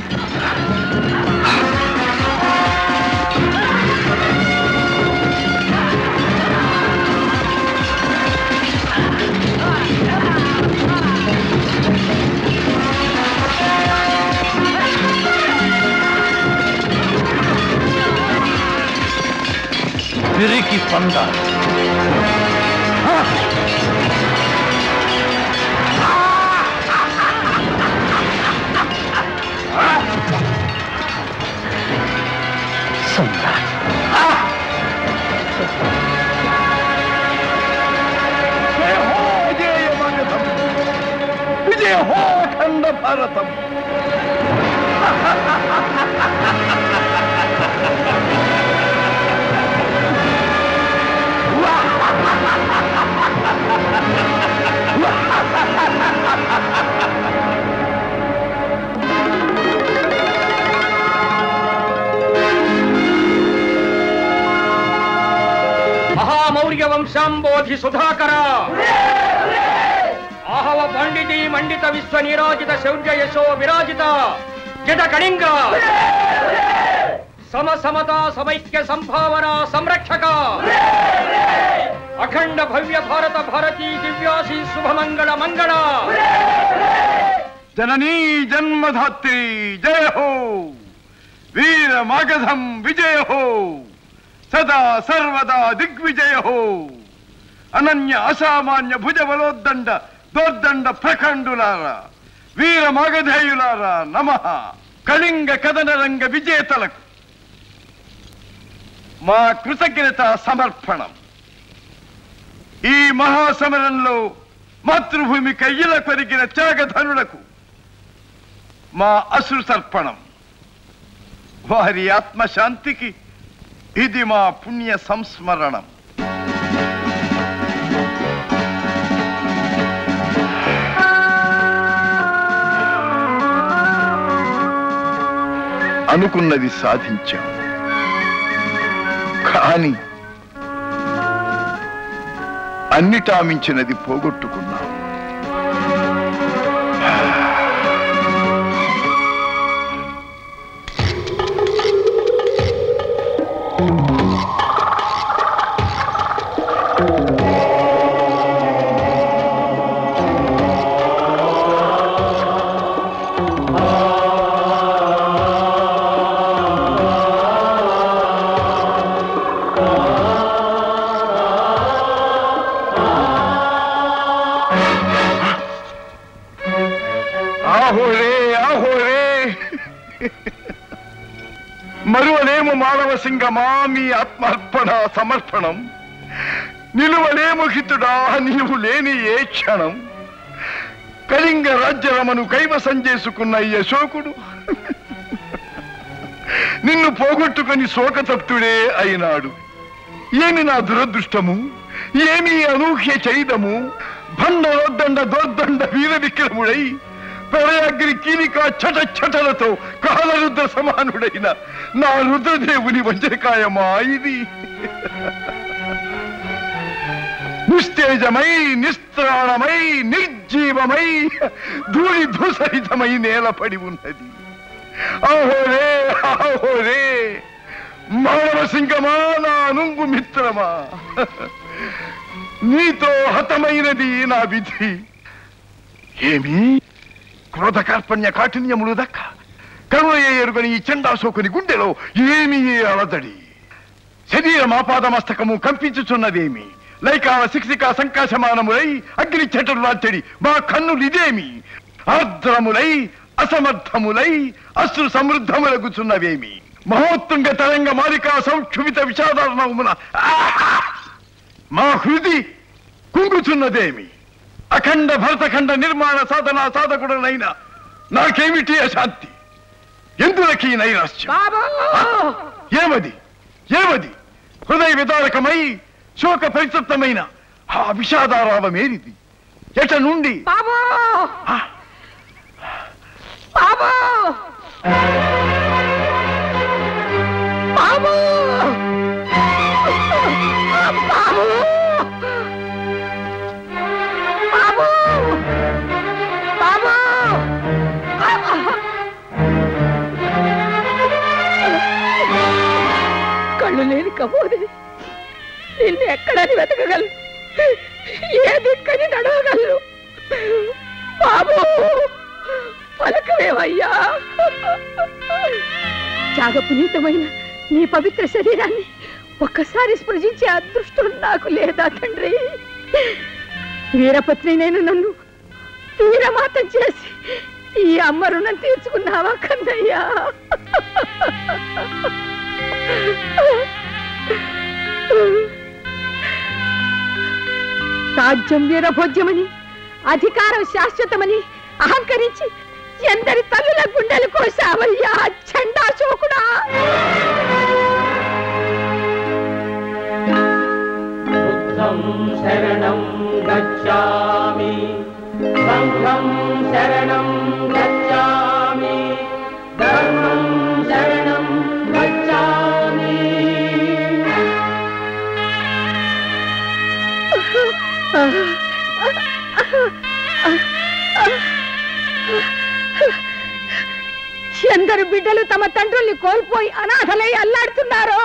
పిరికి పంద. విజయ హో అఖండ భారతం. మహామౌర్య వంశాంబోధి సుధాకర, ఆహవ పండితి మండిత విశ్వ నీరాజిత శౌర్య యశో విరాజిత జట కళింగ, సమసమత సమైక్య సంభావన సంరక్షక, అఖండ భవ్య భారత భారతీ దివ్యాసి శుభమంగళ మంగళ, జననీ జన్మధాత్రి జయ హో, వీర మాగధం విజయ హో, సదా సర్వదా దిగ్విజయ హో, అనన్య అసామాన్య భుజ బలోద్దండ దోర్దండ ప్రఖండులారా, వీర మాగధేయులారా నమః. కళింగ కథన రంగ విజేతలకు మా కృతజ్ఞత సమర్పణం. ఈ మహాసమరంలో మాతృభూమి కయ్యిల కొరిగిన త్యాగధనులకు మా అశ్రు తర్పణం. వారి ఆత్మశాంతికి ఇది మా పుణ్య సంస్మరణం. అనుకున్నది సాధించాం. కానీ అన్నిటా మించినది పోగొట్టుకున్నాం. మరువలేము మానవ సింగమా మీ ఆత్మార్పణ సమర్పణం, నిలువలేము హితుడా నీవు లేని ఏ క్షణం. కళింగ రాజ్యరమను కైవసం చేసుకున్న ఈ అశోకుడు నిన్ను పోగొట్టుకుని శోకతప్తుడే అయినాడు. ఏమి నా దురదృష్టము, ఏమి అనూహ్య చైదము. భండరోద్దండ దోర్దండ వీర విక్రముడై ప్రళయాగ్ని కీలిక చట చటలతో కాలరుద్ర సమానుడైన నా రుద్రదేవుని వజ్రకాయమా ఇది? నిస్తేజమై నిస్త్రాణమై నిర్జీవమై ధూళి ధూసరితమై నేలపడి ఉన్నది. ఆహోరే ఆహోరే మానవ సింగమా నా నుంగు మిత్రమా, నీతో హతమైనది నా విధి. ఏమి క్రోధ కార్పణ్య కాఠిన్యములు దక్క కరుణయ్య ఎరుగని ఈ చండాశోకుని గుండెలో ఏమి అలదడి. శరీరం ఆపాదమస్తకము కంపించుచున్నదేమి, లైకాల శిక్షిక సంకాశమానములై అగ్ని చెటలు రాచడి మా కన్నులిదేమి. ఆర్ద్రములై అసమర్థములై అశ్రు సమృద్ధములగుచున్నవేమి. మహోత్తుంగ తరంగ మాలికా సౌక్షుమిత విషాదార్ణమున మా హృది కుంగుచున్నదేమి. అఖండ భరతఖండ నిర్మాణ సాధనా సాధకుడనైనా నాకేమిటి అశాంతి, ఎందులకి నైరాశ్యం? ఏమది ఏమది హృదయ విదారకమై శోక పరితప్తమైన ఆ విషాదారావమేరిది? ఎట నుండి కళ్ళు లేని కబోది నిన్ను ఎక్కడని వెతకగలను, ఏ దిక్కని నడవగలను? బాబు పలకవేవయ్యా. త్యాగపునీతమైన నీ పవిత్ర శరీరాన్ని ఒక్కసారి స్పృశించే అదృష్టం నాకు లేదా తండ్రి? వీరపత్ని నేను నన్ను వీరమాతం చేసి ఈ అమ్మ రుణం తీర్చుకున్నావా కన్నయ్యా? రాజ్యం వీరభోజ్యమని, అధికారం శాశ్వతమని అహంకరించి ఎందరి తల్లుల గుండెలు కోసావయ్యా చండాశోకుడా. బుద్ధం శరణం గచ్ఛామి, సంఘం శరణం గచ్ఛామి, ధర్మం శరణం గచ్ఛామి. ఎందరు బిడ్డలు తమ తండ్రుల్ని కోల్పోయి అనాథలై అల్లాడుతున్నారో.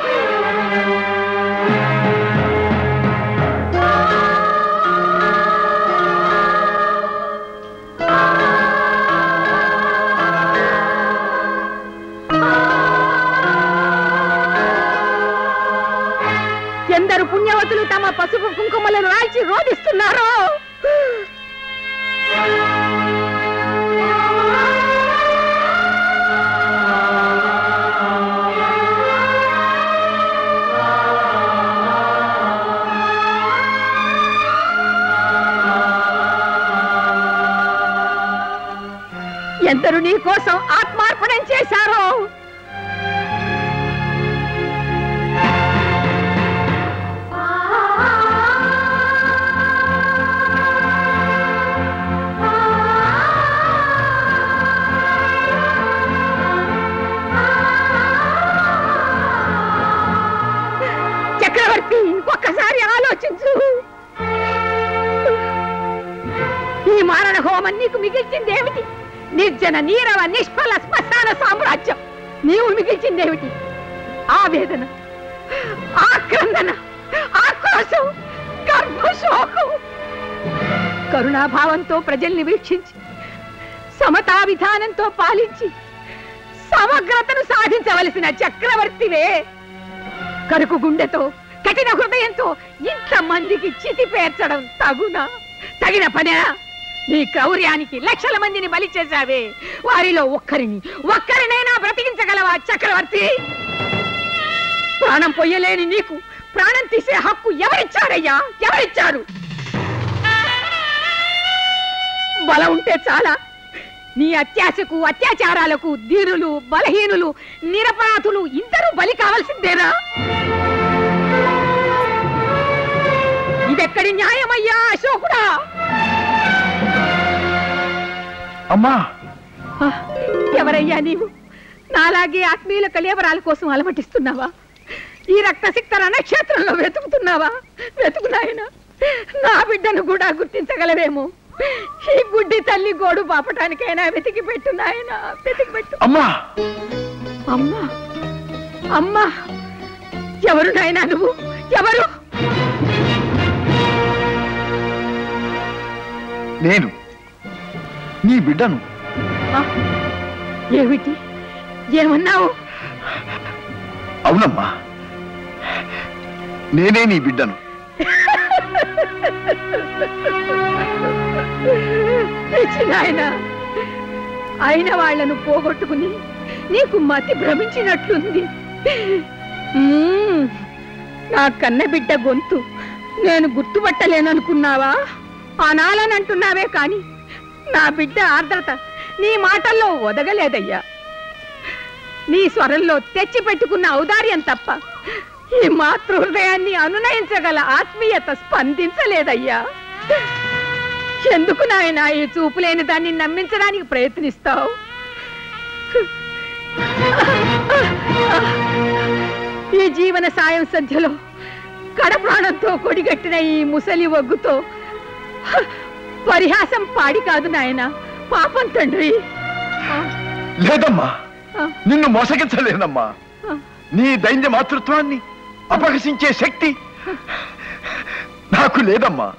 ఎందరు పుణ్యవతులు తమ పసుపు కుంకుమలను రాల్చి రోధిస్తున్నారో. ఎందరు నీ కోసం ఆత్మార్పణం చేశారో. ఒక్కసారి ఆలోచించు. ఈ మారణ హోమం నీకు మిగిల్చిందేమిటి? నిర్జన నీరవ నిష్ఫల శ్మశాన సామ్రాజ్యం. నీవు మిగిల్చిందేమిటి? ఆవేదన, ఆక్రందన, ఆక్రోశం, గర్భశోకం. కరుణాభావంతో ప్రజల్ని వీక్షించి సమతా విధానంతో పాలించి సమగ్రతను సాధించవలసిన చక్రవర్తివే. కరుకు గుండెతో కఠిన హృదయంతో ఇంతమందికి చితి పేర్చడం తగునా? తగిన పనా? నీ క్రౌర్యానికి లక్షల మందిని బలి చేశావే. వారిలో ఒక్కరినైనా బ్రతికించగలవా చక్రవర్తి? ప్రాణం పొయ్యలేని నీకు ప్రాణం తీసే హక్కు ఎవరిచ్చారయ్యా? ఎవరిచ్చారు? బలం ఉంటే చాలా. నీ అత్యాశకు అత్యాచారాలకు ధీరులు, బలహీనులు, నిరపరాధులు ఇందరూ బలి కావాల్సిందేనా? ఇదెక్కడి న్యాయమయ్యా అశోకుడా? అమ్మా, ఎవరయ్యా నీవు? నాలాగే ఆత్మీయుల కళేవరాల కోసం అలమటిస్తున్నావా? ఈ రక్తసిక్త రణక్షేత్రంలో వెతుకుతున్నావా? వెతుకు నాయనా, నా బిడ్డను కూడా గుర్తించగలవేమో. ఈ గుడ్డి తల్లి గోడు పాపటానికైనా వెతికి పెట్టు నాయనా, వెతికి పెట్టు. అమ్మా అమ్మా అమ్మా, ఎవరు నాయనా నువ్వు? ఎవరు? నేను నీ బిడ్డను. ఏమిటి? ఏమన్నావు? అవునమ్మా, నేనే నీ బిడ్డను. నాయన, అయిన వాళ్లను పోగొట్టుకుని నీకు మతి భ్రమించినట్లుంది. నా కన్న బిడ్డ గొంతు నేను గుర్తుపట్టలేననుకున్నావా? అనాలనంటున్నావే కాని నా బిడ్డ ఆర్ద్రత నీ మాటల్లో ఒదగలేదయ్యా. నీ స్వరంలో తెచ్చి పెట్టుకున్న ఔదార్యం తప్ప ఈ మాతృహృదయాన్ని అనునయించగల ఆత్మీయత స్పందించలేదయ్యా. ఎందుకు నాయనా ఈ చూపులేని దాన్ని నమ్మించడానికి ప్రయత్నిస్తావు? ఈ జీవన సాయం సంధ్యలో కడప్రాణంతో కొడిగట్టిన ఈ ముసలి ఒగ్గుతో పరిహాసం పాడి కాదు నాయన, పాపం తండ్రి. లేదమ్మా, నిన్ను మోసగించలేదమ్మా. నీ దైన్య మాతృత్వాన్ని అపహసించే శక్తి నాకు లేదమ్మా.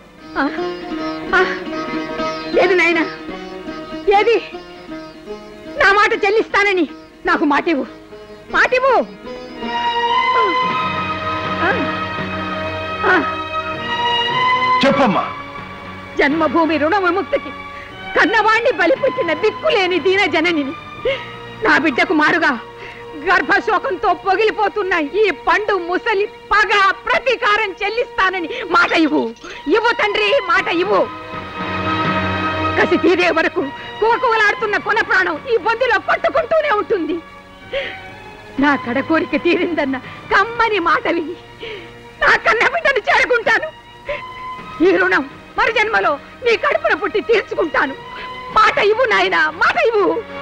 లేదు నాయన, ఏది? నా మాట చెల్లిస్తానని నాకు మాటివు, మాటివు. చెప్పమ్మా. జన్మభూమి రుణ విముక్తికి కన్నవాణ్ణి బలిపెట్టిన దిక్కులేని దీన జననిని నా బిడ్డకు మారుగా గర్భశోకంతో పొగిలిపోతున్న ఈ పండు ముసలి పగ ప్రతీకారం చెల్లిస్తానని మాట ఇవ్వు. ఇవ్వు తండ్రి, మాట ఇవ్వు. కసి తీరే వరకు కువకువలాడుతున్న కొన ప్రాణం ఈ బొద్దులో కొట్టుకుంటూనే ఉంటుంది. నా కడ కోరిక తీరిందన్న కమ్మని మాట విని నా కన్న బిడ్డను చేరుకుంటాను. ఈ రుణం మరి జన్మలో నీ కడుపున పుట్టి తీర్చుకుంటాను. మాట ఇవ్వు నాయనా, మాట ఇవ్వు.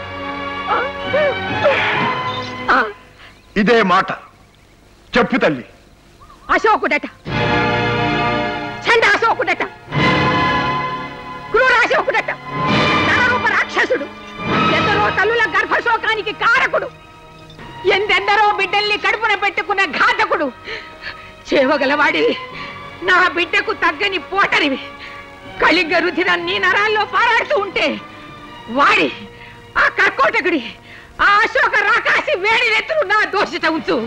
ఇదే మాట చెప్పు తల్లి. అశోకుడట, చండ అశోకుడట, క్రూరాశోకుడట, నరరూప రాక్షసుడు, ఎందరో తల్లుల గర్భశోకానికి కారకుడు, ఎందెందరో బిడ్డల్ని కడుపున పెట్టుకున్న ఘాతకుడు, చేవగలవాడివి, నా బిడ్డకు తగ్గని పోటరివి. కలిగ్గ రుధిరం నీ నరాల్లో పారాడుతూ ఉంటే వాడి ఆ కర్కోటకుడి ఆ అశోక రాకాసి వేడి నెత్తులు నా దోషిత ఉంచు.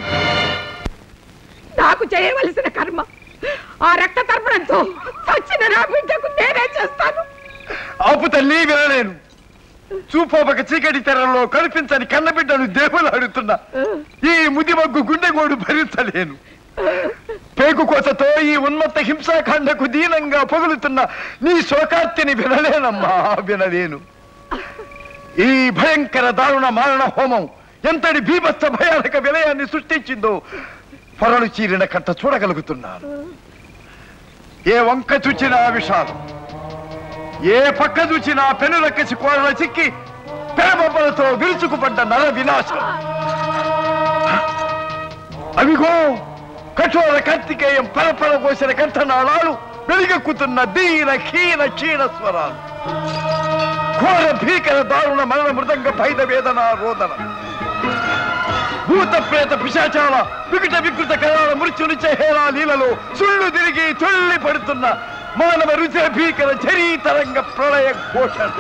నాకు చేయవలసిన కర్మ ఆ రక్త తర్పణంతో చచ్చిన నా బిడ్డకు నేనే చేస్తాను. ఆపు తల్లి, వినలేను. చూపోపక చీకటి తెరలో కనిపించని కన్నబిడ్డను దేవులాడుతున్నా ఈ ముదిమగ్గు గుండెగోడు భరించలేను. పేగు కోసతో ఈ ఉన్మత్త హింసాకాండకు దీనంగా పొగులుతున్న నీ శోకార్తిని వినలేనమ్మా, వినలేను. ఈ భయంకర దారుణ మారణ హోమం ఎంతటి భీభత్స భయానక విలయాన్ని సృష్టించిందో పొరలు చీరిన కంట చూడగలుగుతున్నాను. ఏ వంక చూచినా విషాదం, ఏ పక్క చూచినా పెనులక్కసి కోరల చిక్కి పెరబొబ్బలతో విరుచుకుపడ్డ నర వినాశం. అవిగో కఠోర కార్తికేయం పరపర కోసిన కంఠనాళాలు వెలుగెక్కుతున్న దీన హీన క్షీణ స్వరాలు ఘోర భీకర దారుణ మరణ మృదంగ భైద వేదన రోదన భూత ప్రేత పిశాచాల వికట వికృత కళాల మృత్యుని హేళా లీలలో సుళ్ళు తిరిగి తుళ్ళి పడుతున్న మానవ రుచి భీకర చరీతరంగ ప్రళయ ఘోషణ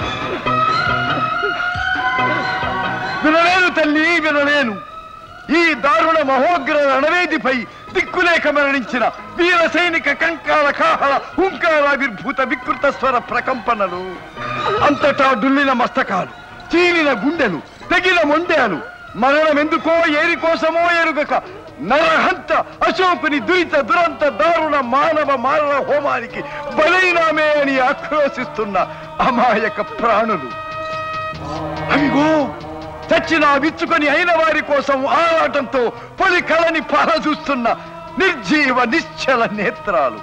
వినలేను తల్లి వినలేను. ఈ దారుణ మహోగ్ర రణవేదిపై దిక్కులేక మరణించిన వీర సైనిక కంకాల కాహల హుంకారావిర్భూత వికృత స్వర ప్రకంపనలు అంతటా డుల్లిన మస్తకాలు చీలిన గుండెలు తెగిన మొండెలు మరణమెందుకో ఏరి కోసమో ఎరుగక నరహంత అశోకుని దురిత దురంత దారుణ మానవ మారణ హోమానికి బలైనామే అని ఆక్రోశిస్తున్న అమాయక ప్రాణులు. అవిగో చచ్చిన విచ్చుకొని అయిన వారి కోసం ఆరాటంతో పొలి కళని పారచూస్తున్న నిర్జీవ నిశ్చల నేత్రాలు.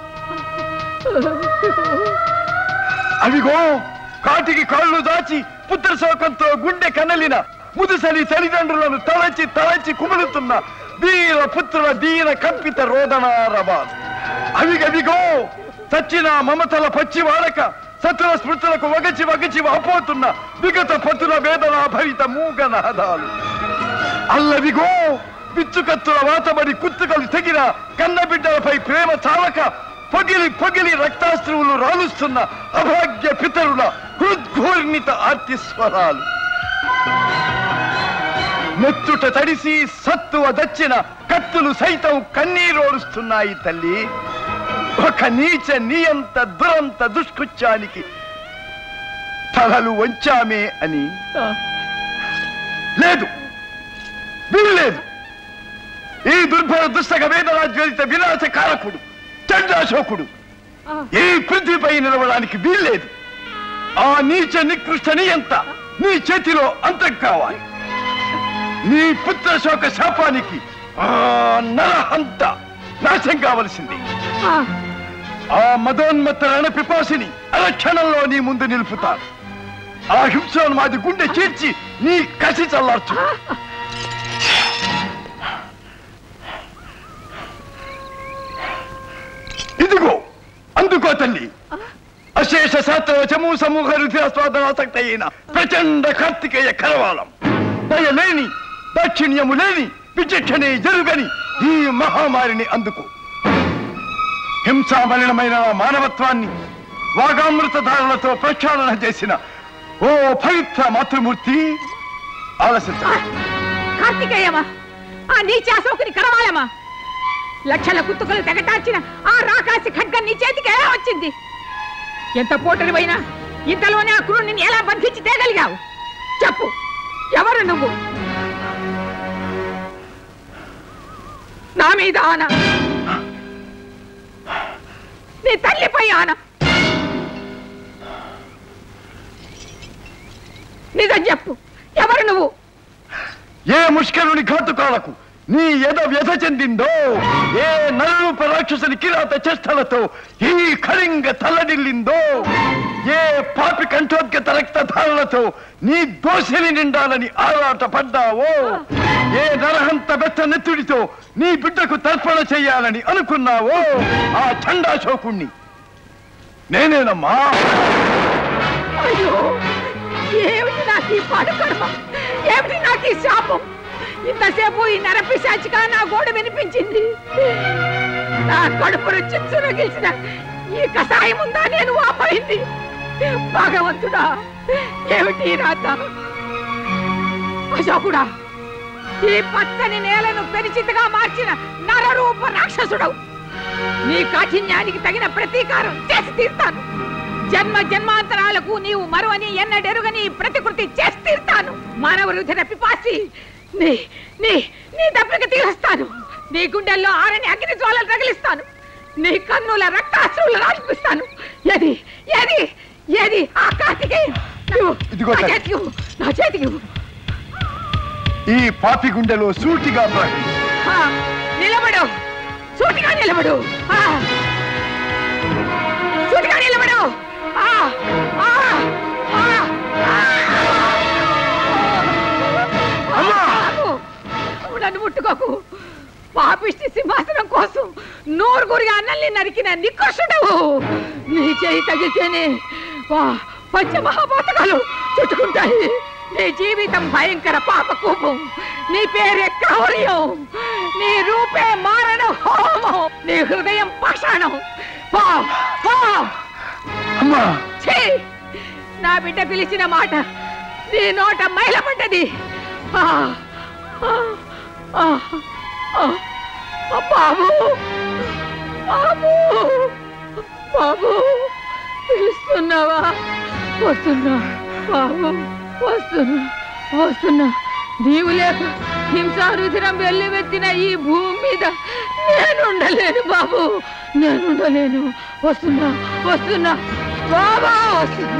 అవిగో కాటికి కాళ్ళు దాచి పుత్ర శోకంతో గుండె కనలిన ముదుసలి తల్లిదండ్రులను తలచి తలచి కుములుతున్న వీర పుత్రుల దీన కంపిత రోదనారవాలు. అవిగవిగో చచ్చిన మమతల పచ్చి వాడక సతుల స్మృతులకు వగచి వగచి వాపోతున్న విగత పతుల వేదన భరిత మూగనాదాలు. అల్లవిగో పిచ్చుకత్తుల వాతబడి కుత్తుకలు తెగిన కన్నబిడ్డలపై ప్రేమ చాలక పగిలి పగిలి రక్తాశ్రువులు రాలుస్తున్న అభాగ్య పితరుల హృద్ఘూర్ణిత ఆర్తిస్వరాలు. నెత్తుట తడిసి సత్తువ దచ్చిన కత్తులు సైతం కన్నీరోరుస్తున్నాయి తల్లి. ఒక నీచ నియంత దురంత దుష్కృత్యానికి తలలు వంచామే అని లేదు, వీల్లేదు. ఈ దుర్భర దుస్తక వేదన జ్వలిత వినాశకారకుడు చండాశోకుడు ఈ పృథ్వీపై నిలవడానికి వీల్లేదు. ఆ నీచ నికృష్ట నియంత నీ చేతిలో అంతం కావాలి. నీ పుత్ర శోక శాపానికి ఆ నరహంత నాశం కావలసింది. ఆ మదోన్మత్త రణ పిపాసిని అరక్షణంలో నీ ముందు నిలుపుతాను. ఆ హింసోన్మాది గుండె చీల్చి నీ కసి చల్లార్చు. ఇదిగో అందుకో తల్లి, అశేష శాస్త్రవచము సమూహ రుధిరాస్వాదనాసక్త అయిన ప్రచండ కార్తికేయ కరవాలం. దయలేని దాక్షిణ్యము లేని విచక్షణే జరుగని ఈ మహామారిని అందుకో. హింసామలినమైన మానవత్వాన్ని వాగామృత ధారణతో ప్రక్షాళన చేసిన ఓ పవిత్ర మాతృమూర్తి ఆలసించ. కార్తికేయమా, ఆ నీచ అశోకుని కరవాలమా, లక్షల కుత్తుకలు తెగటార్చిన ఆ రాకాసి ఖడ్గం నీ చేతికి ఎలా వచ్చింది? ఎంత పోటరివైనా ఇంతలోనే ఆ క్రూరుని ఎలా బంధించి తేగలిగావు? చెప్పు, ఎవరు నువ్వు? నా మీద ఆన, నీ తల్లిపై ఆన. నిజం చెప్పు, ఎవరు నువ్వు? ఏ ముష్కరుని ఘాతుకాలకు నీ ఎద వ్యధ చెందిందో, ఏ నరరూప రాక్షసుని కిరాత చేష్టలతో ఈ కళింగ తల్లడిల్లిందో, ఏ పాపి కంఠోద్గత రక్తధారలతో నీ దోషిని నిండాలని ఆరాట పడ్డావో, ఏ నరహంత బెత్త నెత్తుడితో నీ బిడ్డకు తర్పణ చెయ్యాలని అనుకున్నావో, ఆ చండాశోకుణ్ణి నేనేనమ్మా. అయ్యో, ఏమిటి నాకు ఈ పాడు కర్మ, ఏమిటి నాకు ఈ శాపం? ఇంతసేపు ఈ నరపిశాచిగా నా గోడ వినిపించింది. నా కడుపును చిచ్చున గెలిచిన ఈ కషాయం ఉందా నేను వాపోయింది? భగవంతుడా, ఏమిటి రాత? అశోకుడా, ఈ పచ్చని నేలను పెరిచితగా మార్చిన నరరూప రాక్షసుడవు. నీ కాఠిన్యానికి తగిన ప్రతీకారం చేసి తీర్తాను. జన్మ జన్మాంతరాలకు నీవు మరువని ఎన్నడెరుగని ప్రతికృతి చేసి తీర్తాను. మానవ రుధిర పిపాసి, నీ నీ నీ దప్పిక తీరుస్తాను. నీ గుండెల్లో ఆరని అగ్ని జ్వాలలు తగిలిస్తాను. నీ కన్నుల రక్తాశ్రువులు రాల్పిస్తాను. ఏది ఏది ఏది ఆ కార్తికేయ? నా చేతికి ఈ పాపి గుండెలో సూటిగా నిలబడు, సూటిగా నిలబడు, సూటిగా నిలబడు. నన్ను ముట్టుకోకు, పాపిష్టి సింహాసనం కోసం నూరుగురి అన్నల్ని నరికిన నికర్షుడవు. నీ చేయి తగిలితేనే పంచమహాపాతకాలు చుట్టుకుంటాయి. నీ జీవితం భయంకర పాప కూపం. నీ పేరే క్రౌర్యం. నీ రూపే మారణ హోమం. నీ హృదయం పాషాణం. నా బిడ్డ పిలిచిన మాట నీ నోట మైలపడ్డది. బాబు బాబు బాబు పిలుస్తున్నావా? వస్తున్నా బాబు, వస్తున్నా. నీవు లేక హింసారుధిరం వెల్లువెత్తిన ఈ భూమి మీద నేనుండలేను బాబు, నేనుండలేను. వస్తున్నా బాబా, వస్తున్నా.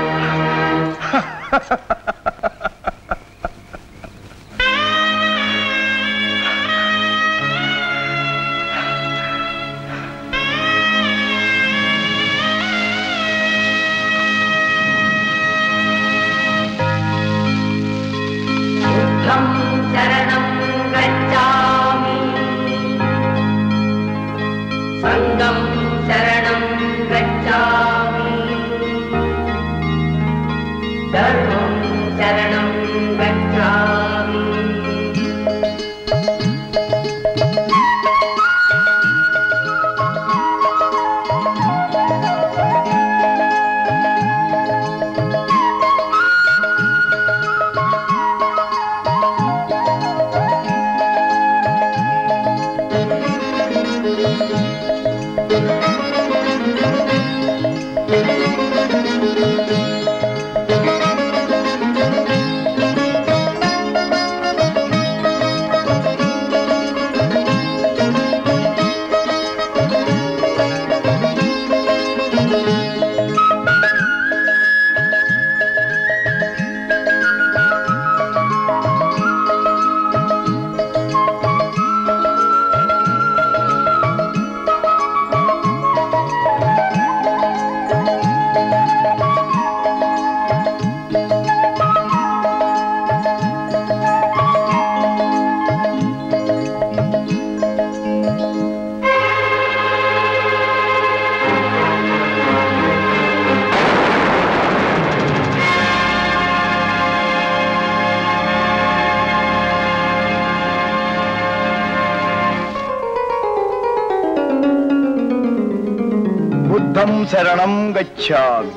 శరణం గచ్ఛామి, సంఘం శరణం గచ్ఛామి, ధర్మం శరణం గచ్ఛామి. బుద్ధం శరణం గచ్ఛామి,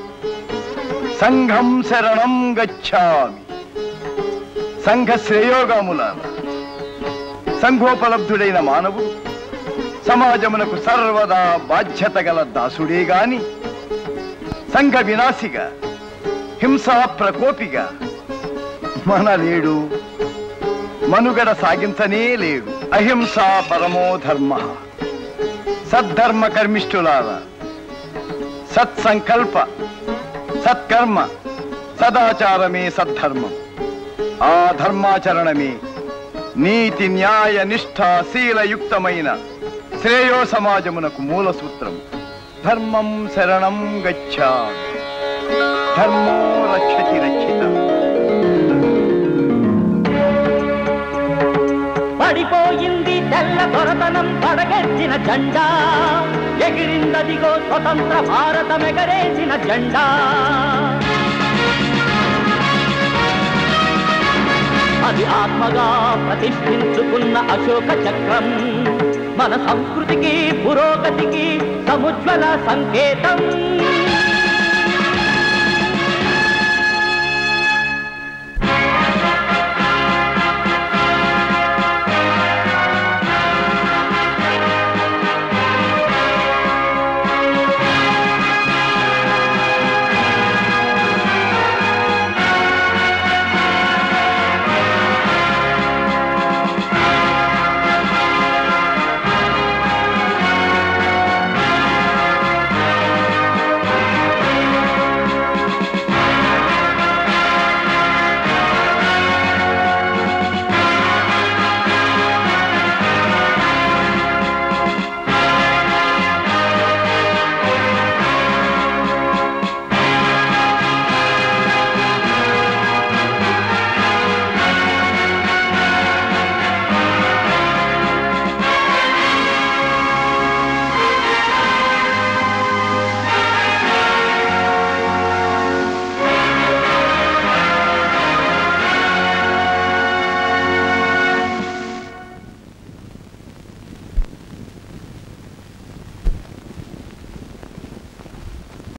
సంఘం శరణం గచ్ఛామి. సంఘ శ్రేయోగాములాన సంఘోపలబ్ధుడైన మానవుడు సమాజమునకు సర్వదా బాధ్యత గల దాసుడే గాని సంఘ వినాశిగా హింసా ప్రకోపిగా మనలేడు, మనుగడ సాగించనే లేడు. అహింసా పరమో ధర్మ. సద్ధర్మ కర్మిష్ఠులారా, సత్సంకల్ప సత్కర్మ సదాచారమే సద్ధర్మం. ఆ ధర్మాచరణమే నీతి న్యాయ నిష్ఠా శీలయుక్తమైన శ్రేయో సమాజమునకు మూల సూత్రం. ధర్మం శరణం గచ్ఛామి, ధర్మో రక్షతి రక్షితం. పడిపోయింది తెల్ల దొరతనం పడగెత్తిన జెండా, ఎగిరిందదిగో స్వతంత్ర భారతమెగరేసిన జెండా. అది ఆత్మగా ప్రతిష్ఠించుకున్న అశోక చక్రం, మన సంస్కృతికి పురోగతికి సముజ్వల సంకేతం.